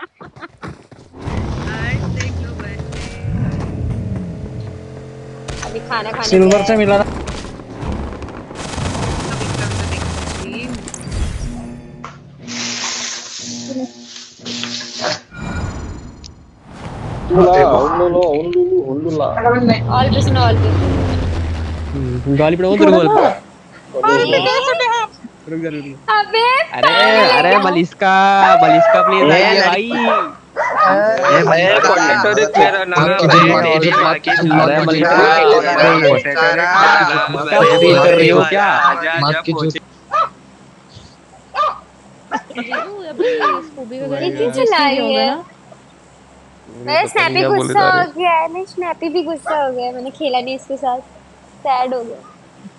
अभी खाना खाने सिल्वर से मिला ना। ऑल पे सुनो, ऑल पे गाली पड़ा उधर गोल पे। रुक जा रुक जा। अबे अरे अरे मलिस्का मलिस्का प्लीज आइए भाई। ये मैं कॉन्ट्रैक्टर मेरा नाम है तेरी मां की अरे मलिस्का क्या फील कर रही हो क्या? मां की जो इतनी चलाई है। मैं स्नैपी गुस्सा हो गया है, मैं स्नैपी भी गुस्सा हो गया, मैंने खेला नहीं इसके साथ, सैड हो गया।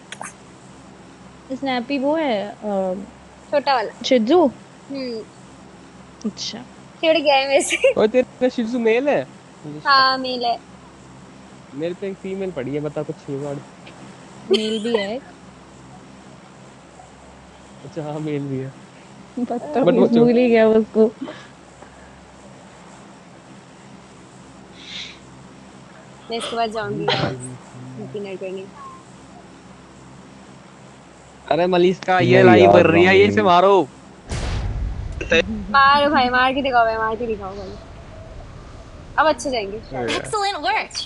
स्नैपी वो है छोटा वाला शिजू। हम्म अच्छा चिढ़ गया है मेरे से। ओए तेरा शिजू मेल है? हाँ मेल है। मेरे पे एक फीमेल पड़ी है, बता कुछ वर्ड। मेल भी है। अच्छा हाँ मेल भी है। पता भूल ही गया उसको। मैं इसके बाद जाऊंगी डिनर करने। अरे मलिस्का ये लाइव कर रही है, ये से मारो। मारो भाई, मार के दिखाओ भाई, मार के दिखाओ भाई। अब अच्छे जाएंगे। Excellent work.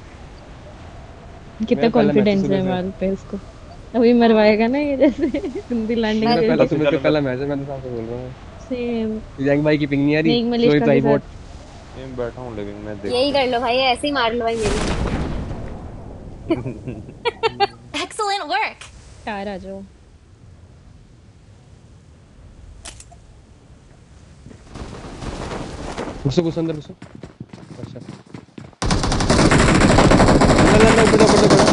कितना कॉन्फिडेंस है माल पे इसको। अभी मरवाएगा ना ये, जैसे हिंदी लैंडिंग मेरा पहला सुबह से पहला मैच है, मैं तो साफ बोल रहा हूं। सेम जैंग भाई की पिंग नहीं आ रही। नहीं मलिस्का के साथ मैं बैठा हूं लेकिन मैं देख यही कर लो भाई, ऐसे ही मार लो भाई मेरी। Excellent work. कार आ जाओ। घुसो घुसो अंदर घुसो। अच्छा ना ना ऊपर ऊपर ऊपर।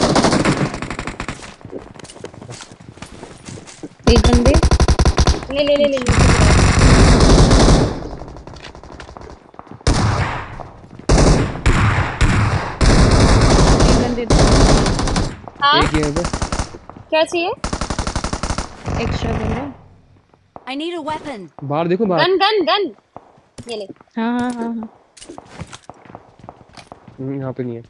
एक बंदे ले ले ले ले ले। हाँ क्या चाहिए? एक्स्ट्रा देना। I need a weapon. बाहर देखो बाहर। गन गन गन ये ले। हाँ हाँ हाँ हाँ यहाँ पे नहीं है।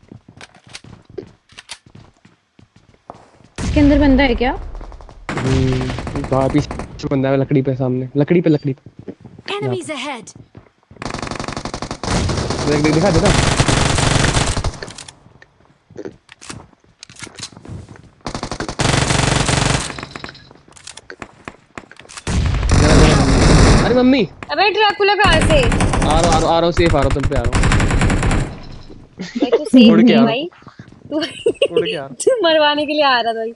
इसके अंदर बंदा है क्या? बाहर पीछे बंदा है, लकड़ी पे सामने, लकड़ी पे लकड़ी पे। Enemies ahead. देख देख दिखा दिखा। अरे मम्मी। अबे ड्रैकुला कहाँ से? आ रहा आ रहा आ रहा सेफ आ रहा तुम पे आ रहा भाई तू सेफ नहीं भाई, तू उड़ गया। तू मरवाने के लिए आ रहा था।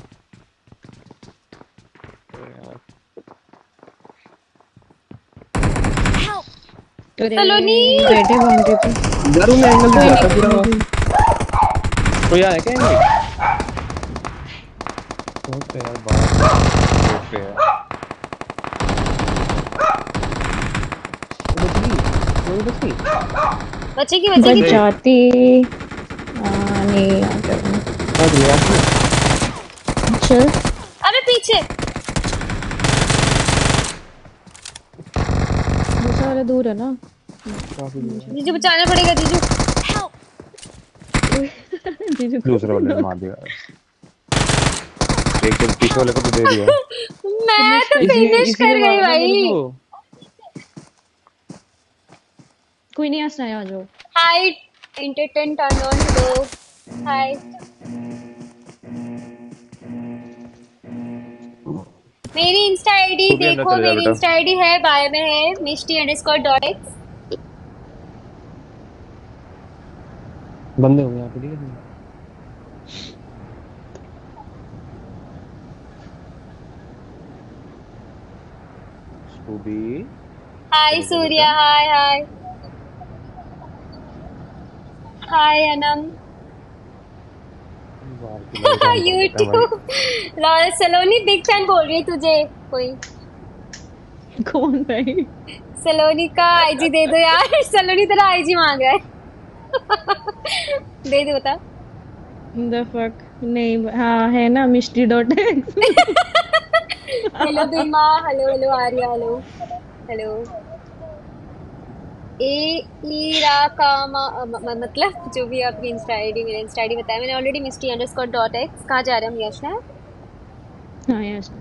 सलोनी बैठे बाउंड्री पे। यार मैं एंगल दिख रहा था पूरा। कोई आया क्या एंगल? ओके यार बात ओके है। बच्चे की बच्चे की जाती आ, नहीं आ गया। चल अरे पीछे दूसरा वाला दूर है ना। जीजू बचाना पड़ेगा जीजू। जीजू दूसरे वाले ने मार दिया। एक तो पीछे वाले को तो दे दिया। मैं तो फिनिश कर गई भाई। कोई नहीं हंसना है, आ जाओ। हाय इंटरटेन टर्न ऑन दो। हाय मेरी इंस्टा आईडी देखो, मेरी इंस्टा आईडी है बायो में है मिष्टी अंडरस्कोर डॉट एक्स। बंदे हो गए यहाँ पे। ठीक है स्टूबी hi Surya. Hi hi hi Anam. YouTube lol Saloni big fan बोल रही है तुझे कोई। कौन भाई? सलोनी का आईजी दे दो यार। सलोनी तेरा आईजी मांग रहा है। दे दे बता। The fuck? नहीं हाँ है ना मिष्टी डॉट एक्स। हेलो बीमा। Hello hello Arya. Hello hello ए ईरा का मतलब जो भी आपकी इंस्टा आईडी मेरा इंस्टा आईडी बताया मैंने already Misty underscore dot x. कहाँ जा रहे हैं हम? यश है। हाँ यश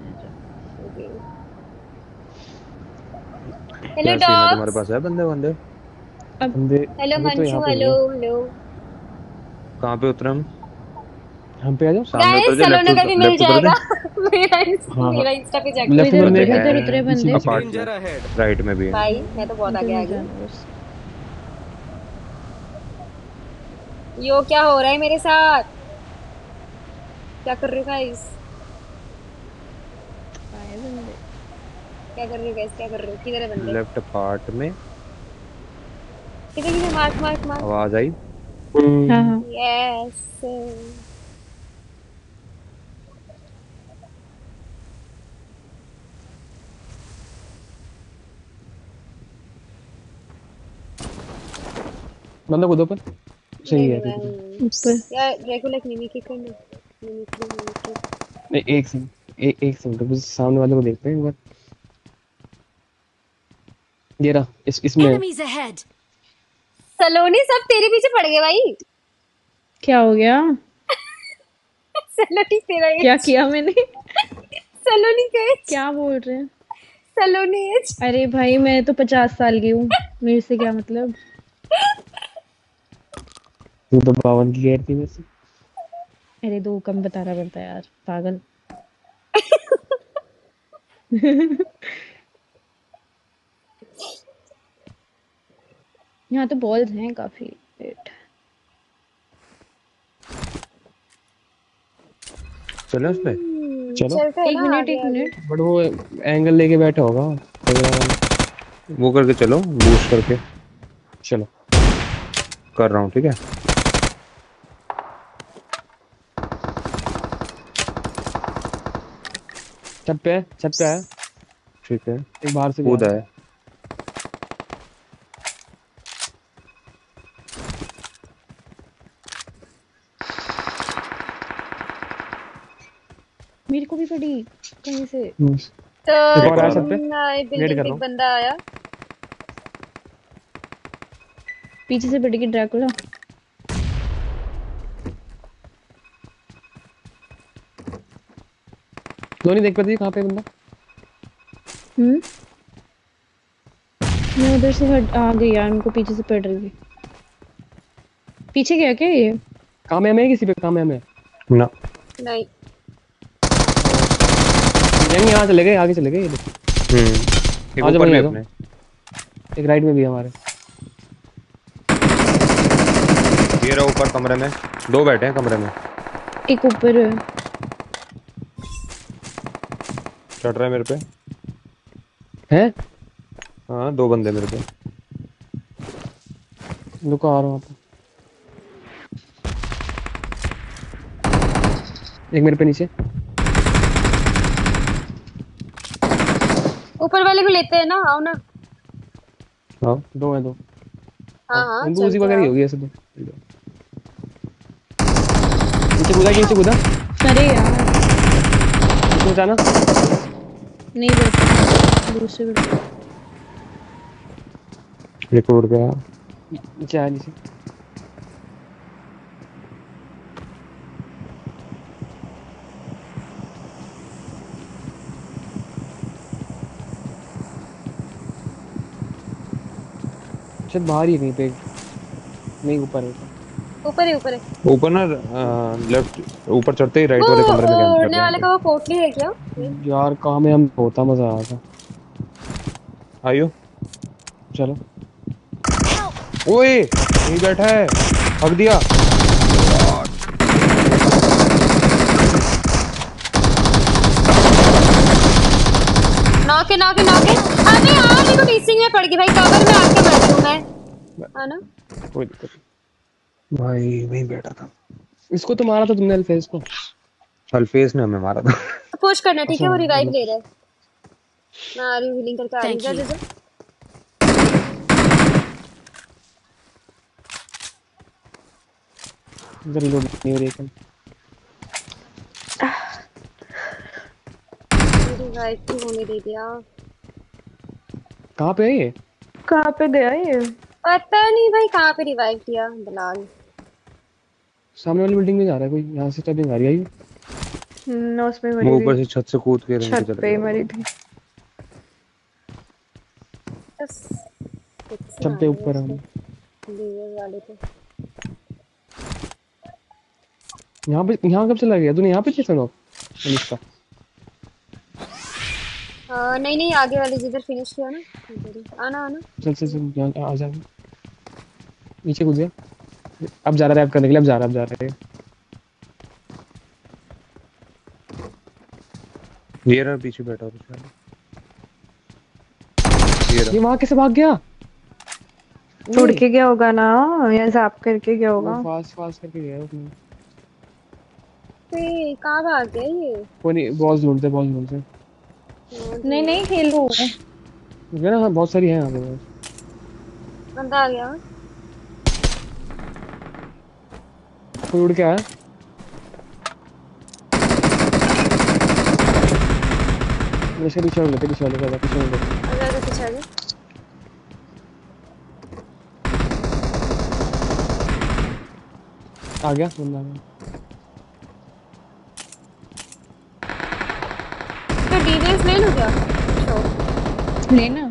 हेलो डॉग। तुम्हारे पास है बंदे बंदे बंदे? हेलो मंशु। हेलो हेलो कहाँ पे उतरे हम? हम पे आ जाओ। सामने उतर जा। सलोनी का भी मिल जाएगा। मेरा हाँ, मेरा इंस्टा पे जाके लेफ्ट में देख। इधर उतरे बंदे। राइट में भी है भाई। मैं तो बहुत आगे आ गई। यो क्या हो रहा है मेरे साथ? क्या कर रहे हो गाइस? क्या कर रहे हो गाइस? क्या कर रहे हो? किधर है बंदे? लेफ्ट पार्ट में। किधर किधर? Mark mark mark. आवाज आई? हाँ हाँ यस। बंदा कूदो पर। सही है ऊपर यार रेगुलर मिमिक्री करना। मिमिक्री मिमिक्री नहीं एक सेकंड एक एक सेकंड बस सामने वाले को देखते हैं एक बार। ये रहा इस इसमें। Enemies ahead. सलोनी सब तेरे पीछे पड़ गए भाई। क्या हो गया? सलोनी तेरा क्या किया मैंने? सलोनी के क्या बोल रहे हैं? सलोनी एज। अरे भाई मैं तो पचास साल की हूँ, मेरे से क्या मतलब? तू तो बावन की कहती है वैसे। अरे दो कम बता रहा बनता यार पागल। यहाँ तो बॉल्स हैं काफी। वेट चलो उस पे चलो एक मिनट एक मिनट। बट वो एंगल लेके बैठा होगा वो करके चलो बूस्ट करके चलो कर रहा हूँ। ठीक है छत पे छत पे है। ठीक है एक बाहर से कूदा है। मेरे को भी पड़ी कहीं से। तो और आ सकते बिल्डिंग पे बंदा आया पीछे से पड़ेगी ड्रैकुला। दो नहीं देख पाती कहाँ पे बंदा। हम्म मैं उधर से हट आ गई यार, उनको पीछे से पड़ रही थी। पीछे गया क्या ये? काम है मैं किसी पे काम है मैं ना नहीं नहीं यहाँ चले गए आगे चले गए। हम्म आगे ऊपर बढ़ में जाओ। अपने एक राइट में भी है हमारे। ये रहा ऊपर कमरे में। दो बैठे हैं कमरे में। एक ऊपर है। चढ़ रहा है मेरे पे। है हाँ दो बंदे मेरे पे। रुको आ रहा हूँ। एक मेरे पे नीचे। ऊपर वाले को लेते हैं ना, आओ ना। हाँ दो है दो। हाँ हाँ इनको उसी चलते वगैरह ही आओ। होगी ऐसे तो। नीचे कूदा नीचे कूदा। अरे यार नीचे जाना। नहीं बैठा दूसरे बैठा। एक उड़ गया। नीचे आया नीचे। शायद बाहर ही है कहीं पे। नहीं ऊपर है। ऊपर ही ऊपर है। ऊपर ना लेफ्ट ऊपर चढ़ते ही राइट वाले कमरे में कैंप कर उड़ने रहे वाले का वो पोटली है क्या? यार काम में हम होता मजा आया था। आइयो चलो। ओए यही बैठा है। हक दिया। नॉके नॉके नॉके। अरे यार देखो टीचिंग में पड़ गई भाई, कवर में आके बैठी हूं मैं। है ना? कोई दिक्कत नहीं। भाई वहीं बैठा था। इसको तो मारा था तुमने अल्फेज को। अल्फेज ने हमें मारा था। पुश करना ठीक है, वो रिवाइव अच्छा, ले रहा है। मैं आ रही हूँ हीलिंग करके आ रही हूँ। जा जा जा। इधर रिलोड नहीं हो रही है। रिवाइव क्यों होने दे दिया? कहाँ पे है ये? कहाँ पे गया ये? पता नहीं भाई कहाँ पे रिवाइव किया दलाल। सामने वाली बिल्डिंग में जा रहा है कोई। यहाँ से स्टेपिंग आ रही है। हम्म उसमें मैं मरी ऊपर थी। से छत से कूद के छत पे ही मरी थी। बस छत पे ऊपर हम। डीजल वाले पे। यहाँ पे यहाँ कब चला गया तूने? यहाँ पे कैसे लो अलिस्ता? हाँ नहीं नहीं आगे वाले जिधर फिनिश किया ना उधर ही। आना आना। चल चल चल यहाँ आ जा। नीचे कूद गया। अब जा रहा है रैप करने के लिए। अब जा रहा है अब जा रहा है। ये रहा पीछे बैठा है पीछे। ये रहा। ये वहाँ कैसे भाग गया? उड़ के गया होगा ना या जैप करके गया होगा। वो फास्ट फास्ट करके गया उसने। पे कहाँ भाग गया ये? कोई नहीं बॉल्स ढूंढते बॉल्स ढूंढते। नहीं नहीं खेलो। ये ना बहुत सारी है यहाँ पे। बंदा आ गया। कोई उड़ के आया। वैसे पीछे वाले पीछे वाले का पीछे वाले। आजा आजा पीछे आजा। आ गया बंदा आ गया। तो डीवेंस ले लो क्या? लेना।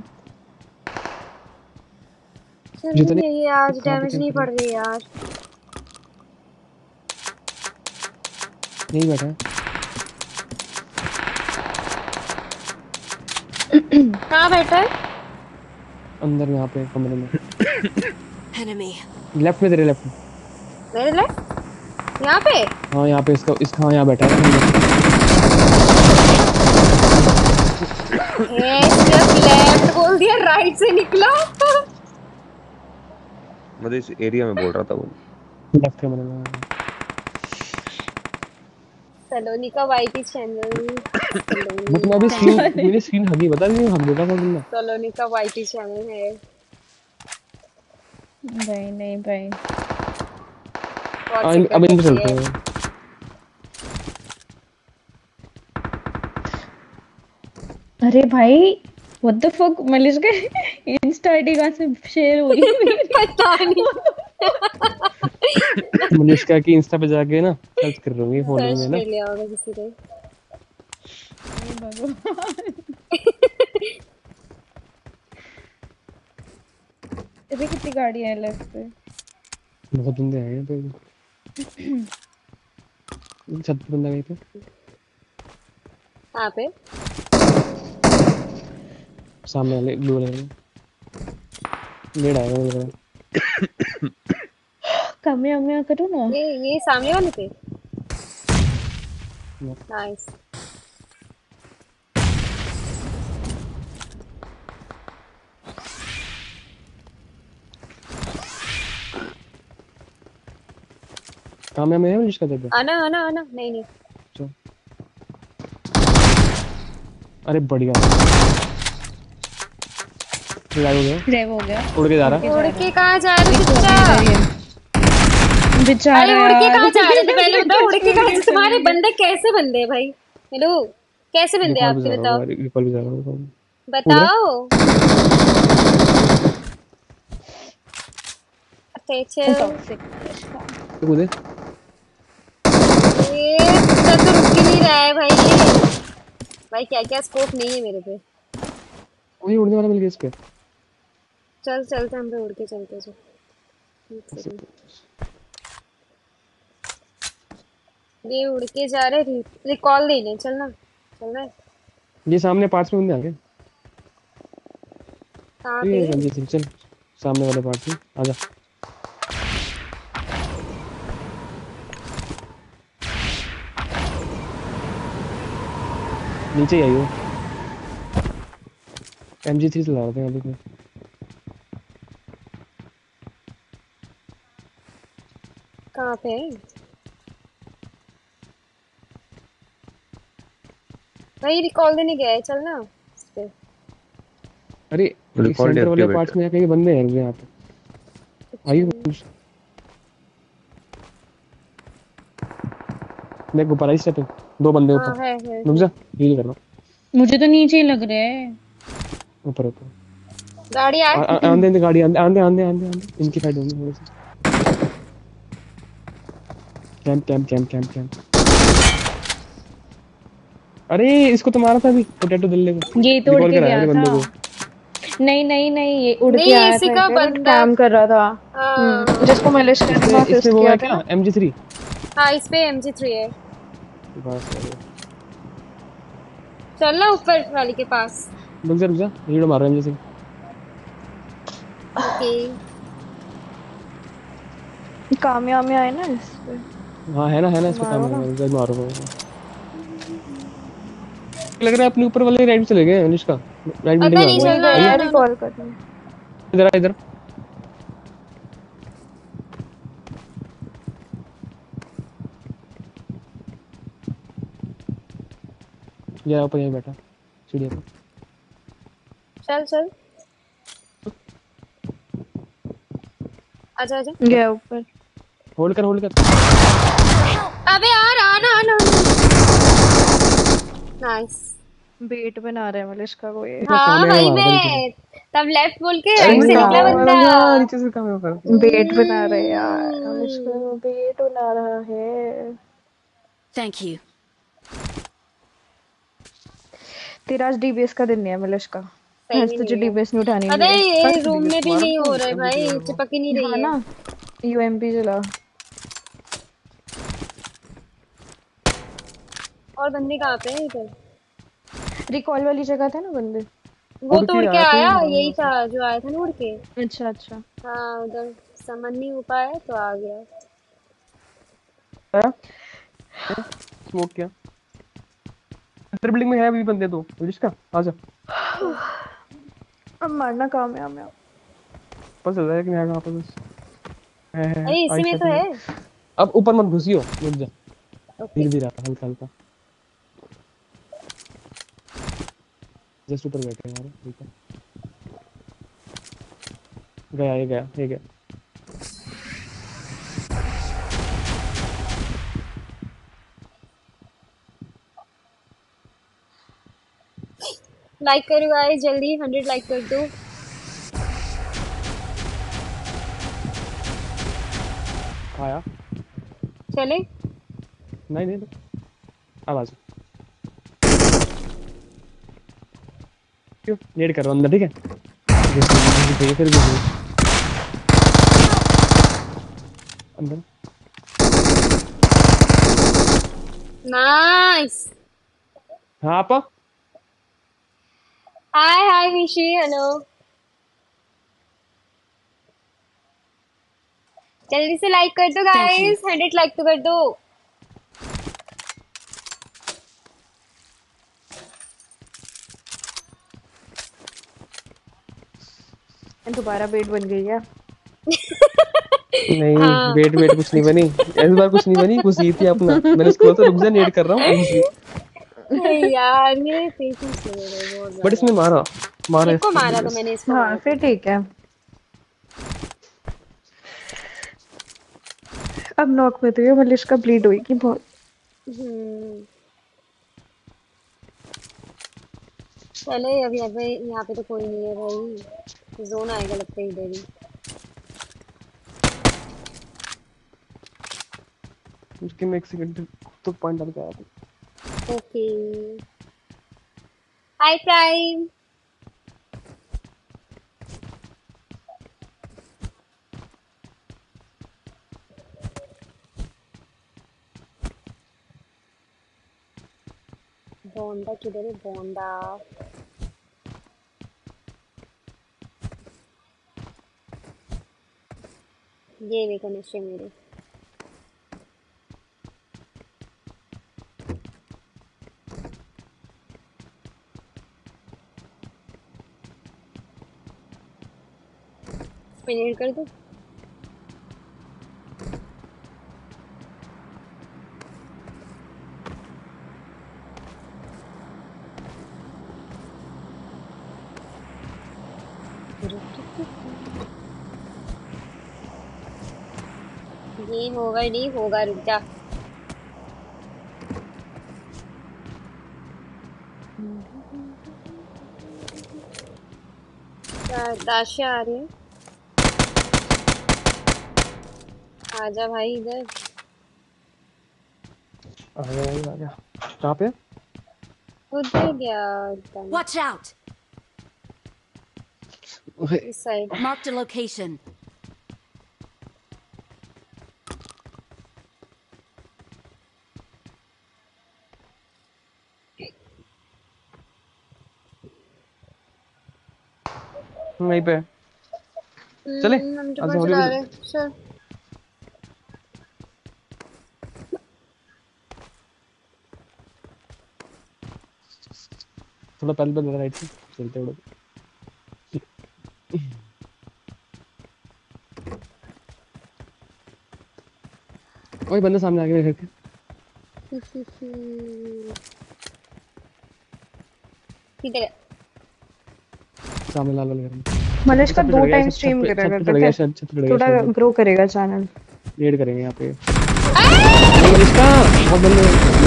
जितने ये आज डैमेज नहीं पड़ रही यार। यही बैठा है। कहाँ बैठा है? अंदर यहाँ पे कमरे में। Enemy. लेफ्ट में तेरे लेफ्ट में। मेरे लेफ्ट? यहाँ पे? हाँ यहाँ पे इसका इसका हाँ यहाँ बैठा है। ए, सिर्फ लेफ्ट बोल दिया, राइट से निकला। मतलब इस एरिया में बोल रहा था वो। लेफ्ट कमरे में। सलोनी का वाईटी चैनल। वो तुम अभी स्क्रीन मेरी स्क्रीन हगी बता नहीं हम बोला था तुमने। सलोनी का वाईटी चैनल है। नहीं नहीं भाई। अब अब इन पे चलते हैं। अरे भाई व्हाट द फक मलिश के इंस्टा आईडी कहाँ से शेयर हो रही है? पता नहीं। मनीषा की इंस्टा पे जाके ना सर्च कर रही हूँ फॉलो में ना। ले आओगे किसी ने। अरे कितनी गाड़ियाँ हैं लेफ्ट पे। बहुत बंदे आए हैं पे। छत पे बंदा गई पे। कहाँ पे? सामने वाले ब्लू वाले। लेड आएगा लग रहा है। कामे अम्मे करो ना। ये ये सामने वाले पे नाइस। कामे में है जिसका देखो। आना आना आना नहीं नहीं अरे बढ़िया रिवाइव हो गया रेव हो गया उड़ के जा रहा उड़ के कहाँ जा रहे हो बेचारा अरे उड़ के कहाँ जा रहे थे यार। पहले बताओ उड़ के कहाँ तुम्हारे बंदे कैसे बंदे हैं भाई हेलो कैसे बंदे हैं आपके बताओ रिकॉल भी जा रहा हूं बताओ अच्छा तो कूदे ये कुत्ता तो रुक ही नहीं रहा है भाई ये भाई क्या क्या स्कोप नहीं है मेरे पे वही उड़ने वाला मिल गया इस पे चल चलते हम पे उड़ के चलते चल ये उड़ के जा रहे रि, रिकॉल देने चलना चलना है ये सामने पार्ट्स में बंदे आ गए कहाँ ये पे रंजीत सिंह चल सामने वाले पार्ट्स में आजा नीचे आई हो एम जी थ्री चला रहे हैं अभी कहाँ पे है भाई रिकॉल देने गया है चलना इस पे अरे सेंटर वाले पार्ट्स में कहीं बंदे हैं यहाँ पे आइए मैं ऊपर आई स्टेप दो बंदे हाँ, ऊपर है, है, रुक जा हील कर रहा हूं मुझे तो नीचे ही लग रहे हैं ऊपर ऊपर गाड़ी आए आंधे आंधे गाड़ी आंधे आंधे आंधे आंधे आंधे इनकी साइड होंगे थोड़े से camp camp camp camp camp अरे इसको तो मारा था अभी पोटैटो दिल्ली को ये तो उड़ के गया था नहीं नहीं नहीं ये उड़ के आया था काम कर रहा था जिसको मैलिश करने का फिस्ट किया था एम जी थ्री हाँ इस पे एम जी थ्री है बस चल ना ऊपर वाली के पास रुक जा रुक जा रीडो मार रहा है एम जी थ्री ओके कामयाब में आए ना इस पे हाँ है ना है ना इस पे कामयाब जब मारो लग रहा है अपने ऊपर वाले राइट चले गए अनुष्का राइट बिल्डिंग नहीं चलना यार कॉल करनी इधर इधर ये ऊपर यहीं बैठा सीढ़ी पे चल चल आजा आजा गया ऊपर होल्ड कर होल्ड कर अबे यार आना आना नाइस बेट बना रहे हैं मलिश का वो ये हाँ भाई मैं तब लेफ्ट बोल के राइट से निकला बंदा नीचे से कम ऊपर बेट बना रहे हैं यार मलिश का वो बेट बना रहा है थैंक यू तेरा आज डीबीएस का दिन नहीं है मलिश का आज तुझे डीबीएस नहीं उठानी अरे ये रूम में भी नहीं हो रहा है भाई चिपक ही नहीं रही है ना यूएमपी चला और बंदे कहाँ पे हैं इधर रिकॉल वाली जगह था ना बंदे वो तो उड़ के आया यही था जो आया था ना उड़ के अच्छा अच्छा हाँ उधर समझ नहीं हो पाया तो आ गया स्मोक किया अंदर बिल्डिंग में है अभी बंदे दो जिसका आजा अब मारना काम है हमें पता चल रहा है कि मैं कहां पर है है अरे इसी में तो है अब ऊपर मत घुसियो रुक जा धीरे धीरे हल्का हल्का जस्ट ऊपर बैठे यार ठीक है गया ये गया ये गया लाइक करो गाइस जल्दी हंड्रेड लाइक कर दो आया चले नहीं नहीं आवाज क्यों नेड कर रहा हूं अंदर ठीक है फिर भी अंदर नाइस हाँ आपा हाय हाय विशी हेलो जल्दी से लाइक कर दो गाइस, हंड्रेड लाइक तो कर दो। दोबारा बेट बन गई है। नहीं हाँ। वेट वेट कुछ नहीं बनी इस बार, कुछ नहीं बनी, कुछ ये थी अपना। मैंने उसको तो रुक जा नेट कर रहा हूँ यार मेरे पेशेंस ले रहे हैं बहुत बट इसमें ज्यादा। मारा मारा इसको इसको मारा तो मैंने इसको हाँ मारा। फिर ठीक है। अब नॉक मत हुई, मलिश का ब्लीड हुई बहुत। हम्म चले अब यहाँ पे यहाँ पे तो कोई नहीं है भाई, जोन आएगा लगता है इधर ही। उसके में एक सेकंड तो पॉइंट डाल के आया था। Okay hi prime. बोंडा किधर है बोंडा? ये देखो निश्चय मेरे। मिनट कर दो। ये होगा नहीं होगा, रुक जा। दाशा आ रही है, आजा भाई इधर। आ गया भाई आ गया। कहाँ पे? उधर गया एकदम। Watch out! इस साइड। Marked a location. वहीं पे चले। हम आज तो हौली चला हौली- रहे चल। थोड़ा पहले पहले राइट से चलते उड़ो। ओए बंदा सामने आ गया घर के। किधर है? सामने लाल वाले घर में। मलिश का छत पे दो चढ़ गया, टाइम छत- छत स्ट्रीम पे- करेगा छत पे चढ़ गया, तो छत- छत पे चढ़ गया, थोड़ा छत पे। ग्रो करेगा चैनल। रेड करेंगे यहाँ पे। मलिश का बहुत बंदे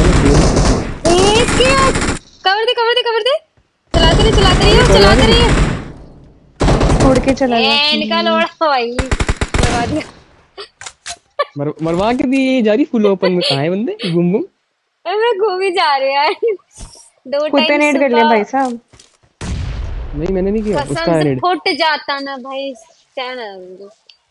एक किया। कवर दे कवर दे कवर दे। चलाते रहिए चलाते रहिए चलाते रहिए। उड़ के चला गया। एंड का लोड़ा भाई मरवा दिया। मर, मरवा के दिए जा रही फुल ओपन में। कहाँ है बंदे? गुम गुम मैं घूम ही जा रहे यार। दो खुद पे टाइम नेट कर लिया भाई साहब। नहीं मैंने नहीं किया उसका कसम से रेड। फुट जाता ना भाई चैनल।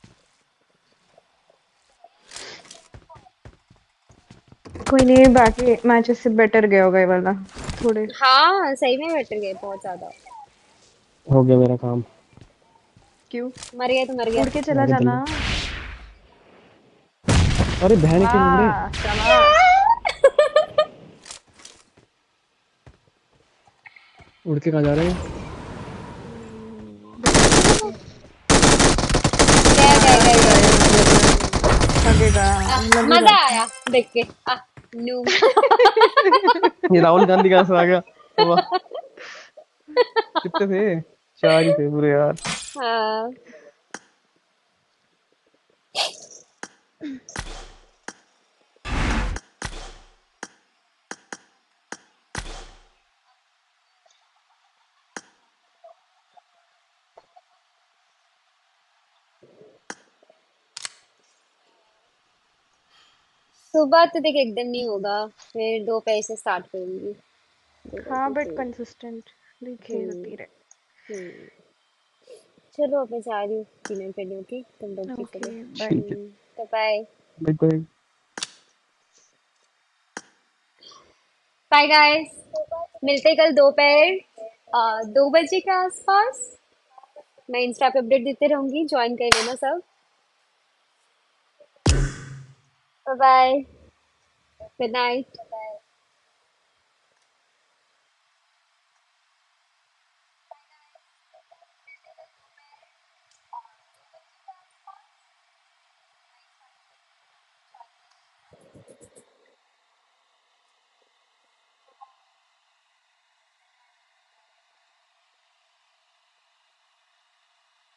कोई नहीं, बाकी मैचेस से बेटर गया होगा ये वाला थोड़े। हाँ सही में बेटर गए बहुत ज्यादा। हो गया मेरा काम। क्यों? मर गया तो मर गया। उड़ के चला जाना। अरे बहन के लूड़े। हाँ, चला। उड़ के कहाँ जा रहे हैं? आ, मजा आया देख के। आ, नूब। ये राहुल गांधी कहाँ से आ गया? वाह। कितने थे? चार ही थे पूरे यार। हाँ सुबह तो देख एकदम नहीं होगा, फिर दो पैसे स्टार्ट करूंगी। हाँ बट कंसिस्टेंट खेलती रहे। हम्म चलो अब मैं जा रही हूँ डिनर करने। ओके तुम लोग भी चलो। ठीक है। तो बाय बाय बाय गाइस। मिलते हैं कल दोपहर अ, दो बजे के आसपास। मैं इंस्टा पे अपडेट देते रहूंगी, ज्वाइन कर लेना सब। Bye bye good night